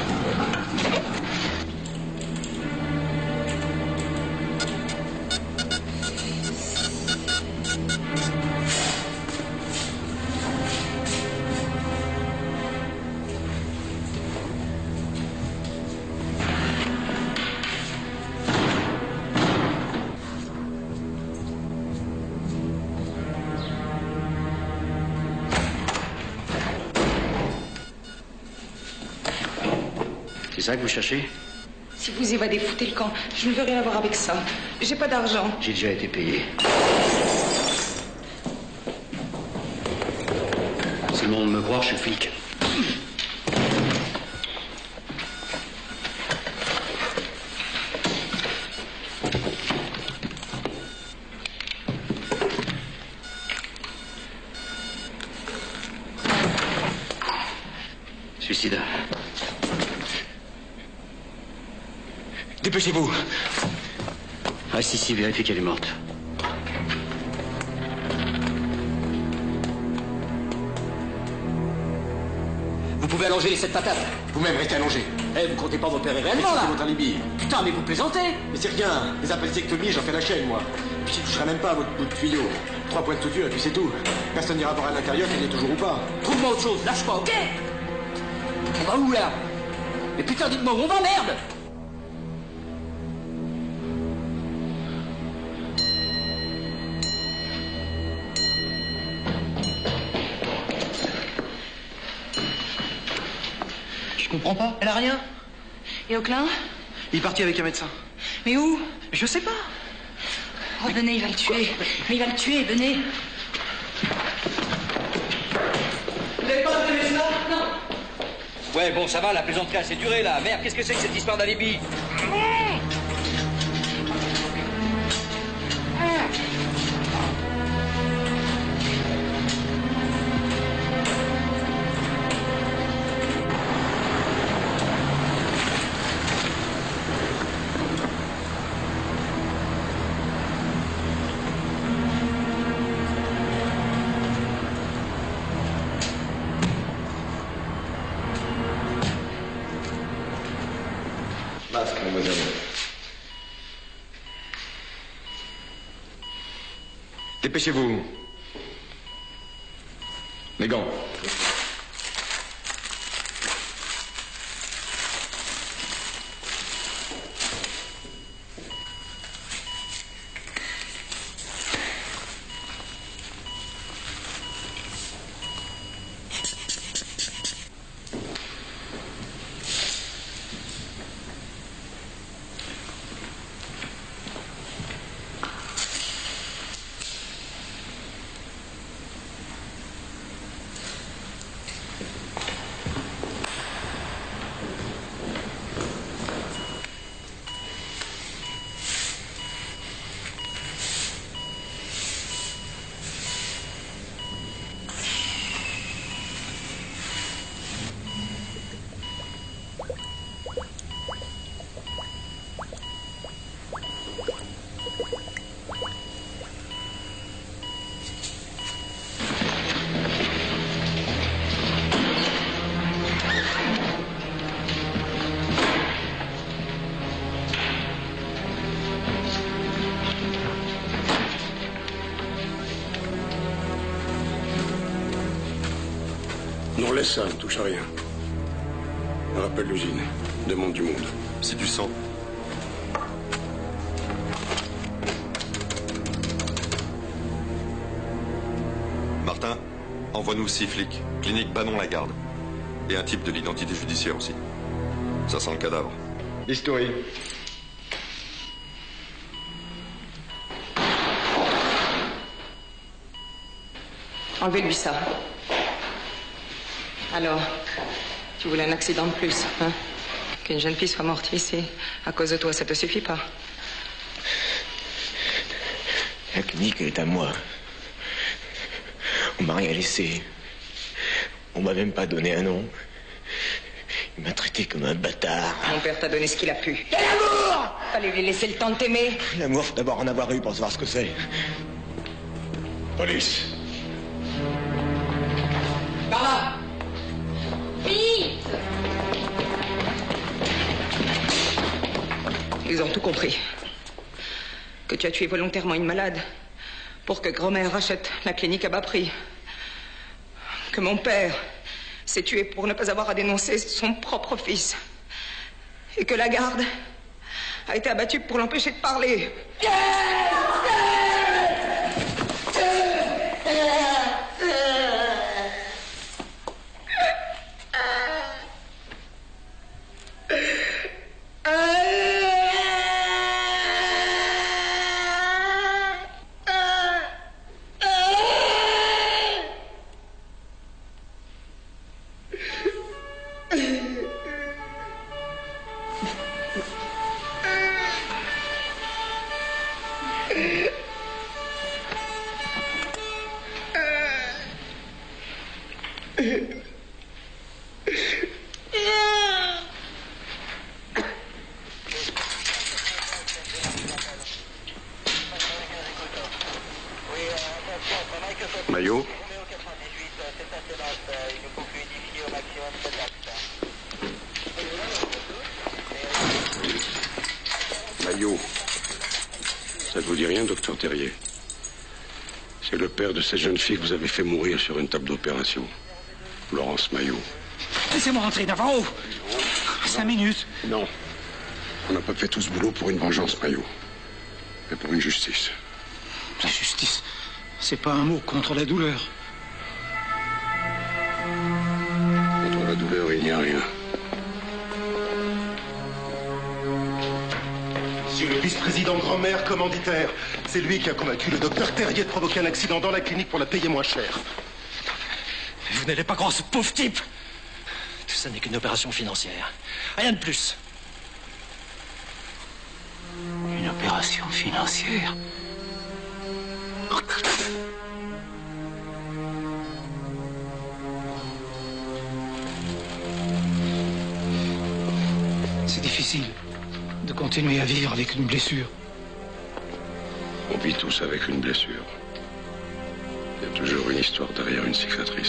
C'est ça que vous cherchez? Si vous évadez, foutez le camp. Je ne veux rien avoir avec ça. J'ai pas d'argent. J'ai déjà été payé. C'est le moment de me croire, je suis flic. Suicide. Dépêchez-vous. Reste ici, vérifie qu'elle est morte. Vous pouvez allonger les 7 patates. Vous-même restez allongé. Eh, vous comptez pas m'opérer réellement, Mais là? c'est votre alibi. Putain, mais vous plaisantez? Mais c'est rien. Les appendicectomies, j'en fais la chaîne, moi. Puis je toucherai même pas à votre bout de tuyau. 3 points de suture et puis c'est tout. Personne n'ira voir à l'intérieur qu'il y est toujours ou pas. Trouve-moi autre chose, lâche pas, ok? On va où, là? Mais putain, dites-moi où on va, merde! Je comprends pas. Elle a rien. Et Auclin? Il est parti avec un médecin. Mais où? Je sais pas. Oh, venez, il va le tuer. Mais il va le tuer, venez. Vous n'avez pas entendu ça? Non. Ouais, bon, ça va, la plaisanterie a assez duré, là. Merde, qu'est-ce que c'est que cette histoire d'alibi? Masque, mademoiselle. Dépêchez-vous. Les gants. Non, laisse ça, ne touche à rien. Rappelle l'usine. Demande du monde. C'est du sang. Martin, envoie-nous 6 flics. Clinique Banon-Lagarde. Et un type de l'identité judiciaire aussi. Ça sent le cadavre. Bistouri. Enlevez-lui ça. Alors, tu voulais un accident de plus, hein? Qu'une jeune fille soit morte ici, à cause de toi, ça te suffit pas? La clinique est à moi. On m'a rien laissé. On m'a même pas donné un nom. Il m'a traité comme un bâtard. Mon père t'a donné ce qu'il a pu. Et l'amour! Fallait lui laisser le temps de t'aimer. L'amour, faut d'abord en avoir eu pour savoir ce que c'est. Police! Par là! Vite! Ils ont tout compris. Que tu as tué volontairement une malade pour que Gromer rachète la clinique à bas prix. Que mon père s'est tué pour ne pas avoir à dénoncer son propre fils. Et que Lagarde a été abattue pour l'empêcher de parler. Maillot. Maillot. Ça ne vous dit rien, docteur Terrier? C'est le père de cette jeune fille que vous avez fait mourir sur une table d'opération. Laurence Maillot. Laissez-moi rentrer, Navarro. 5 minutes. Non. On n'a pas fait tout ce boulot pour une vengeance, Maillot. Mais pour une justice. La justice, c'est pas un mot contre la douleur. Contre la douleur, il n'y a rien. Monsieur le vice-président Gromer, commanditaire, c'est lui qui a convaincu le docteur Terrier de provoquer un accident dans la clinique pour la payer moins cher. Mais vous n'allez pas croire ce pauvre type. Tout ça n'est qu'une opération financière. Rien de plus. Une opération financière. C'est difficile de continuer à vivre avec une blessure. On vit tous avec une blessure. Il y a toujours une histoire derrière une cicatrice.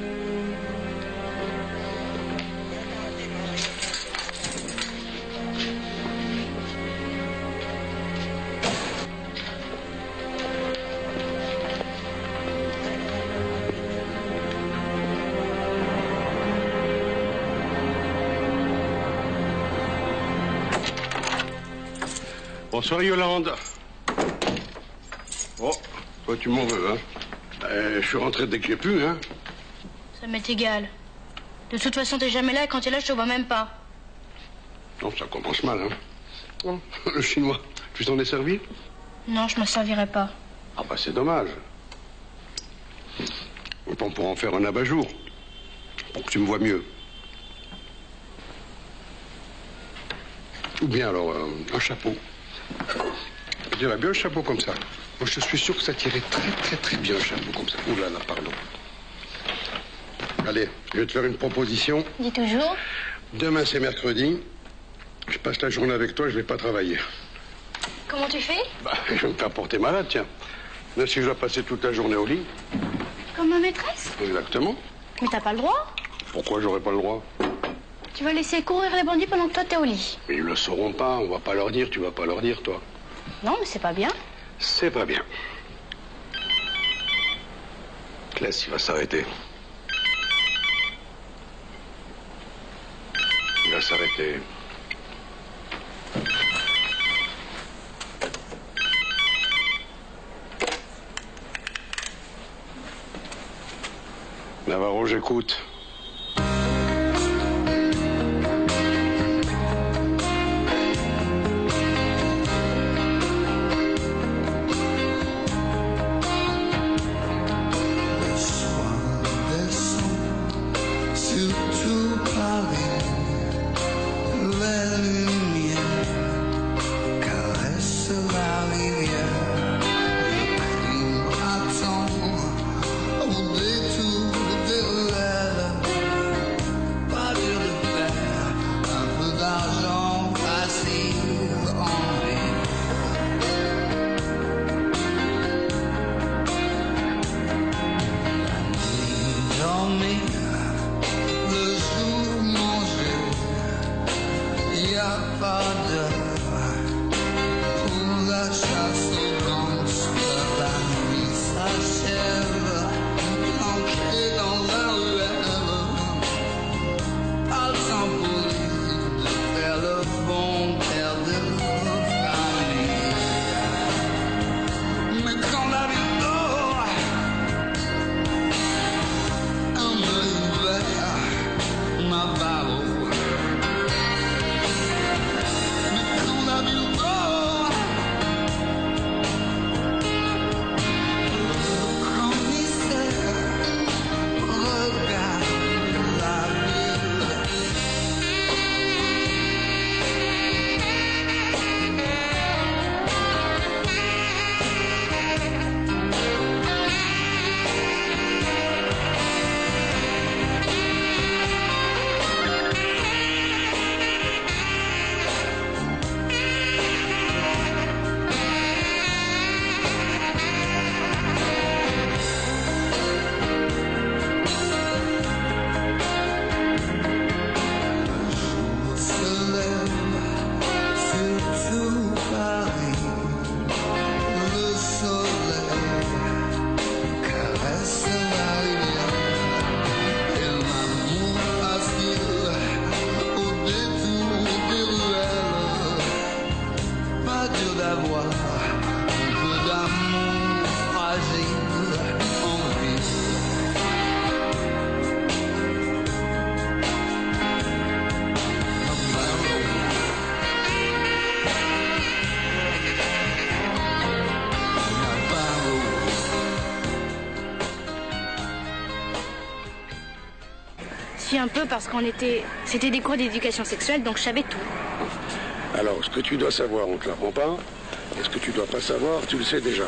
Bonsoir, Yolande. Oh, toi, tu m'en veux, hein? Je suis rentré dès que j'ai pu, hein? Ça m'est égal. De toute façon, t'es jamais là et quand t'es là, je te vois même pas. Non, ça commence mal, hein? Oh, le chinois, tu t'en es servi? Non, je m'en servirai pas. Ah bah, c'est dommage. On pourra en faire un abat-jour. Pour que tu me vois mieux. Ou bien alors, un chapeau. Je dirais bien un chapeau comme ça. Moi, je suis sûr que ça tirait très bien un chapeau comme ça. Ouh là là, pardon. Allez, je vais te faire une proposition. Dis toujours. Demain, c'est mercredi. Je passe la journée avec toi, je vais pas travailler. Comment tu fais? Bah, je vais me faire porter malade, tiens. Là, si je dois passer toute la journée au lit. Comme ma maîtresse? Exactement. Mais t'as pas le droit. Pourquoi j'aurais pas le droit? Tu vas laisser courir les bandits pendant que toi t'es au lit. Mais ils le sauront pas, on va pas leur dire, tu vas pas leur dire, toi. Non, mais c'est pas bien. C'est pas bien. Classe, il va s'arrêter. va s'arrêter. Navarro, j'écoute. Un peu parce c'était des cours d'éducation sexuelle, donc je savais tout. Alors, ce que tu dois savoir, on ne te l'apprend pas. Et ce que tu dois pas savoir, tu le sais déjà.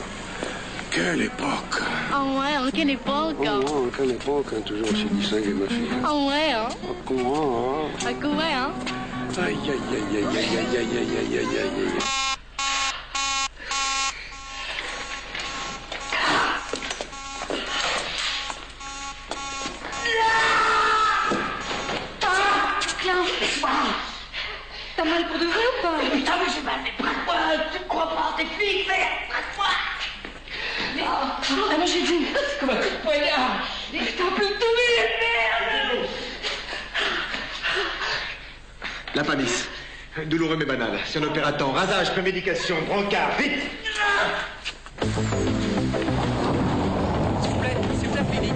Quelle époque! Ah ouais, hein, quelle époque! Oh, quelle époque, hein, toujours aussi distinguée, ma fille. Ah ouais, hein? Ah, comment, hein? Ah, comment, hein? Aïe, aïe, aïe, aïe, aïe, aïe, aïe, aïe, aïe, aïe, aïe. T'as mal pour de vrai ou pas? Putain, mais j'ai mal, mais prends-toi! Tu crois pas tes filles, fais! Prends-toi! Ah non, j'ai dit! C'est comme un coup de poignard! Putain, plus de merde! La palisse. Douloureux mais banal. C'est un opérateur. Rasage, prémédication, brancard, vite! S'il vous plaît, clinique.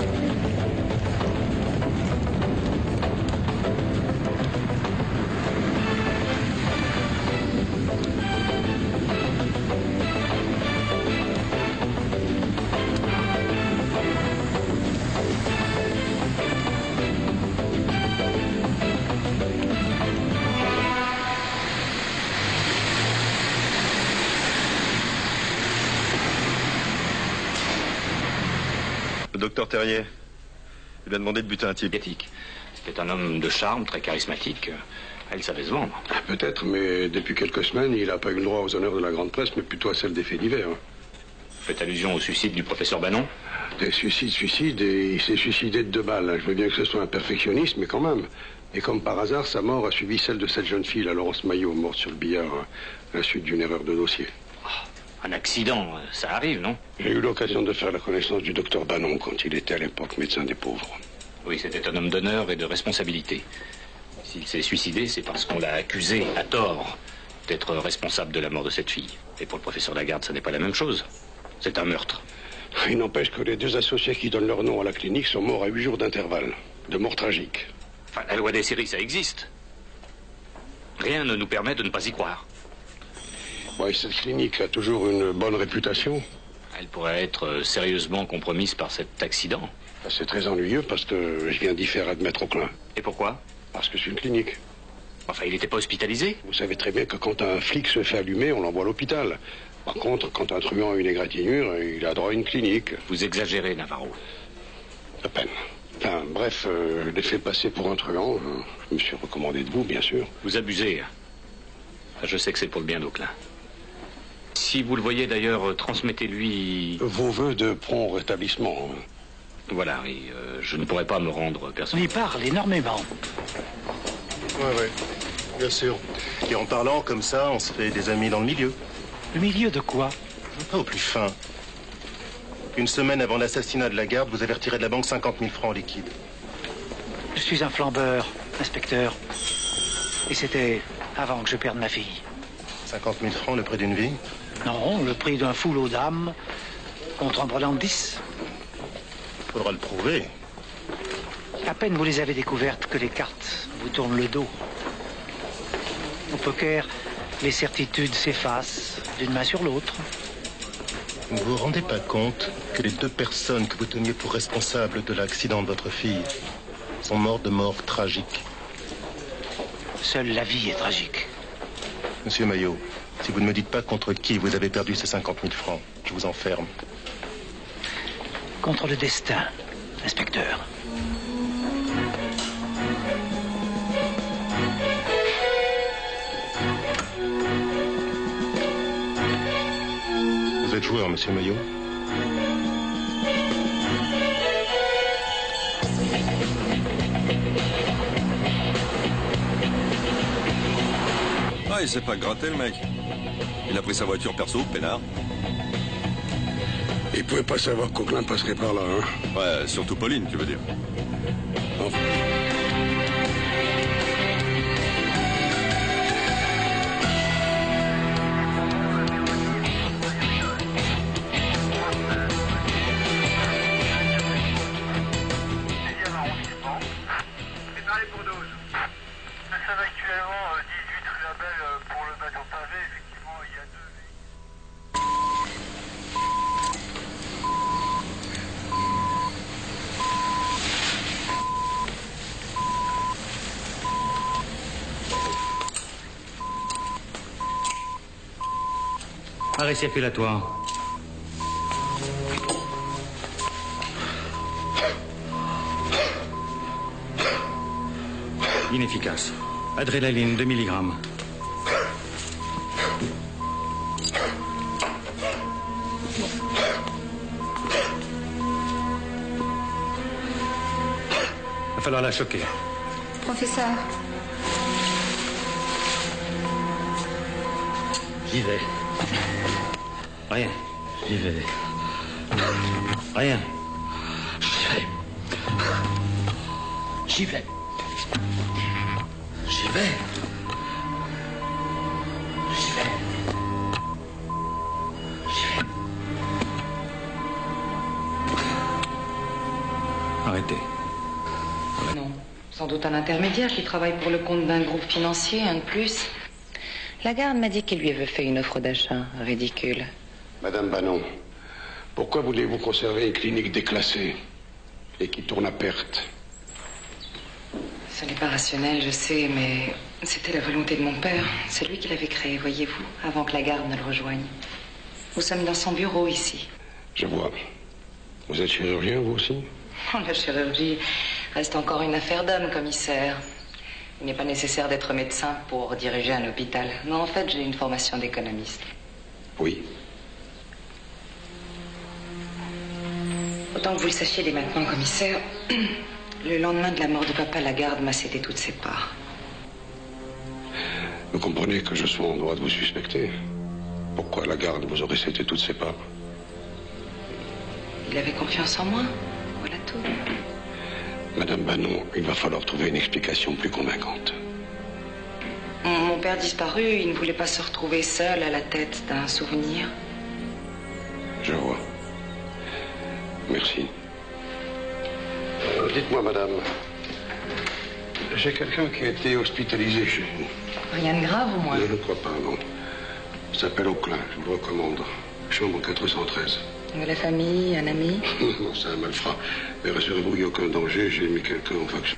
Docteur Terrier, il lui a demandé de buter un type. C'était un homme de charme, très charismatique. Elle savait se vendre. Peut-être, mais depuis quelques semaines, il n'a pas eu le droit aux honneurs de la grande presse, mais plutôt à celle des faits divers. Vous faites allusion au suicide du professeur Bannon? Des suicides, et il s'est suicidé de 2 balles. Je veux bien que ce soit un perfectionniste, mais quand même. Et comme par hasard, sa mort a suivi celle de cette jeune fille, la Laurence Maillot, morte sur le billard, à la suite d'une erreur de dossier. Un accident, ça arrive, non? J'ai eu l'occasion de faire la connaissance du docteur Bannon quand il était à l'époque médecin des pauvres. Oui, c'était un homme d'honneur et de responsabilité. S'il s'est suicidé, c'est parce qu'on l'a accusé, à tort, d'être responsable de la mort de cette fille. Et pour le professeur Lagarde, ça n'est pas la même chose. C'est un meurtre. Il n'empêche que les 2 associés qui donnent leur nom à la clinique sont morts à 8 jours d'intervalle. De mort tragique. Enfin, la loi des séries, ça existe. Rien ne nous permet de ne pas y croire. Ouais, cette clinique a toujours une bonne réputation. Elle pourrait être sérieusement compromise par cet accident. C'est très ennuyeux parce que je viens d'y faire admettre Auclin. Et pourquoi? Parce que c'est une clinique. Enfin, il n'était pas hospitalisé? Vous savez très bien que quand un flic se fait allumer, on l'envoie à l'hôpital. Par contre, quand un truand a une égratignure, il a droit à une clinique. Vous exagérez, Navarro. À peine. Enfin, bref, je l'ai fait passer pour un truand. Je me suis recommandé de vous, bien sûr. Vous abusez. Je sais que c'est pour le bien d'Auclin. Si vous le voyez d'ailleurs, transmettez-lui... Vos vœux de prompt rétablissement. Voilà, et je ne pourrais pas me rendre personnellement. On y parle énormément. Ouais, bien sûr. Et en parlant comme ça, on se fait des amis dans le milieu. Le milieu de quoi? Pas au plus fin. Une semaine avant l'assassinat de Lagarde, vous avez retiré de la banque 50 000 francs en liquide. Je suis un flambeur, inspecteur. Et c'était avant que je perde ma fille. 50 000 francs, le prix d'une vie? Non, le prix d'un foulot d'âme contre un brelan de 10. Faudra le prouver. À peine vous les avez découvertes que les cartes vous tournent le dos. Au poker, les certitudes s'effacent d'une main sur l'autre. Vous ne vous rendez pas compte que les 2 personnes que vous teniez pour responsables de l'accident de votre fille sont mortes de mort tragique? Seule la vie est tragique. Monsieur Maillot, si vous ne me dites pas contre qui vous avez perdu ces 50 000 francs, je vous enferme. Contre le destin, inspecteur. Vous êtes joueur, monsieur Maillot? Ah, il s'est pas gratté, le mec. Il a pris sa voiture perso, peinard. Il pouvait pas savoir qu'Auclin passerait par là, hein? Ouais, surtout Pauline, tu veux dire. Enfin. Arrêt circulatoire. Inefficace. Adrénaline 2 mg. Va falloir la choquer. Professeur. J'y vais. Rien. J'y vais. Rien. J'y vais. J'y vais. J'y vais. J'y vais. J'y vais. Arrêtez. Non. Sans doute un intermédiaire qui travaille pour le compte d'un groupe financier, un de plus. Lagarde m'a dit qu'il lui avait fait une offre d'achat. Ridicule. Madame Bannon, pourquoi voulez-vous conserver une clinique déclassée et qui tourne à perte? Ce n'est pas rationnel, je sais, mais c'était la volonté de mon père. C'est lui qui l'avait créée, voyez-vous, avant que Lagarde ne le rejoigne. Nous sommes dans son bureau ici. Je vois. Vous êtes chirurgien, vous aussi? Oh, la chirurgie reste encore une affaire d'homme, commissaire. Il n'est pas nécessaire d'être médecin pour diriger un hôpital. Non, en fait, j'ai une formation d'économiste. Oui. Autant que vous le sachiez dès maintenant, commissaire, le lendemain de la mort de papa, Lagarde m'a cédé toutes ses parts. Vous comprenez que je sois en droit de vous suspecter. Pourquoi Lagarde vous aurait cédé toutes ses parts? Il avait confiance en moi. Voilà tout. Madame Bannon, il va falloir trouver une explication plus convaincante. père disparu, il ne voulait pas se retrouver seul à la tête d'un souvenir. Je vois. Merci. Dites-moi, madame, j'ai quelqu'un qui a été hospitalisé chez vous. Rien de grave, au moins? Je ne crois pas, non. Il s'appelle Auclin, je vous le recommande. Chambre 413. La famille, un ami? Non, c'est un malfrat. Mais rassurez-vous, il n'y a aucun danger, j'ai mis quelqu'un en faction.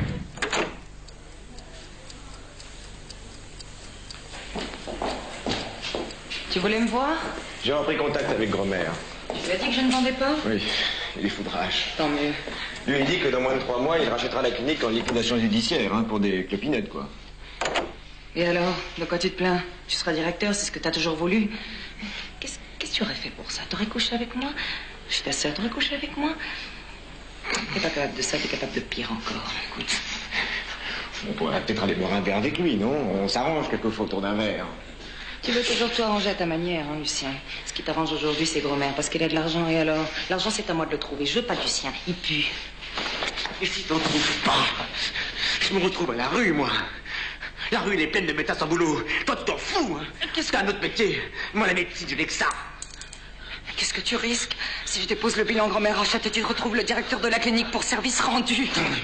Tu voulais me voir? J'ai repris contact avec Gromère. Tu lui as dit que je ne vendais pas? Oui, il est foudrage. Tant mieux. Lui, il dit que dans moins de 3 mois, il rachètera la clinique en liquidation judiciaire, hein, pour des clopinettes, quoi. Et alors, de quoi tu te plains? Tu seras directeur, c'est ce que t'as toujours voulu. Qu'est-ce que tu aurais fait pour ça? T'aurais couché avec moi? Je suis ta sœur, t'aurais couché avec moi? T'es pas capable de ça, t'es capable de pire encore. Écoute. On pourrait peut-être aller boire un verre avec lui, non? On s'arrange quelquefois autour d'un verre. Tu veux toujours tout arranger à ta manière, hein, Lucien. Ce qui t'arrange aujourd'hui, c'est Gromère, parce qu'il a de l'argent, et alors? L'argent, c'est à moi de le trouver. Je veux pas du sien. Il pue. Et si t'en trouves pas? Je me retrouve à la rue, moi. La rue, elle est pleine de métas sans boulot. Toi, tu t'en fous, hein? Qu'est-ce qu'un autre métier? Moi, la médecine, je n'ai que ça. Qu'est-ce que tu risques? Si je dépose le bilan, Gromère rachète et tu retrouves le directeur de la clinique pour service rendu.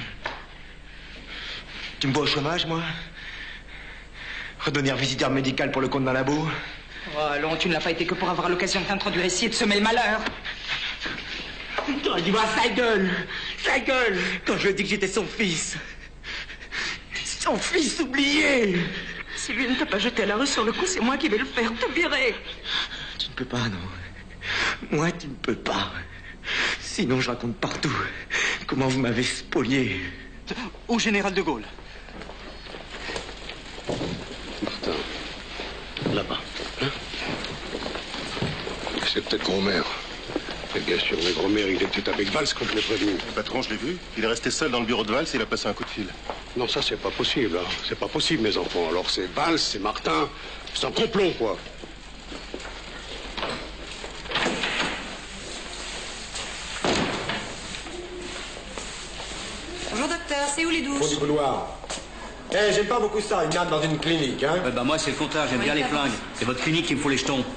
Tu me vois au chômage, moi? Redonner visiteur médical pour le compte d'un labo? Oh, allons, tu ne l'as pas été que pour avoir l'occasion de t'introduire ici et de semer le malheur. T'aurais dû voir sa gueule! Sa gueule! Quand je lui ai dit que j'étais son fils. Son fils oublié! Si lui ne t'a pas jeté à la rue sur le coup, c'est moi qui vais le faire. Te virer. Tu ne peux pas, non. Moi, tu ne peux pas. Sinon, je raconte partout comment vous m'avez spolié. Au général de Gaulle. Martin, là-bas. Hein? C'est peut-être Gromère. Et bien sûr, mais Gromère, il était avec Valls quand je l'ai prévenu. Le patron, je l'ai vu. Il est resté seul dans le bureau de Valls et il a passé un coup de fil. Non, ça, c'est pas possible. Hein. C'est pas possible, mes enfants. Alors, c'est Valls, c'est Martin. C'est un complot, quoi. Bonjour, docteur. C'est où les douches? Fond du couloir. Eh, j'aime pas beaucoup ça, une garde dans une clinique, hein? Bah moi, c'est le contraire. J'aime bien les flingues. C'est votre clinique qui me faut les jetons.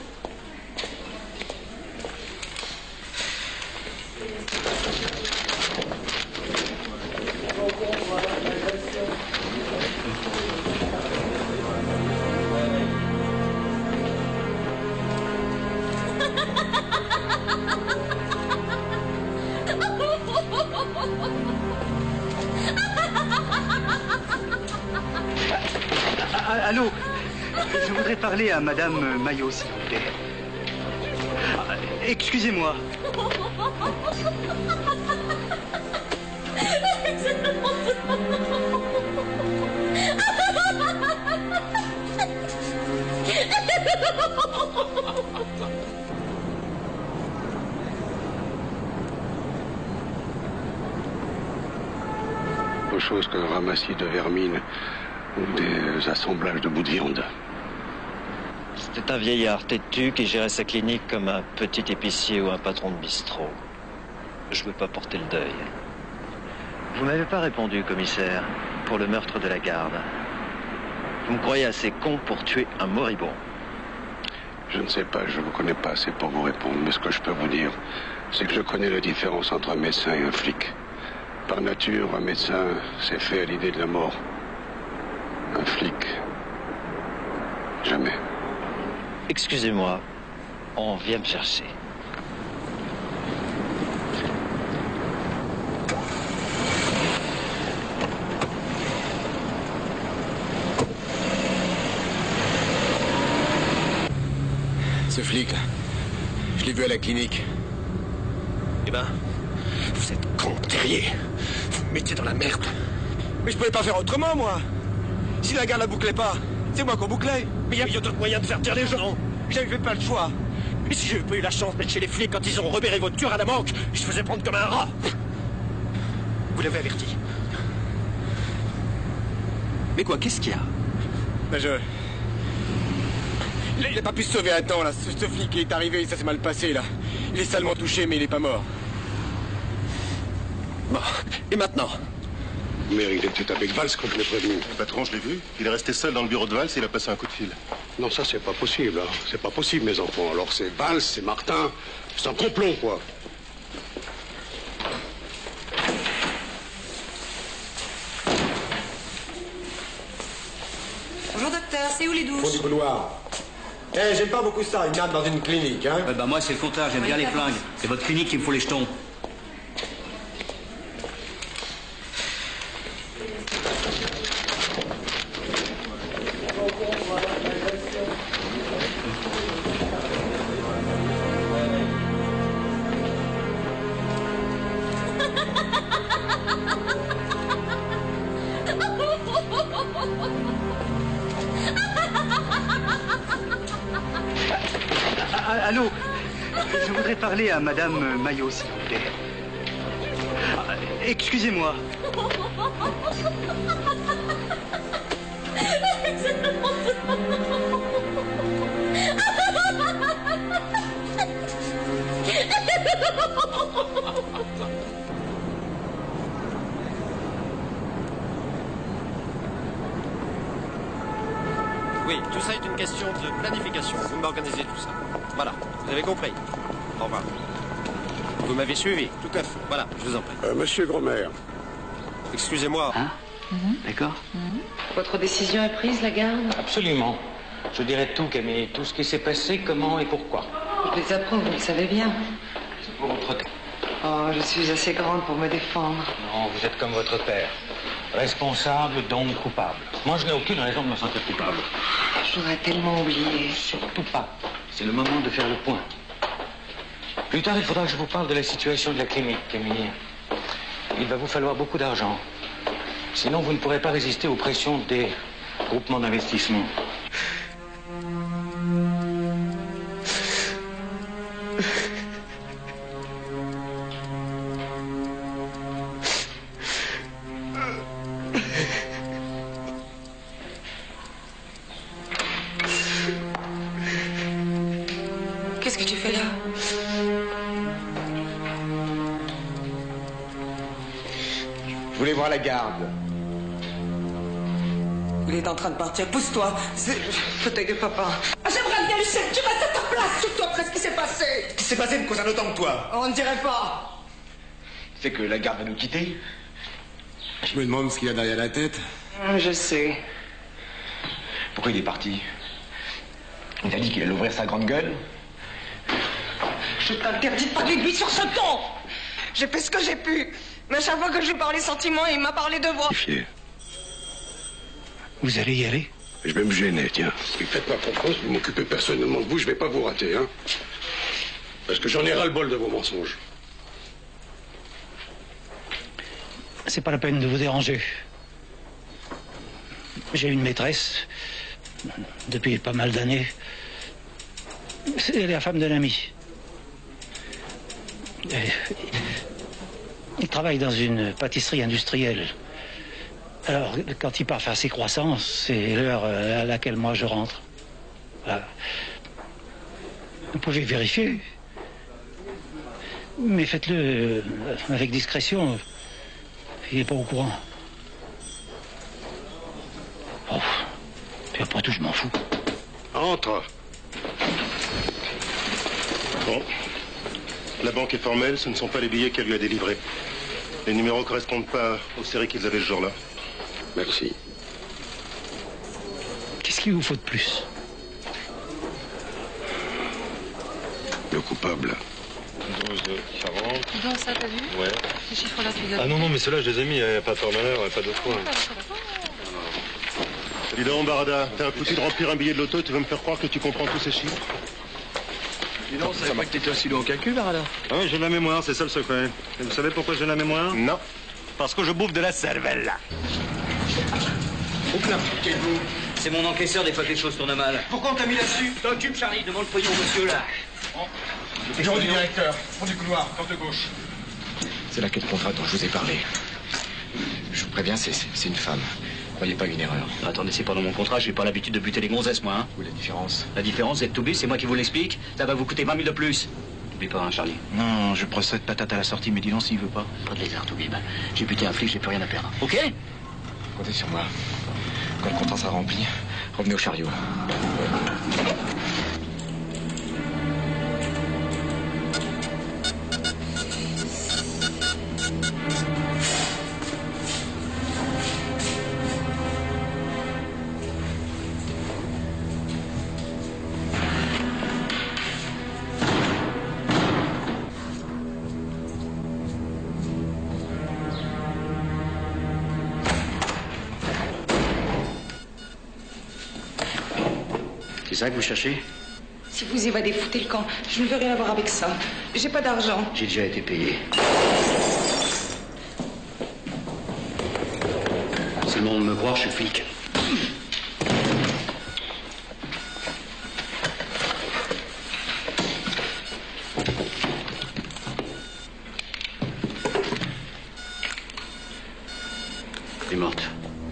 Allô? Je voudrais parler à Madame Maillot, s'il vous plaît. Excusez-moi. Autre chose qu'un ramassis de vermine ou des assemblages de bouts de viande. C'était un vieillard têtu qui gérait sa clinique comme un petit épicier ou un patron de bistrot. Je veux pas porter le deuil. Vous m'avez pas répondu, commissaire, pour le meurtre de la garde. Vous me croyez assez con pour tuer un moribond? Je ne sais pas, je ne vous connais pas assez pour vous répondre, mais ce que je peux vous dire, c'est que je connais la différence entre un médecin et un flic. Par nature, un médecin s'est fait à l'idée de la mort. Un flic, jamais. Excusez-moi, on vient me chercher. Ce flic, là, je l'ai vu à la clinique. Eh ben, vous êtes con, terrier. Vous me mettiez dans la merde. Mais je pouvais pas faire autrement, moi. Si la garde la bouclait pas, c'est moi qu'on bouclait. Mais il y a d'autres moyens de faire taire les gens. J'avais pas le choix. Et si j'avais pas eu la chance d'être chez les flics quand ils ont repéré votre tueur à la banque, je faisais prendre comme un rat. Vous l'avez averti. Mais quoi, qu'est-ce qu'il y a? Ben il n'a pas pu se sauver à temps, là. Ce flic qui est arrivé, ça s'est mal passé, là. Il est salement touché, mais il n'est pas mort. Bon, et maintenant? Mais il était avec Valls quand je l'ai prévenu. Le patron, je l'ai vu. Il est resté seul dans le bureau de Valls et il a passé un coup de fil. Non, ça, c'est pas possible. Hein. C'est pas possible, mes enfants. Alors, c'est Valls, c'est Martin. C'est un complot, quoi. Bonjour, docteur. C'est où les douches? Fond du couloir. Eh, j'aime pas beaucoup ça, une garde dans une clinique, hein. Bah moi, c'est le contraire. J'aime bien les flingues. C'est votre clinique qui me faut les jetons. Allô? Je voudrais parler à Madame Maillot, s'il vous plaît. Excusez-moi. Oui, tout ça est une question de planification. Vous m'organisez tout ça. Voilà, vous avez compris. Au revoir. Vous m'avez suivi, tout à fait. Voilà, je vous en prie. Monsieur Gromer. Excusez-moi. Hein? D'accord. Votre décision est prise, Lagarde? Absolument. Je dirais tout, Camille. Tout ce qui s'est passé, comment et pourquoi. Je les approuve, vous le savez bien. C'est pour votre... Oh, je suis assez grande pour me défendre. Non, vous êtes comme votre père. Responsable, donc coupable. Moi, je n'ai aucune raison de me sentir coupable. J'aurais tellement oublié. Surtout pas. C'est le moment de faire le point. Plus tard, il faudra que je vous parle de la situation de la clinique, Camille. Il va vous falloir beaucoup d'argent. Sinon, vous ne pourrez pas résister aux pressions des groupements d'investissement. Qu'est-ce que tu fais là? Je voulais voir la garde. Il est en train de partir. Pousse-toi. C'est le fauteuil de papa. Ah, j'aimerais bien, Lucien, tu restes à ta place, surtout après ce qui s'est passé. Ce qui s'est passé me concerne autant que toi. On ne dirait pas. C'est que la garde va nous quitter. Je me demande ce qu'il a derrière la tête. Je sais. Pourquoi il est parti? Il a dit qu'il allait ouvrir sa grande gueule. Je t'interdis de parler de lui sur ce ton. J'ai fait ce que j'ai pu. Mais à chaque fois que je lui parlais sentiments, il m'a parlé de voix. Vous allez y aller? Je vais me gêner, tiens. Ne faites pas confiance, vous m'occupez personnellement de vous, je vais pas vous rater, hein. Parce que j'en ai ras-le-bol de vos mensonges. C'est pas la peine de vous déranger. J'ai une maîtresse depuis pas mal d'années. C'est la femme d'un ami. Il travaille dans une pâtisserie industrielle. Alors, quand il part faire ses croissants, c'est l'heure à laquelle moi je rentre. Voilà. Vous pouvez vérifier. Mais faites-le avec discrétion. Il n'est pas au courant. Oh. Puis après tout, je m'en fous. Entre. Bon. La banque est formelle, ce ne sont pas les billets qu'elle lui a délivrés. Les numéros ne correspondent pas aux séries qu'ils avaient ce jour-là. Merci. Qu'est-ce qu'il vous faut de plus? Le coupable. 12, 40. Donc ça, t'as vu? Ouais. Ces chiffres-là, tu les as Ah non, mais ceux-là, je les ai mis, il n'y a pas de formaleur, pas de fois. Dis donc, Barada, t'as un foutu de remplir un billet de loto, tu veux me faire croire que tu comprends tous ces chiffres? Dis donc, ça m'a que t'étais aussi long au calcul, Barada. Ah oui, j'ai de la mémoire, c'est ça le secret. Et vous savez pourquoi j'ai de la mémoire? Non. Parce que je bouffe de la cervelle. Aucun, qui êtes-vous? C'est mon encaisseur des fois que les choses tournent mal. Pourquoi on t'a mis là-dessus? T'occupes, Charlie, demande le pognon, monsieur, là. Bureau du directeur, fond du couloir, porte gauche. C'est la quête contrat dont je vous ai parlé. Je vous préviens, c'est une femme. Croyez pas une erreur. Attendez, c'est pas dans mon contrat, j'ai pas l'habitude de buter les gonzesses, moi, hein. Où est la différence? La différence, c'est que tout c'est moi qui vous l'explique, ça va vous coûter 20 000 de plus. N'oublie pas, hein, Charlie. Non, je procède patate à la sortie, mais dis donc s'il veut pas. Pas de lézard, tout bib. J'ai buté un flic, j'ai plus rien à perdre. Ok? Comptez sur moi. Quand le contrat sera rempli, revenez au chariot. C'est ça que vous cherchez? Si vous évadez, foutez le camp. Je ne veux rien avoir avec ça. J'ai pas d'argent. J'ai déjà été payé. C'est le monde de me croire, je suis flic. Elle est morte.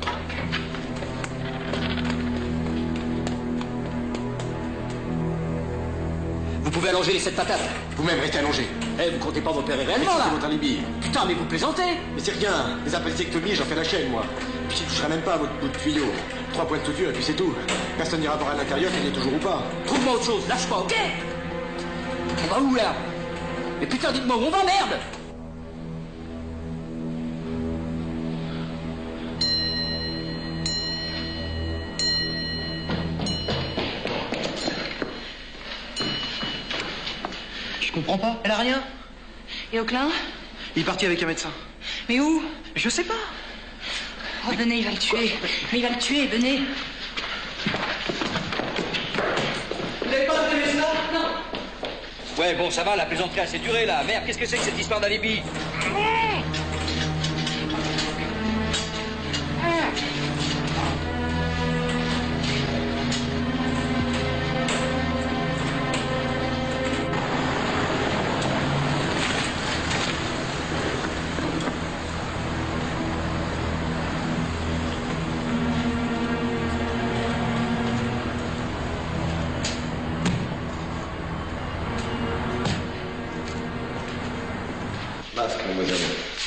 Vous pouvez allonger les 7 patates. Vous-même restez allongé. Eh, vous comptez pas m'opérer réellement, Mais là? c'est votre alibi. Putain, mais vous plaisantez? Mais c'est rien. Les appendectomies, j'en fais la chaîne, moi. Puis je toucherai même pas à votre bout de tuyau. 3 points de suture et puis c'est tout. Personne n'ira voir à l'intérieur qu'il y est toujours ou pas. Trouve-moi autre chose, lâche pas, ok? On va où, là? Mais putain, dites-moi où on va, merde! Je comprends pas, elle a rien. Et Auclin? Il est parti avec un médecin. Mais où? Je sais pas. Oh, venez, il va le tuer. Mais il va le tuer, venez. Vous n'avez pas entendu ça? Non. Ouais, bon, ça va, la plaisanterie a assez duré, là. Merde, qu'est-ce que c'est que cette histoire d'alibi? Masque, mademoiselle.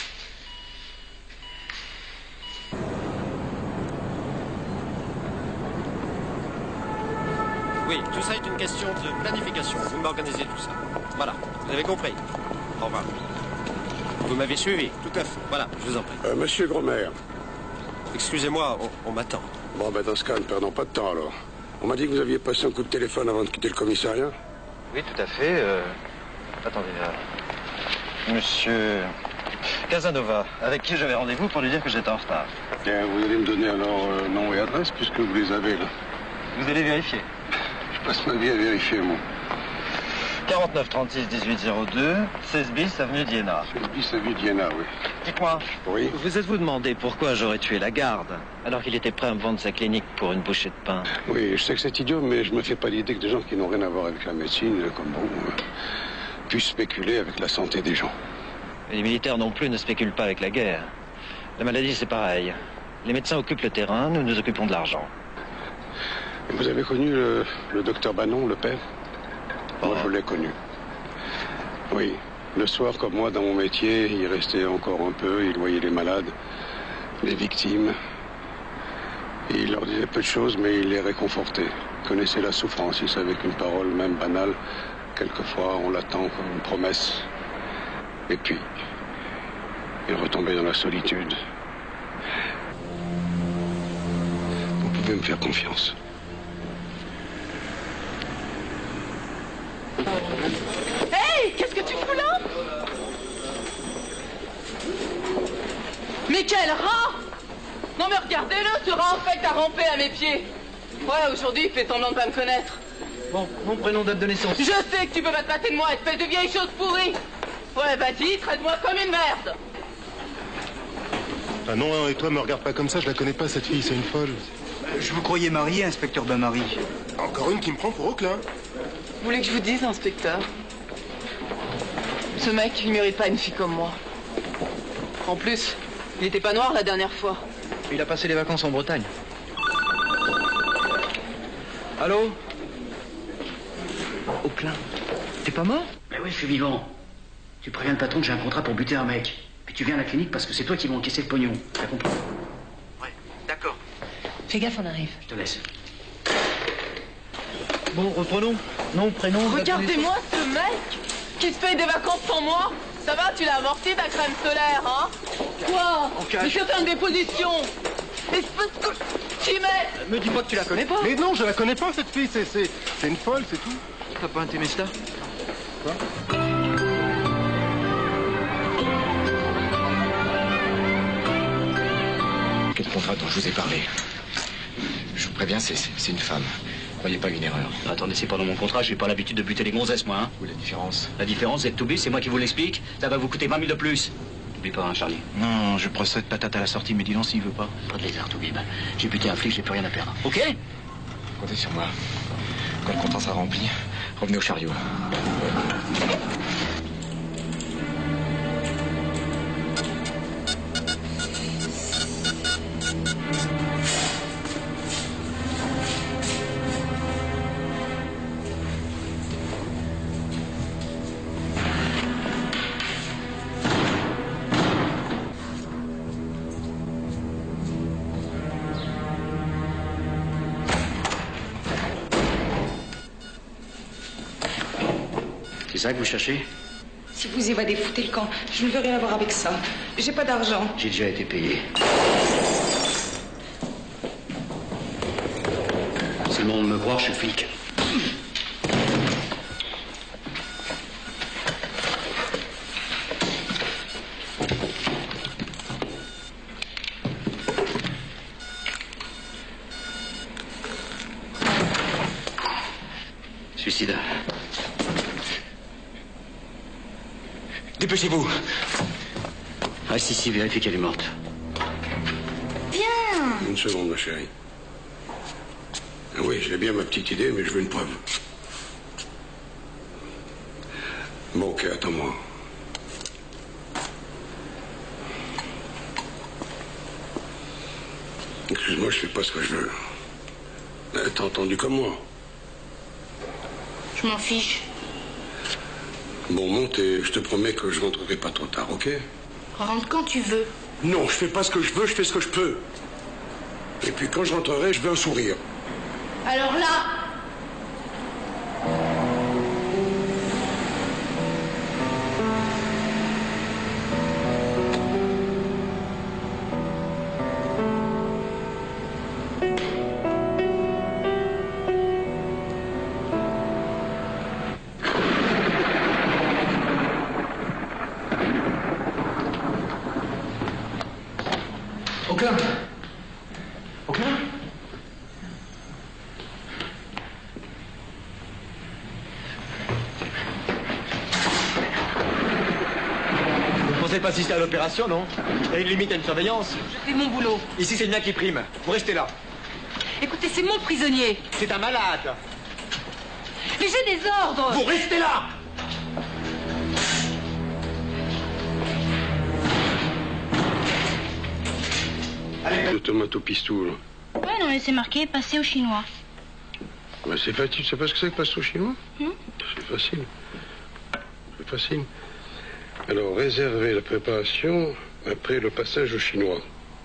Oui, tout ça est une question de planification. Vous m'organisez tout ça. Voilà, vous avez compris. Au revoir. Vous m'avez suivi? Tout à fait. Voilà, je vous en prie. Monsieur Gromer. Excusez-moi, on m'attend. Bon, ben dans ce cas, ne perdons pas de temps alors. On m'a dit que vous aviez passé un coup de téléphone avant de quitter le commissariat. Oui, tout à fait. Attendez, Monsieur Casanova, avec qui j'avais rendez-vous pour lui dire que j'étais en retard. Bien, vous allez me donner alors nom et adresse puisque vous les avez là. Vous allez vérifier. Je passe ma vie à vérifier, moi. 49 36 18 02, 16 bis, avenue d'Iéna. 16 bis, avenue d'Iéna, oui. Dites-moi, oui. Vous êtes-vous demandé pourquoi j'aurais tué la garde, alors qu'il était prêt à me vendre sa clinique pour une bouchée de pain? Oui, je sais que c'est idiot, mais je me fais pas l'idée que des gens qui n'ont rien à voir avec la médecine, comme vous, puissent spéculer avec la santé des gens. Les militaires non plus ne spéculent pas avec la guerre. La maladie, c'est pareil. Les médecins occupent le terrain, nous nous occupons de l'argent. Vous avez connu le docteur Bannon, le père? Moi, je l'ai connu. Oui. Le soir, comme moi, dans mon métier, il restait encore un peu, il voyait les malades, les victimes. Et il leur disait peu de choses, mais il les réconfortait. Il connaissait la souffrance, il savait qu'une parole, même banale, quelquefois, on l'attend comme une promesse. Et puis, il retombait dans la solitude. Vous pouvez me faire confiance. Hey, qu'est-ce que tu fous là? Mais quel rat! Non mais regardez-le, ce rat en fait a rampé à mes pieds. Ouais, aujourd'hui il fait semblant de pas me connaître. Bon, mon prénom, date de naissance. Je sais que tu peux pas te passer de moi, espèce de vieille chose pourrie. Ouais, vas-y, traite-moi comme une merde. Ah non, et toi, me regarde pas comme ça, je la connais pas, cette fille, c'est une folle. Je vous croyais marié, inspecteur Bain-Marie. Encore une qui me prend pour Auclin. Vous voulez que je vous dise, inspecteur? Ce mec, il mérite pas une fille comme moi. En plus, il était pas noir la dernière fois. Il a passé les vacances en Bretagne. Allô? Auclin, t'es pas mort? Mais oui, je suis vivant. Tu préviens le patron que j'ai un contrat pour buter un mec. Puis tu viens à la clinique parce que c'est toi qui vas encaisser le pognon. T'as compris? Ouais, d'accord. Fais gaffe, on arrive. Je te laisse. Bon, reprenons. Nom, prénom... Regardez-moi ce mec qui se paye des vacances sans moi. Ça va, tu l'as amorti ta crème solaire, hein? Quoi? Mais c'est faire une déposition. Espèce que... Chimette! Me dis pas que tu la connais pas. Mais non, je la connais pas, cette fille. C'est une folle, c'est tout. T'as pas un Temesta? Quoi? Quel contrat dont je vous ai parlé? Je vous préviens, c'est une femme. Croyez pas une erreur. Attendez, c'est pas dans mon contrat, j'ai pas l'habitude de buter les gonzesses, moi, hein. Où est la différence? La différence, c'est que Toubib, c'est moi qui vous l'explique. Ça va vous coûter 20 000 de plus. N'oublie pas, hein, Charlie. Non, je procède patate à la sortie, mais dis donc s'il veut pas. Pas de lézard, Toubib. J'ai buté un flic, j'ai plus rien à perdre. Ok? Comptez sur moi. Quand le contrat sera rempli, revenez au chariot. C'est ça que vous cherchez? Si vous évadez, foutez le camp. Je ne veux rien avoir avec ça. J'ai pas d'argent. J'ai déjà été payé. C'est le moment de me croire, je suis flic. Suicide. Dépêchez-vous. Reste ici, vérifie qu'elle est morte. Viens! Une seconde, ma chérie. Ah oui, j'ai bien ma petite idée, mais je veux une preuve. Bon, ok, attends-moi. Excuse-moi, je fais pas ce que je veux. T'as entendu comme moi? Je m'en fiche. Bon, monte et je te promets que je rentrerai pas trop tard, ok? Rentre quand tu veux. Non, je fais pas ce que je veux, je fais ce que je peux. Et puis quand je rentrerai, je veux un sourire. Alors là... Aucun. Aucun. Vous ne pensez pas assister à l'opération, non? Il y a une limite à une surveillance. Je fais mon boulot. Ici, c'est le mien qui prime. Vous restez là. Écoutez, c'est mon prisonnier. C'est un malade. Mais j'ai des ordres. Vous restez là. Le tomate au pistoule. Ouais, non, mais c'est marqué passer au chinois. Ben, c'est facile, tu sais pas ce que c'est que passer au chinois? C'est facile. C'est facile. Alors, réserver la préparation après le passage au chinois.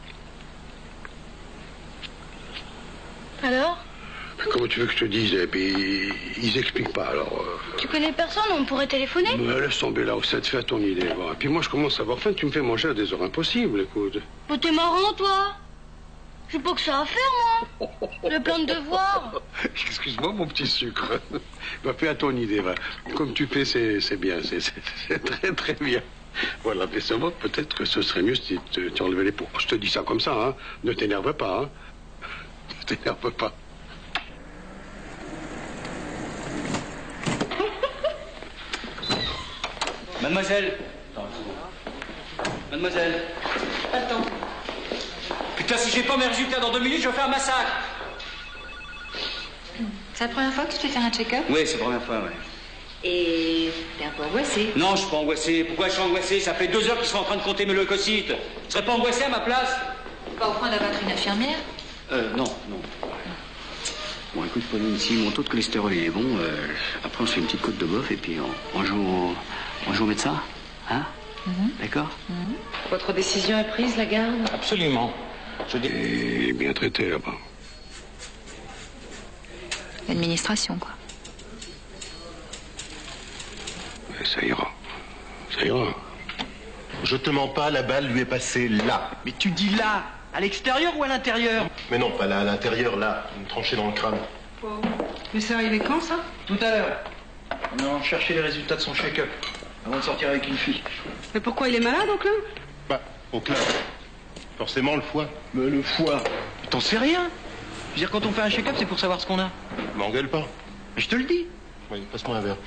Alors? Ben, comment tu veux que je te dise? Et puis, ils expliquent pas, alors... Tu connais personne, on pourrait téléphoner? Laisse tomber là, ça te fait à ton idée. Bon. Et puis moi, je commence à avoir faim, tu me fais manger à des heures impossibles, écoute. Oh, t'es marrant, toi. J'ai pas que ça à faire, moi. Le plein de devoirs. Excuse-moi, mon petit sucre. Va, fais à ton idée, va. Comme tu fais, c'est bien, c'est très très bien. Voilà, mais seulement peut-être que ce serait mieux si tu enlevais les peaux. Je te dis ça comme ça, hein. Ne t'énerve pas, hein. Ne t'énerve pas. Mademoiselle. Mademoiselle. Pas le temps. Putain, si j'ai pas mes résultats dans 2 minutes, je vais faire un massacre. C'est la première fois que tu te fais faire un check-up? Oui, c'est la première fois, ouais. Et t'es un peu angoissé. Non, je suis pas angoissé. Pourquoi je suis angoissé? Ça fait 2 heures qu'ils sont en train de compter mes leucocytes. Tu serais pas angoissé à ma place? Pas au point d'abattre une infirmière? Non, non. Bon, écoute, Pauline, si mon taux de cholestérol il est bon, après on se fait une petite côte de bœuf et puis on joue au médecin. Hein? D'accord? Votre décision est prise, Lagarde? Absolument. Et bien traité là-bas. L'administration, quoi. Mais ça ira. Ça ira. Je te mens pas, la balle lui est passée là. Mais tu dis là, à l'extérieur ou à l'intérieur? Mais non, pas là, à l'intérieur, là. Une tranchée dans le crâne. Mais c'est arrivé quand, ça? Tout à l'heure. On est en chercher les résultats de son check-up, avant de sortir avec une fille. Mais pourquoi il est malade, Auclin? Bah, Auclin. Forcément, le foie. Mais le foie, t'en sais rien. Je veux dire, quand on fait un check-up, c'est pour savoir ce qu'on a. M'engueule pas. Mais je te le dis. Oui, passe-moi un verre.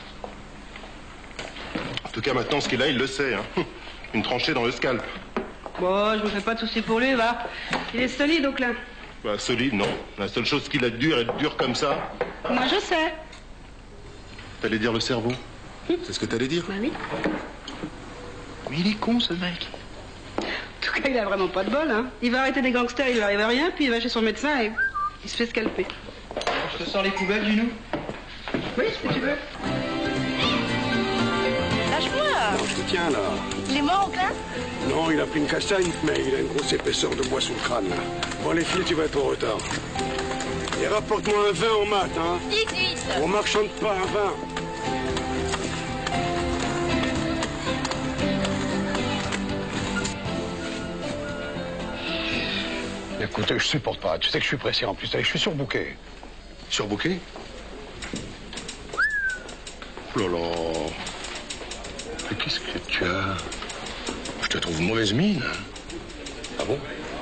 En tout cas, maintenant, ce qu'il a, il le sait. Hein. Une tranchée dans le scalp. Bon, je me fais pas de soucis pour lui, va. Il est solide, Auclin. Bah, solide, non. La seule chose qu'il a de dur, est dur comme ça. Moi, je sais. T'allais dire le cerveau. C'est ce que t'allais dire? Bah oui. Mais il est con, ce mec. En tout cas, il a vraiment pas de bol, hein. Il va arrêter des gangsters, il lui arrive à rien, puis il va chez son médecin et il se fait scalper. Je te sors les poubelles, Junou? Oui, si tu veux. Lâche-moi. Non, je te tiens là. Il est mort, Auclin? Non, il a pris une castagne, mais il a une grosse épaisseur de bois sous le crâne là. Bon, les filles, tu vas être en retard. Et rapporte-moi un vin en maths, hein. 18. On marchande pas un vin. Écoute, je supporte pas. Tu sais que je suis pressé en plus. Je suis surbooké. Surbooké? Oh là là. Mais qu'est-ce que tu as? Je te trouve mauvaise mine. Ah bon?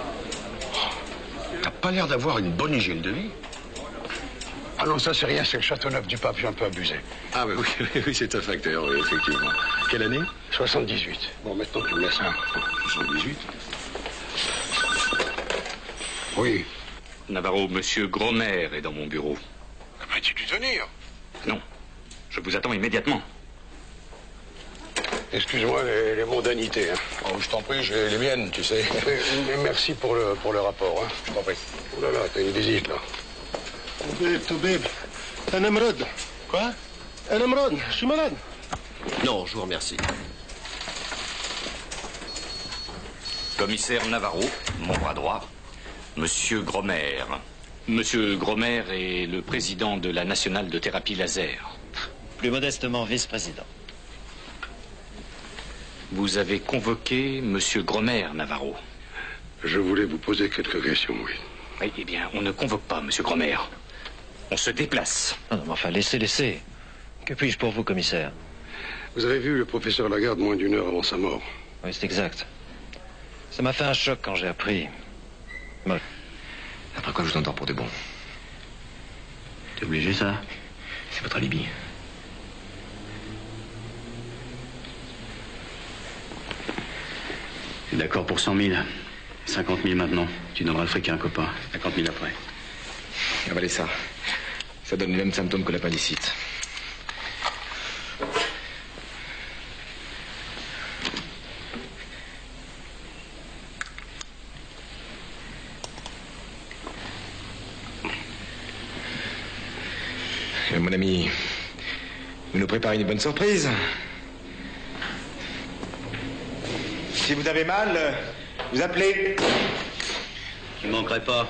T'as pas l'air d'avoir une bonne hygiène de vie. Ah non, ça c'est rien, c'est le Châteauneuf-du-Pape, j'ai un peu abusé. Ah oui, oui, c'est un facteur, oui, effectivement. Quelle année? 78. Bon, maintenant tu me laisses un. 78? Oui. Navarro, monsieur Gromer est dans mon bureau. Comment as-tu dû venir? Non. Je vous attends immédiatement. Excuse-moi les mondanités. Hein. Oh, je t'en prie, j'ai les miennes, tu sais. Mais merci pour le rapport. Hein. Je t'en prie. Oh là là, t'as une visite, là. Toubib, un émeraude. Quoi? Un émeraude, je suis malade. Non, je vous remercie. Commissaire Navarro, mon bras droit. Monsieur Gromer. Monsieur Gromer est le président de la Nationale de thérapie laser. Plus modestement, vice-président. Vous avez convoqué monsieur Gromer, Navarro. Je voulais vous poser quelques questions, oui. Oui, eh bien, on ne convoque pas monsieur Gromer. On se déplace. Non, mais enfin, laissez. Que puis-je pour vous, commissaire? Vous avez vu le professeur Lagarde moins d'une heure avant sa mort? Oui, c'est exact. Ça m'a fait un choc quand j'ai appris. Bon. Après quoi je vous endors pour de bon? T'es obligé, ça? C'est votre alibi. D'accord pour 100 000. 50 000 maintenant. Tu donneras le fric à un copain. 50 000 après. Avalez ça. Ça donne les mêmes symptômes que l'appendicite. Mon ami, vous nous préparez une bonne surprise. Si vous avez mal, vous appelez. Je ne manquerai pas.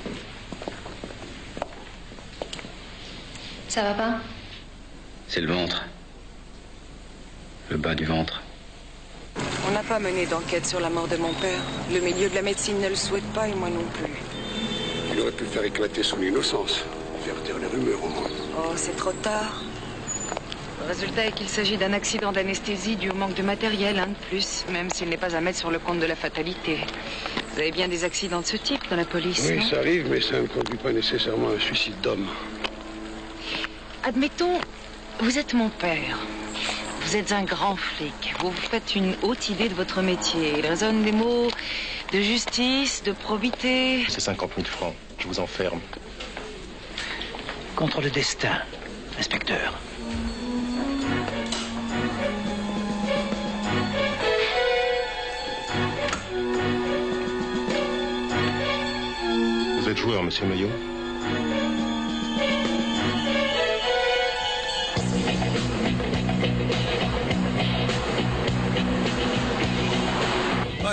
Ça va pas? C'est le ventre. Le bas du ventre. On n'a pas mené d'enquête sur la mort de mon père. Le milieu de la médecine ne le souhaite pas et moi non plus. Il aurait pu faire éclater son innocence. Faire taire les rumeurs, au moins. Oh, c'est trop tard. Le résultat est qu'il s'agit d'un accident d'anesthésie dû au manque de matériel, un de plus, même s'il n'est pas à mettre sur le compte de la fatalité. Vous avez bien des accidents de ce type dans la police, Oui, non? ça arrive, mais ça ne conduit pas nécessairement à un suicide d'homme. Admettons, vous êtes mon père. Vous êtes un grand flic. Vous vous faites une haute idée de votre métier. Il résonne des mots de justice, de probité. C'est 50 000 francs. Je vous enferme. Contre le destin, inspecteur. Vous êtes joueur, monsieur Maillot?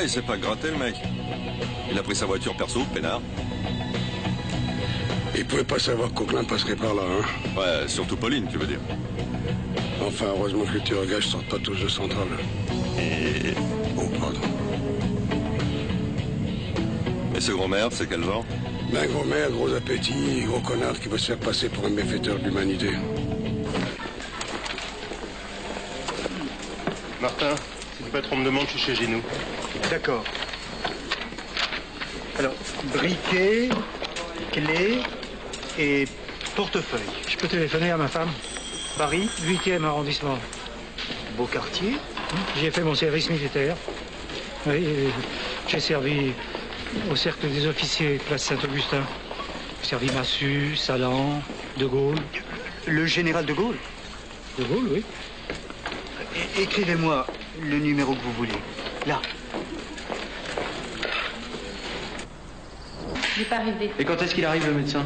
il s'est pas gratté, le mec. Il a pris sa voiture perso, peinard. Il pouvait pas savoir qu'Auclin passerait par là, hein? Ouais, surtout Pauline, tu veux dire. Enfin, heureusement que les tueurs à gages sortent pas tous de Centrale. Et... Oh, pardon. Et ce gros merde, c'est quel genre? Ben, gros merde, gros appétit, gros connard qui va se faire passer pour un bienfaiteur de l'humanité. Martin, si le patron me demande, je suis chez Ginou. D'accord. Alors, briquet, clé et portefeuille. Je peux téléphoner à ma femme? Paris, 8e arrondissement. Beau quartier. J'ai fait mon service militaire. Oui, j'ai servi au cercle des officiers, place Saint-Augustin. J'ai servi Massu, Salan, De Gaulle. Le général De Gaulle? De Gaulle, oui. Écrivez-moi le numéro que vous voulez. Là. Il n'est pas arrivé. Et quand est-ce qu'il arrive, le médecin?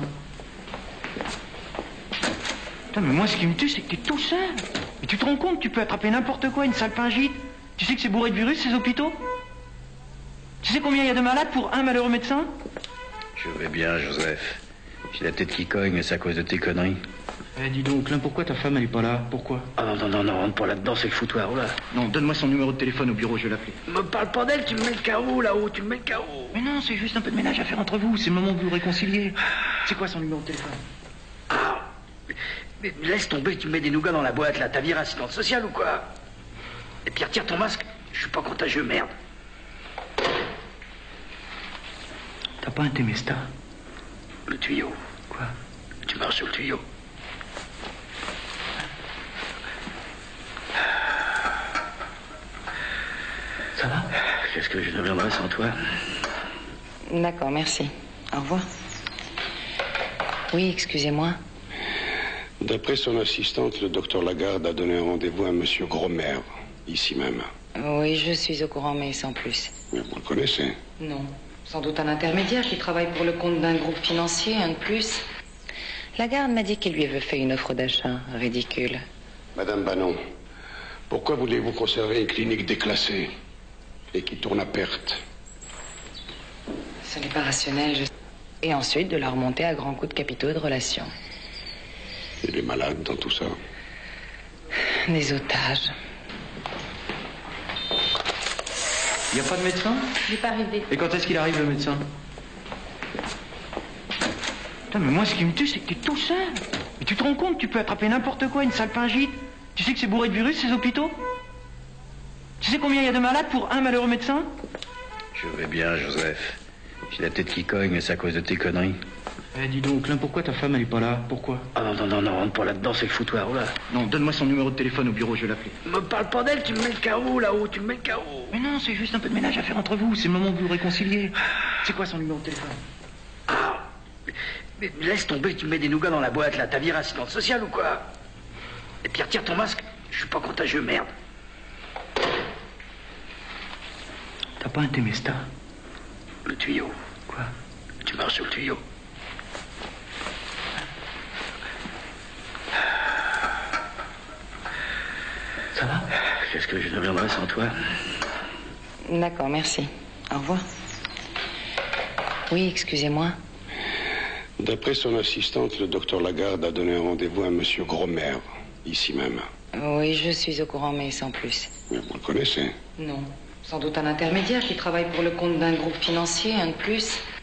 Putain, mais moi, ce qui me tue, c'est que t'es tout seul. Mais tu te rends compte, tu peux attraper n'importe quoi, une salpingite. Tu sais que c'est bourré de virus, ces hôpitaux? Tu sais combien il y a de malades pour un malheureux médecin? Je vais bien, Joseph. J'ai la tête qui cogne, mais c'est à cause de tes conneries. Eh, dis donc, là, pourquoi ta femme, elle est pas là? Pourquoi? Ah non, rentre pas là-dedans, c'est le foutoir, là. Non, donne-moi son numéro de téléphone au bureau, je vais l'appeler. Me parle pas d'elle, tu me mets le carreau, là-haut, tu me mets le carreau. Mais non, c'est juste un peu de ménage à faire entre vous, c'est le moment de vous réconcilier. C'est quoi son numéro de téléphone? Mais laisse tomber, tu me mets des nougats dans la boîte, là. T'as viré assistante sociale ou quoi? Et puis retire ton masque, je suis pas contagieux, merde. T'as pas un Temesta? Le tuyau. Quoi? Tu marches sur le tuyau. Ça va? Qu'est-ce que je deviendrais sans toi? D'accord, merci. Au revoir. Oui, excusez-moi. D'après son assistante, le docteur Lagarde a donné un rendez-vous à monsieur Grosmer, ici même. Oui, je suis au courant, mais sans plus. Mais vous le connaissez? Non. Sans doute un intermédiaire qui travaille pour le compte d'un groupe financier, un de plus. Lagarde m'a dit qu'il lui avait fait une offre d'achat ridicule. Madame Bannon, pourquoi voulez-vous conserver une clinique déclassée et qui tourne à perte? Ce n'est pas rationnel, Et ensuite de la remonter à grands coups de capitaux et de relations. Et les malades dans tout ça? Des otages. Y a pas de médecin? Il n'est pas arrivé. Et quand est-ce qu'il arrive, le médecin? Putain, mais moi, ce qui me tue, c'est que t'es tout seul. Mais tu te rends compte, tu peux attraper n'importe quoi, une salpingite. Tu sais que c'est bourré de virus, ces hôpitaux? Tu sais combien il y a de malades pour un malheureux médecin? Je vais bien, Joseph. J'ai la tête qui cogne, mais c'est à cause de tes conneries. Eh, dis donc, là, pourquoi ta femme, elle est pas là? Pourquoi? Ah non, rentre pas là-dedans, c'est le foutoir, là. Non, donne-moi son numéro de téléphone au bureau, je vais l'appeler. Me parle pas d'elle, tu me mets le carreau, là-haut, tu me mets le carreau. Mais non, c'est juste un peu de ménage à faire entre vous, c'est le moment de vous réconcilier. C'est quoi son numéro de téléphone? Mais laisse tomber, tu me mets des nougats dans la boîte, là. T'as viré assistante sociale ou quoi? Et puis retire ton masque, je suis pas contagieux, merde. T'as pas un Temesta? Le tuyau. Quoi? Tu marches sur le tuyau. Ça va? Qu'est-ce que je deviendrais sans toi? D'accord, merci. Au revoir. Oui, excusez-moi. D'après son assistante, le docteur Lagarde a donné un rendez-vous à monsieur Grosmer, ici même. Oui, je suis au courant, mais sans plus. Mais vous le connaissez? Non. Sans doute un intermédiaire qui travaille pour le compte d'un groupe financier, un de plus.